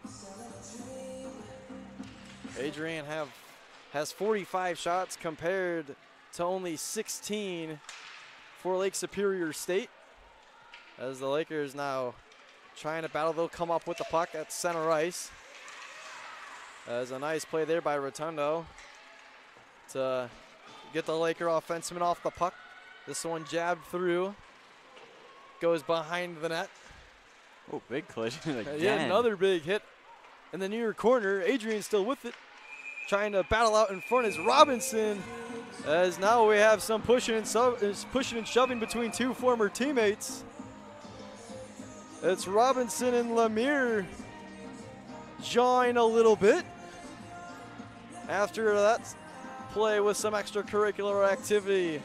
Adrian has 45 shots compared to only 16 for Lake Superior State. As the Lakers now trying to battle, they'll come up with the puck at center ice. As a nice play there by Rotundo to get the Laker offenseman off the puck. This one jabbed through, goes behind the net. Oh, big collision again. Yeah, another big hit in the near corner. Adrian still with it, trying to battle out in front is Robinson. As now we have some pushing and shoving between two former teammates. It's Robinson and Lemire jawing a little bit after that play with some extracurricular activity.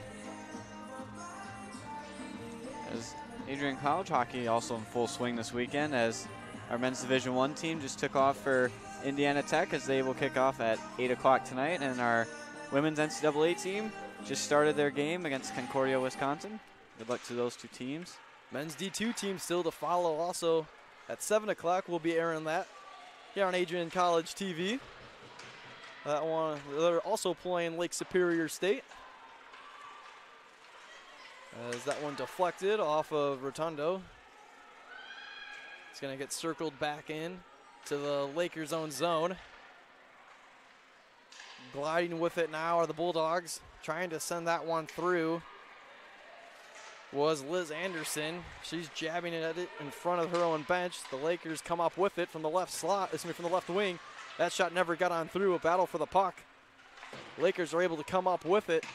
As Adrian College hockey also in full swing this weekend, as our men's Division I team just took off for Indiana Tech, as they will kick off at 8 o'clock tonight, and our women's NCAA team just started their game against Concordia, Wisconsin. Good luck to those two teams. Men's D2 team still to follow. Also at 7 o'clock, we'll be airing that here on Adrian College TV. That one, they're also playing Lake Superior State. As that one deflected off of Rotundo. It's going to get circled back in to the Lakers' own zone. Gliding with it now are the Bulldogs, trying to send that one through. Was Liz Anderson. She's jabbing it at it in front of her own bench. The Lakers come up with it from the left slot, from the left wing. That shot never got on through. A battle for the puck. Lakers are able to come up with it.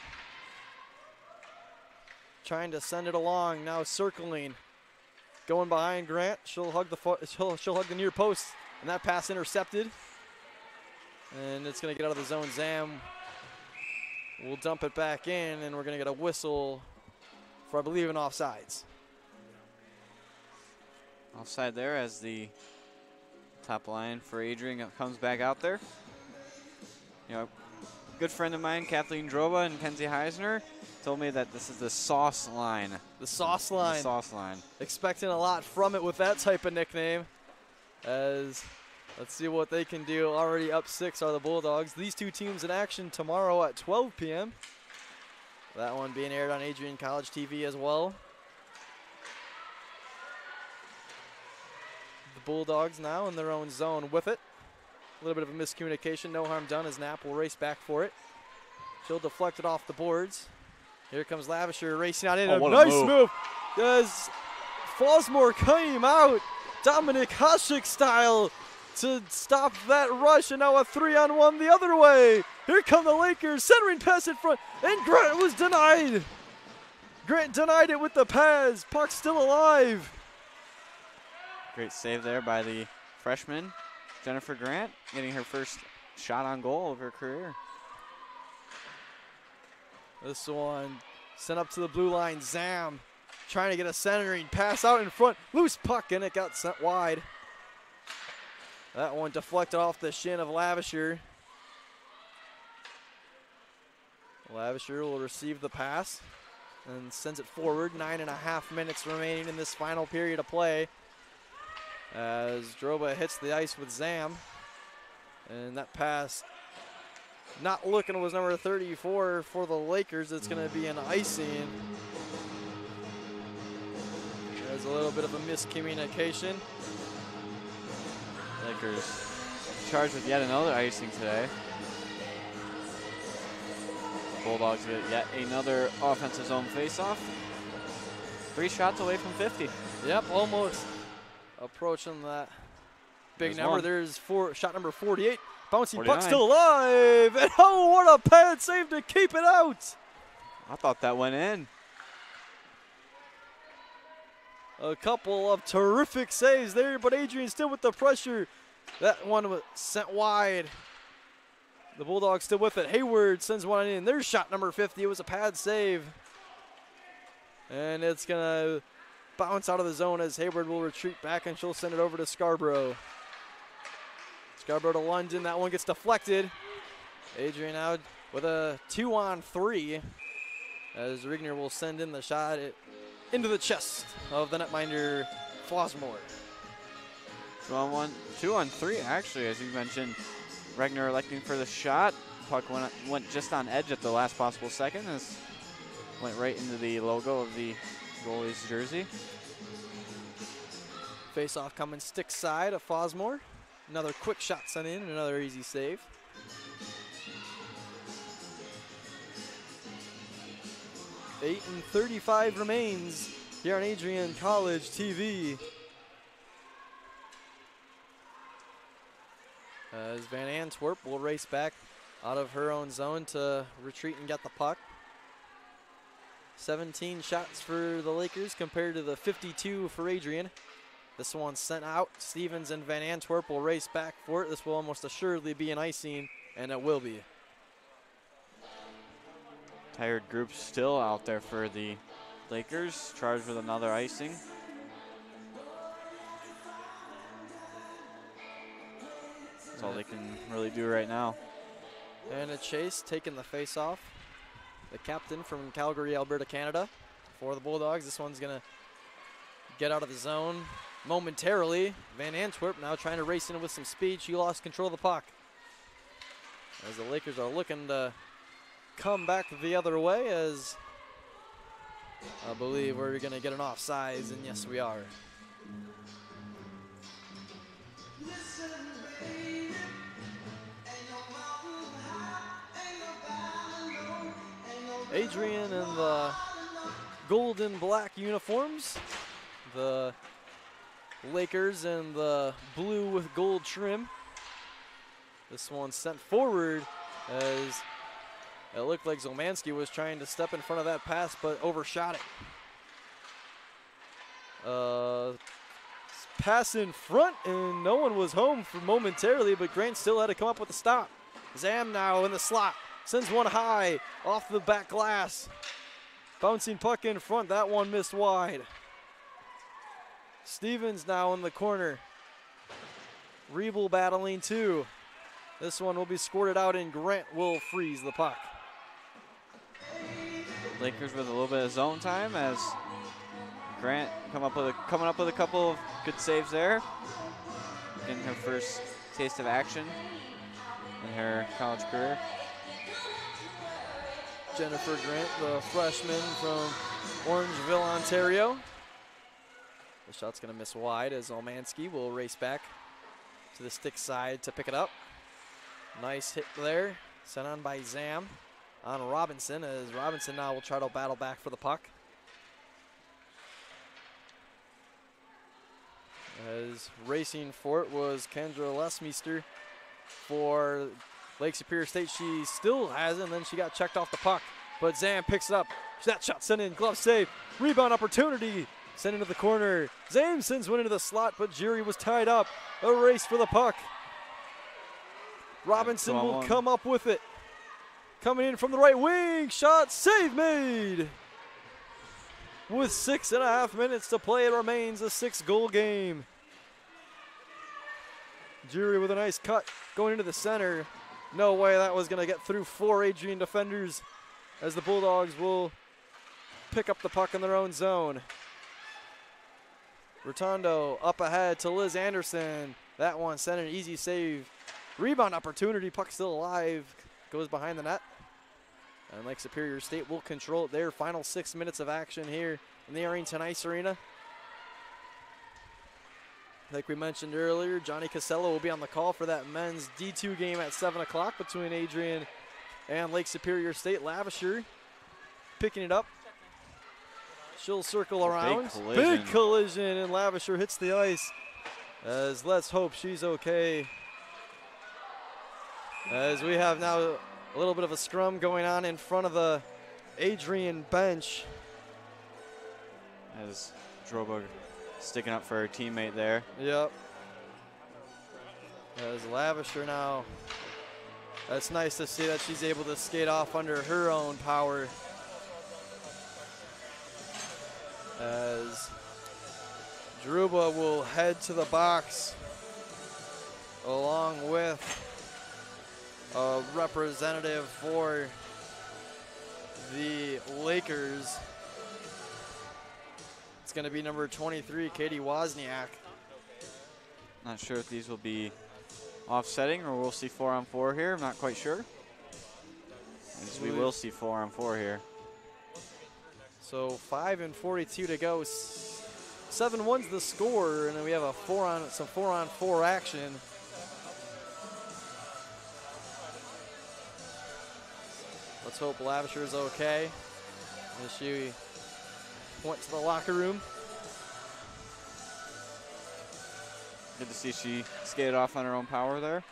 Trying to send it along, now circling. Going behind Grant. She'll hug the near post, and that pass intercepted. And it's going to get out of the zone. Zam will dump it back in, and we're going to get a whistle for, I believe, an offsides. Offside there as the top line for Adrian comes back out there. You know, a good friend of mine, Kathleen Droba and Kenzie Heisner, told me that this is the sauce line. The sauce line. The sauce line. Expecting a lot from it with that type of nickname. As let's see what they can do. Already up 6 are the Bulldogs. These two teams in action tomorrow at 12 p.m. That one being aired on Adrian College TV as well. The Bulldogs now in their own zone with it. A little bit of a miscommunication. No harm done as Knapp will race back for it. She'll deflect it off the boards. Here comes Lavisher racing out in. Oh, a what nice a move. As Fosmore came out, Dominic Hasek style, to stop that rush, and now a 3-on-1 the other way. Here come the Lakers, centering pass in front, and Grant was denied. Grant denied it with the pass. Puck still alive. Great save there by the freshman, Jennifer Grant, getting her first shot on goal of her career. This one sent up to the blue line. Zam trying to get a centering pass out in front. Loose puck, and it got sent wide. That one deflected off the shin of Lavisher. Lavisher will receive the pass and sends it forward. 9.5 minutes remaining in this final period of play. As Droba hits the ice with Zam. And that pass, not looking, was number 34 for the Lakers. It's going to be an icing. There's a little bit of a miscommunication. Lakers charged with yet another icing today. Bulldogs get yet another offensive zone faceoff. 3 shots away from 50. Yep, almost approaching that big There's number. one. There's shot number 48. Bouncing 49. puck still alive. And oh, what a pad save to keep it out. I thought that went in. A couple of terrific saves there, but Adrian still with the pressure. That one was sent wide. The Bulldogs still with it. Hayward sends one in. There's shot number 50. It was a pad save. And it's going to bounce out of the zone as Hayward will retreat back, and she'll send it over to Scarborough. Scarborough to London. That one gets deflected. Adrian out with a 2-on-3 as Rigner will send in the shot into the chest of the netminder Fosmore. 2-on-1, 2-on-3 actually, as you mentioned. Regner electing for the shot. Puck went just on edge at the last possible second. Went right into the logo of the goalie's jersey. Face-off coming stick side of Fosmore. Another quick shot sent in, and another easy save. .35 remains here on Adrian College TV. As Van Antwerp will race back out of her own zone to retreat and get the puck. 17 shots for the Lakers compared to the 52 for Adrian. This one sent out. Stevens and Van Antwerp will race back for it. This will almost assuredly be an icing, and it will be. Tired group still out there for the Lakers, charged with another icing. That's all they can really do right now. And a chase taking the face off. the captain from Calgary, Alberta, Canada, for the Bulldogs. This one's going to get out of the zone momentarily. Van Antwerp now trying to race in with some speed. She lost control of the puck. As the Lakers are looking to come back the other way, as I believe we're going to get an offsides, and yes, we are. Adrian in the gold and black uniforms. The Lakers in the blue with gold trim. This one sent forward as it looked like Zomanski was trying to step in front of that pass, but overshot it. Pass in front, and no one was home for momentarily, but Grant still had to come up with a stop. Zam now in the slot. Sends one high off the back glass. Bouncing puck in front. That one missed wide. Stevens now in the corner. Rebel battling too. This one will be squirted out, and Grant will freeze the puck. Lakers with a little bit of zone time as Grant coming up with a couple of good saves there. Getting her first taste of action in her college career. Jennifer Grant, the freshman from Orangeville, Ontario. The shot's going to miss wide as Olmanski will race back to the stick side to pick it up. Nice hit there, sent on by Zam on Robinson, as Robinson now will try to battle back for the puck. As racing for it was Kendra Lesmeister for Lake Superior State. She still has it, and then she got checked off the puck. But Zam picks it up. That shot sent in, glove save, rebound opportunity, sent into the corner. Zam sends one into the slot, but Jury was tied up. A race for the puck. Robinson will come up with it. Coming in from the right wing, shot, save made. With 6.5 minutes to play, it remains a 6-goal game. Jury with a nice cut going into the center. No way that was going to get through 4 Adrian defenders, as the Bulldogs will pick up the puck in their own zone. Rotondo up ahead to Liz Anderson. That one sent an easy save. Rebound opportunity, puck still alive, goes behind the net. And Lake Superior State will control their final 6 minutes of action here in the Arlington Ice Arena. Like we mentioned earlier, Johnny Casello will be on the call for that men's D2 game at 7 o'clock between Adrian and Lake Superior State. Lavisher picking it up. She'll circle around. Big collision, and Lavisher hits the ice. As let's hope she's okay. As we have now a little bit of a scrum going on in front of the Adrian bench. As Droba sticking up for her teammate there. Yep. As Lavisher now, that's nice to see that she's able to skate off under her own power. As Druba will head to the box along with a representative for the Lakers. It's going to be number 23, Katie Wozniak. Not sure if these will be offsetting or we'll see 4-on-4 here. I'm not quite sure. As we will see 4-on-4 here. So 5:42 to go. 7-1's the score, and then we have a some 4-on-4 action. Let's hope Lavisher is okay as she went to the locker room. Good to see she skated off on her own power there.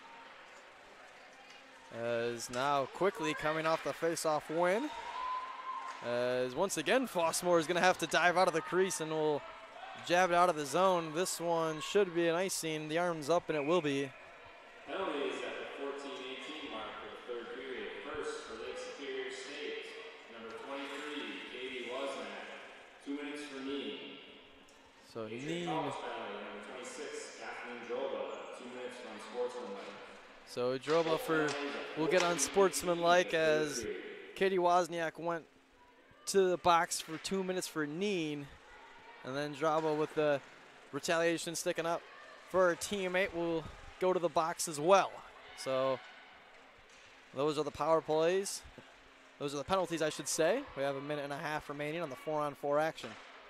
As now quickly coming off the face-off win. As once again Fossmore is going to have to dive out of the crease and will jab it out of the zone. This one should be an icing. The arm's up, and it will be. Penalties at the 14-18 mark for the third period. First for Lake Superior State, number 23, Katie Wozniak. 2 minutes for Neen. So Neen. Number 26, Kathleen Droba. 2 minutes from Sportsmanlike. So Droba will get on Sportsmanlike as Katie Wozniak went to the box for 2 minutes for kneeing, and then Drabo with the retaliation sticking up for her teammate will go to the box as well. So those are the power plays. Those are the penalties, I should say. We have a minute and a half remaining on the 4-on-4 action.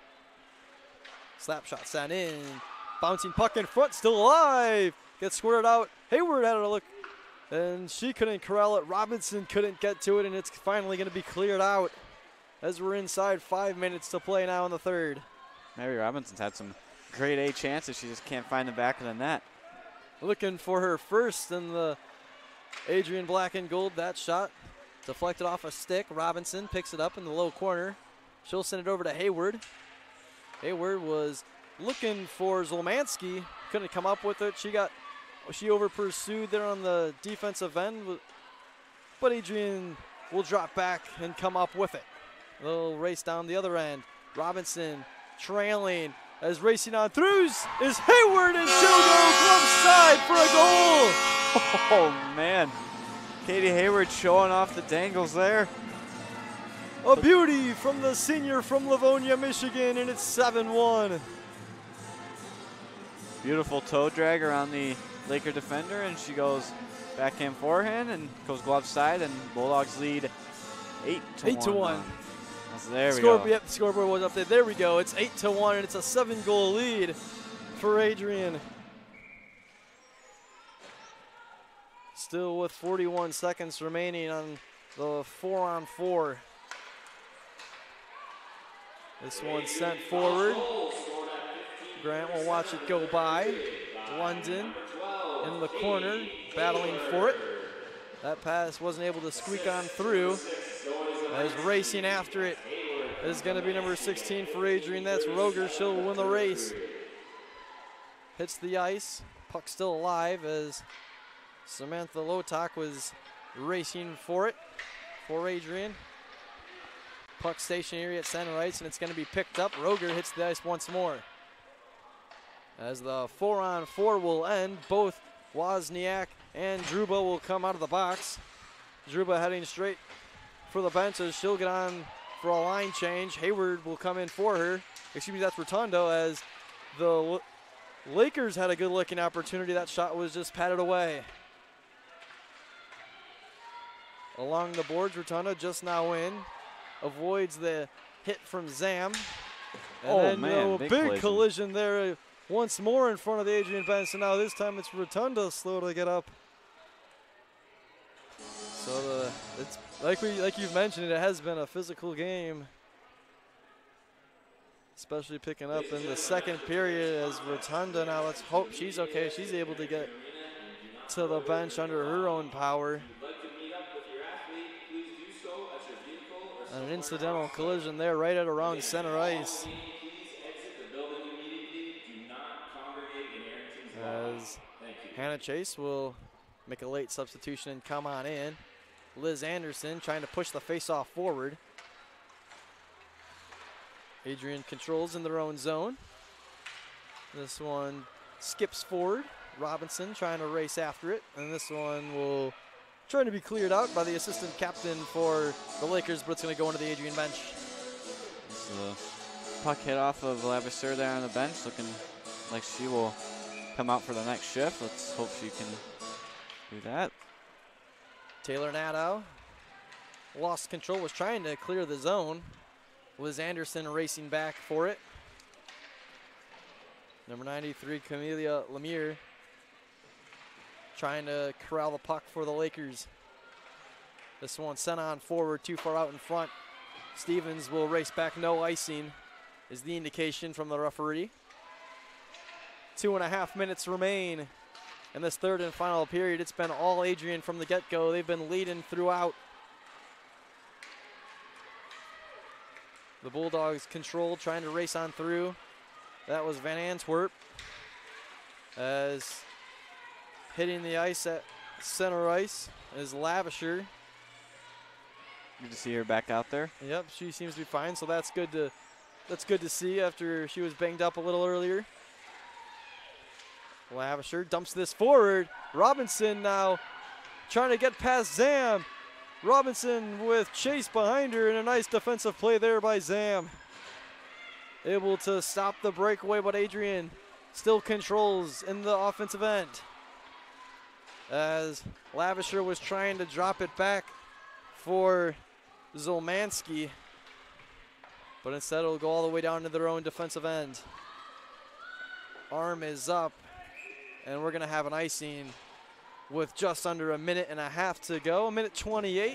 Slap shot sent in. Bouncing puck in front, still alive. Gets squirted out. Hayward had a look, and she couldn't corral it. Robinson couldn't get to it, and it's finally going to be cleared out as we're inside 5 minutes to play now in the third. Mary Robinson's had some grade A chances. She just can't find the back of the net. Looking for her first in the Adrian black and gold. That shot deflected off a stick. Robinson picks it up in the low corner. She'll send it over to Hayward. Hayward was looking for Zolmansky. Couldn't come up with it. She over pursued there on the defensive end. But Adrian will drop back and come up with it. A little race down the other end. Robinson trailing as racing on throughs is Hayward, and she'll go glove side for a goal. Oh, man. Katie Hayward showing off the dangles there. A beauty from the senior from Livonia, Michigan, and it's 7-1. Beautiful toe drag around the Laker defender, and she goes backhand forehand and goes glove side, and Bulldogs lead 8-1. There we go. Yep, the scoreboard was up there. There we go. It's 8-1, and it's a 7-goal lead for Adrian. Still with 41 seconds remaining on the 4-on-4. This one sent forward. Grant will watch it go by. London in the corner, battling for it. That pass wasn't able to squeak on through. As racing after it is going to be number 16 for Adrian. That's Roger. She'll win the race. Hits the ice. Puck still alive as Samantha Lotok was racing for it for Adrian. Puck stationary at center ice, and it's going to be picked up. Roger hits the ice once more. As the 4-on-4 will end, both Wozniak and Druba will come out of the box. Druba heading straight for the bench as she'll get on for a line change. Hayward will come in for her. Excuse me, that's Rotundo, as the Lakers had a good looking opportunity. That shot was just patted away. Along the boards, Rotundo just now in. Avoids the hit from Zam. And then big collision there once more in front of the Adrian bench. So now this time it's Rotundo slow to get up. So it's like you've mentioned, it has been a physical game, especially picking up in the second period as Rotunda. Now let's hope she's okay. She's able to get to the bench under her own power. And an incidental collision there right at around center ice. As Hannah Chase will make a late substitution and come on in. Liz Anderson trying to push the face-off forward. Adrian controls in their own zone. This one skips forward. Robinson trying to race after it. And this one will try to be cleared out by the assistant captain for the Lakers, but it's going to go into the Adrian bench. So puck hit off of Lavaseur there on the bench, looking like she will come out for the next shift. Let's hope she can do that. Taylor Nadeau lost control, was trying to clear the zone. Liz Anderson racing back for it. Number 93, Camelia Lemire, trying to corral the puck for the Lakers. This one sent on forward, too far out in front. Stevens will race back, no icing is the indication from the referee. 2.5 minutes remain in this third and final period. It's been all Adrian from the get-go. They've been leading throughout. The Bulldogs control, trying to race on through. That was Van Antwerp as hitting the ice at center ice is Lavisher. Good to see her back out there. Yep, she seems to be fine, so that's good to see after she was banged up a little earlier. Lavisher dumps this forward. Robinson now trying to get past Zam. Robinson with Chase behind her, and a nice defensive play there by Zam. Able to stop the breakaway, but Adrian still controls in the offensive end. As Lavisher was trying to drop it back for Zolmansky, but instead it'll go all the way down to their own defensive end. Arm is up, and we're going to have an icing with just under a minute and a half to go, 1:28.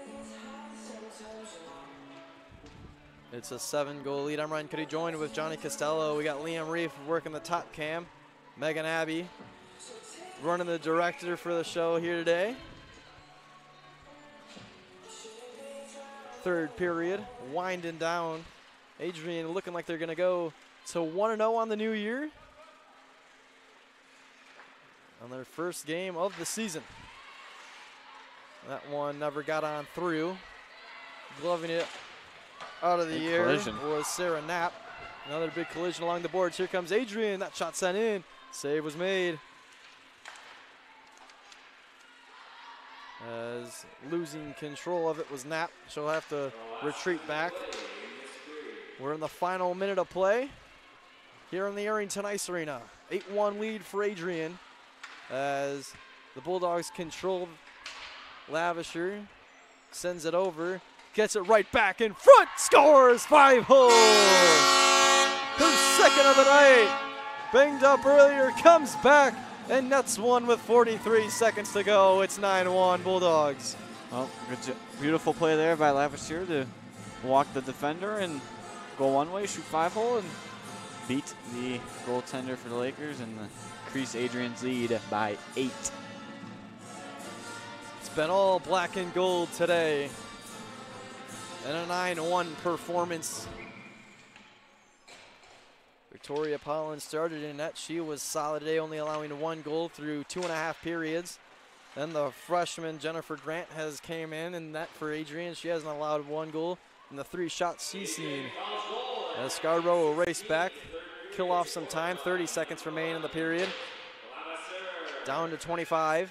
It's a 7-goal lead. I'm Ryan Cuddy, joined with Johnny Costello. We got Liam Reef working the top cam. Megan Abbey running the director for the show here today. Third period, winding down. Adrian looking like they're going to go to 1-0 on the new year, on their first game of the season. That one never got on through. Gloving it out of the air was Sarah Knapp. Another big collision along the boards. Here comes Adrian. That shot sent in. Save was made. As losing control of it was Knapp. She'll have to retreat back. We're in the final minute of play here in the Arrington Ice Arena. 8-1 lead for Adrian as the Bulldogs control. Lavisher sends it over, gets it right back in front, scores 5-0. Her second of the night. Banged up earlier, comes back and nets one with 43 seconds to go. It's 9-1 Bulldogs. Well, beautiful play there by Lavisher to walk the defender and go one way, shoot 5-hole, and beat the goaltender for the Lakers and increase Adrian's lead by 8. It's been all black and gold today. And a 9-1 performance. Victoria Pollen started in net. She was solid today, only allowing 1 goal through 2.5 periods. Then the freshman Jennifer Grant has came in net for Adrian. She hasn't allowed 1 goal in the 3 shots she's seen. As Scarborough will race back, kill off some time. 30 seconds remain in the period. Down to 25.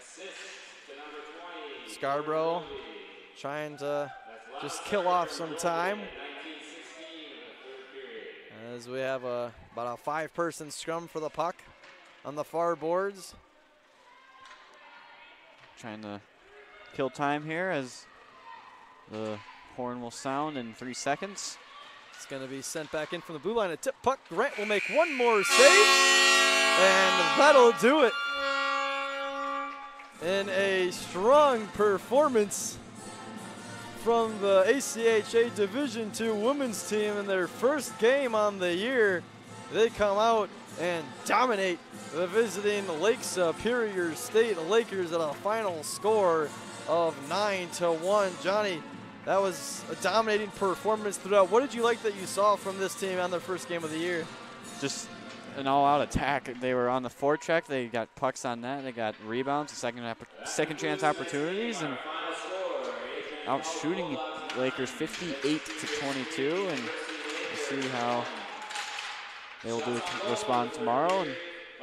Scarborough trying to just kill off some time. As we have about a 5-person scrum for the puck on the far boards. Trying to kill time here as the horn will sound in 3 seconds. It's going to be sent back in from the blue line. A tip puck. Grant will make one more save, and that'll do it. In a strong performance from the ACHA Division II women's team in their first game on the year, they come out and dominate the visiting Lake Superior State Lakers at a final score of 9-1. Johnny, that was a dominating performance throughout. What did you like that you saw from this team on their first game of the year? Just an all-out attack. They were on the forecheck. They got pucks on net. They got rebounds, second chance opportunities, and out shooting Lakers 58-22. And we'll see how they'll respond tomorrow. And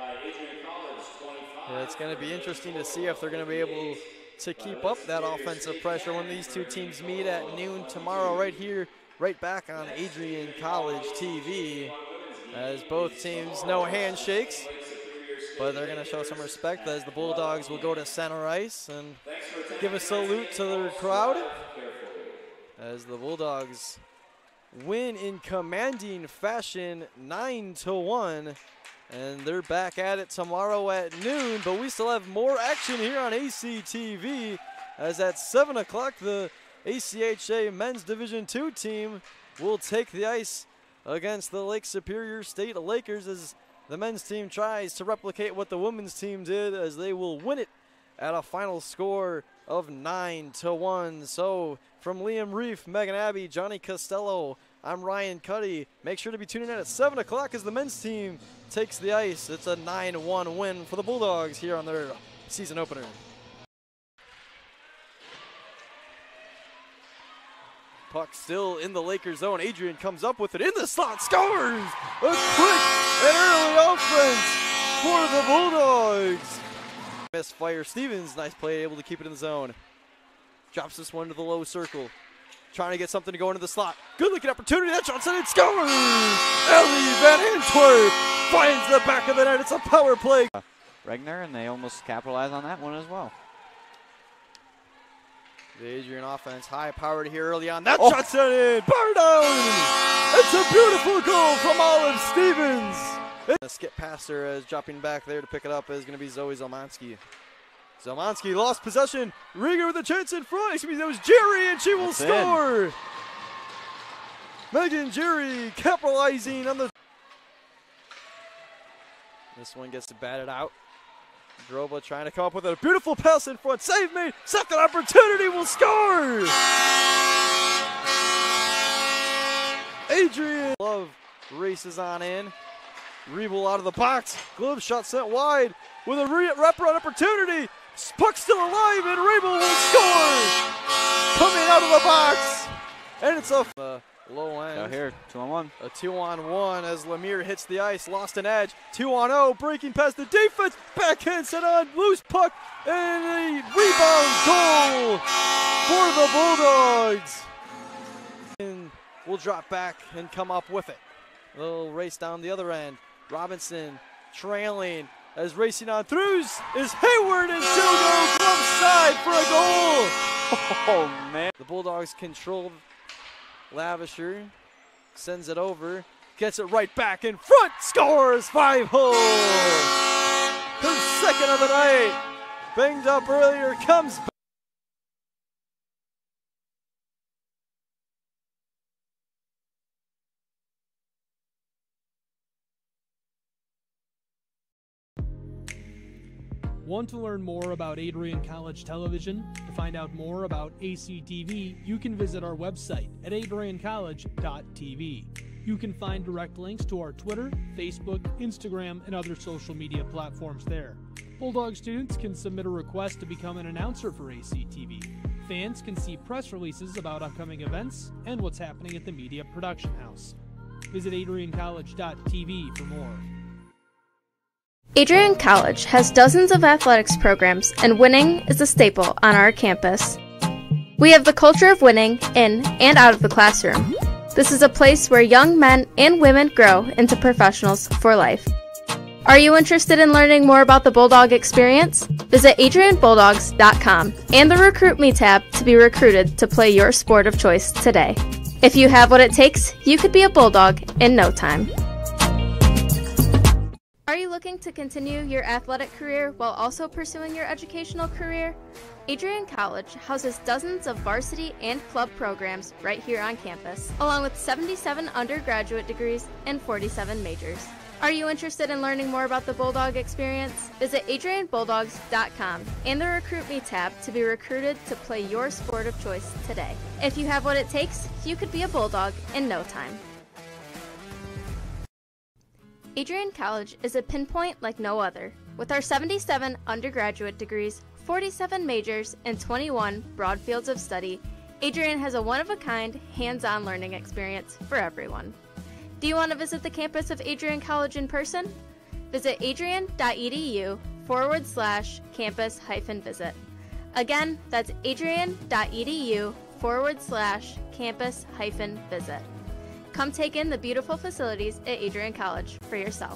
yeah, it's going to be interesting to see if they're going to be able to keep up that offensive pressure when these two teams meet at noon tomorrow right here, right back on Adrian College TV. As both teams, no handshakes, but they're going to show some respect as the Bulldogs will go to center ice and give a salute to their crowd. As the Bulldogs win in commanding fashion 9-1. And they're back at it tomorrow at noon, but we still have more action here on ACTV, as at 7 o'clock the ACHA Men's Division II team will take the ice against the Lake Superior State Lakers as the men's team tries to replicate what the women's team did, as they will win it at a final score of 9-1. So from Liam Reef, Megan Abbey, Johnny Costello, I'm Ryan Cuddy. Make sure to be tuning in at 7 o'clock as the men's team takes the ice. It's a 9-1 win for the Bulldogs here on their season opener. Puck still in the Lakers zone. Adrian comes up with it in the slot, scores! A quick and early offense for the Bulldogs. Misfire Stevens, nice play, able to keep it in the zone. Drops this one to the low circle. Trying to get something to go into the slot. Good looking opportunity. That shot sent it. Scores! Ellie Van Antwerp finds the back of the net. It's a power play. Regner, and they almost capitalize on that one as well. The Adrian offense, high powered here early on. That shot sent in. Bar down! It's a beautiful goal from Olive Stevens. A skip past her as dropping back there to pick it up is going to be Zoe Zelmansky. Zelmansky lost possession. Rieger with a chance in front. Excuse me, that was Jerry, and she will score. Megan Jerry capitalizing on the. This one gets batted out. Droba trying to come up with a beautiful pass in front. Save made. Second opportunity, will score. Adrian Love races on in. Rebel out of the box. Glove shot sent wide with a wraparound opportunity. Puck still alive, and Rebel will score. Coming out of the box, and it's a low end. Out here, 2-on-1. A 2-on-1 as Lemire hits the ice, lost an edge. 2-on-0, breaking past the defense. Backhand set on, loose puck, and a rebound goal for the Bulldogs. And we'll drop back and come up with it. A little race down the other end. Robinson trailing as racing on throughs is Hayward, and she'll go glove side for a goal. Oh, man. The Bulldogs control. Lavisher sends it over, gets it right back in front, scores 5-hole. Her second of the night. Banged up earlier, comes back. Want to learn more about Adrian College Television? To find out more about ACTV, you can visit our website at adriancollege.tv. You can find direct links to our Twitter, Facebook, Instagram, and other social media platforms there. Bulldog students can submit a request to become an announcer for ACTV. Fans can see press releases about upcoming events and what's happening at the Media Production House. Visit adriancollege.tv for more. Adrian College has dozens of athletics programs, and winning is a staple on our campus. We have the culture of winning in and out of the classroom. This is a place where young men and women grow into professionals for life. Are you interested in learning more about the Bulldog experience? Visit adrianbulldogs.com and the Recruit Me tab to be recruited to play your sport of choice today. If you have what it takes, you could be a Bulldog in no time. Are you looking to continue your athletic career while also pursuing your educational career? Adrian College houses dozens of varsity and club programs right here on campus, along with 77 undergraduate degrees and 47 majors. Are you interested in learning more about the Bulldog experience? Visit adrianbulldogs.com and the Recruit Me tab to be recruited to play your sport of choice today. If you have what it takes, you could be a Bulldog in no time. Adrian College is a pinpoint like no other. With our 77 undergraduate degrees, 47 majors, and 21 broad fields of study, Adrian has a one-of-a-kind, hands-on learning experience for everyone. Do you want to visit the campus of Adrian College in person? Visit adrian.edu/campus-visit. Again, that's adrian.edu/campus-visit. Come take in the beautiful facilities at Adrian College for yourself.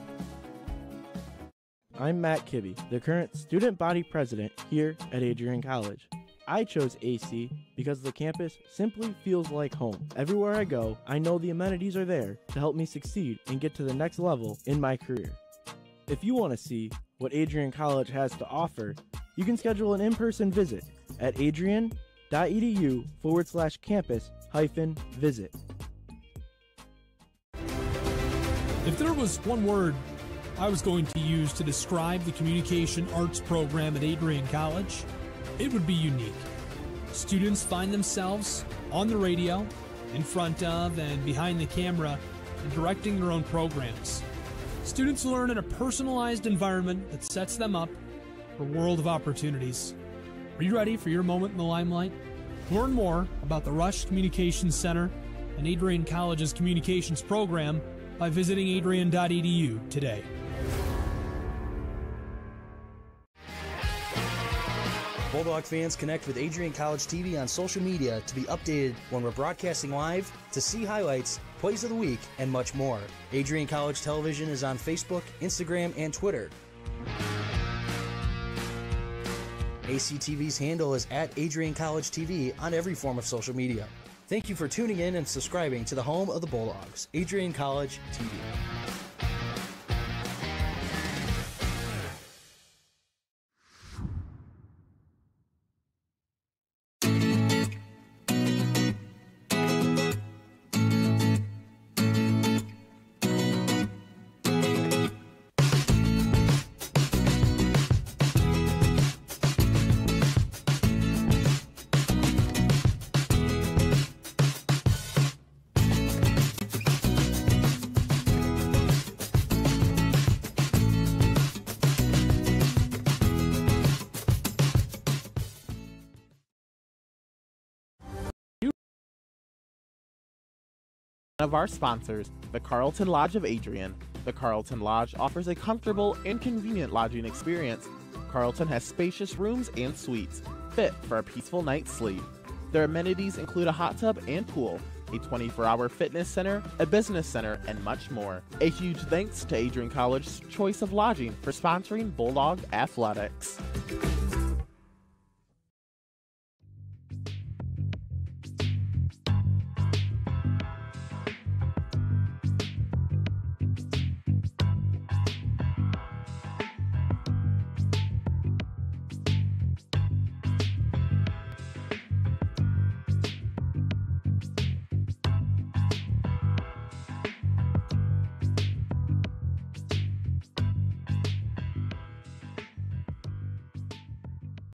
I'm Matt Kibbe, the current student body president here at Adrian College. I chose AC because the campus simply feels like home. Everywhere I go, I know the amenities are there to help me succeed and get to the next level in my career. If you want to see what Adrian College has to offer, you can schedule an in-person visit at adrian.edu/campus-visit. If there was one word I was going to use to describe the communication arts program at Adrian College, it would be unique. Students find themselves on the radio, in front of and behind the camera, and directing their own programs. Students learn in a personalized environment that sets them up for a world of opportunities. Are you ready for your moment in the limelight? Learn more about the Rush Communications Center and Adrian College's communications program by visiting adrian.edu today. Bulldog fans connect with Adrian College TV on social media to be updated when we're broadcasting live, to see highlights, plays of the week, and much more. Adrian College Television is on Facebook, Instagram, and Twitter. ACTV's handle is @Adrian College TV on every form of social media. Thank you for tuning in and subscribing to the home of the Bulldogs, Adrian College TV. Of our sponsors, the Carlton Lodge of Adrian. The Carlton Lodge offers a comfortable and convenient lodging experience. Carlton has spacious rooms and suites, fit for a peaceful night's sleep. Their amenities include a hot tub and pool, a 24-hour fitness center, a business center, and much more. A huge thanks to Adrian College's choice of lodging for sponsoring Bulldog Athletics.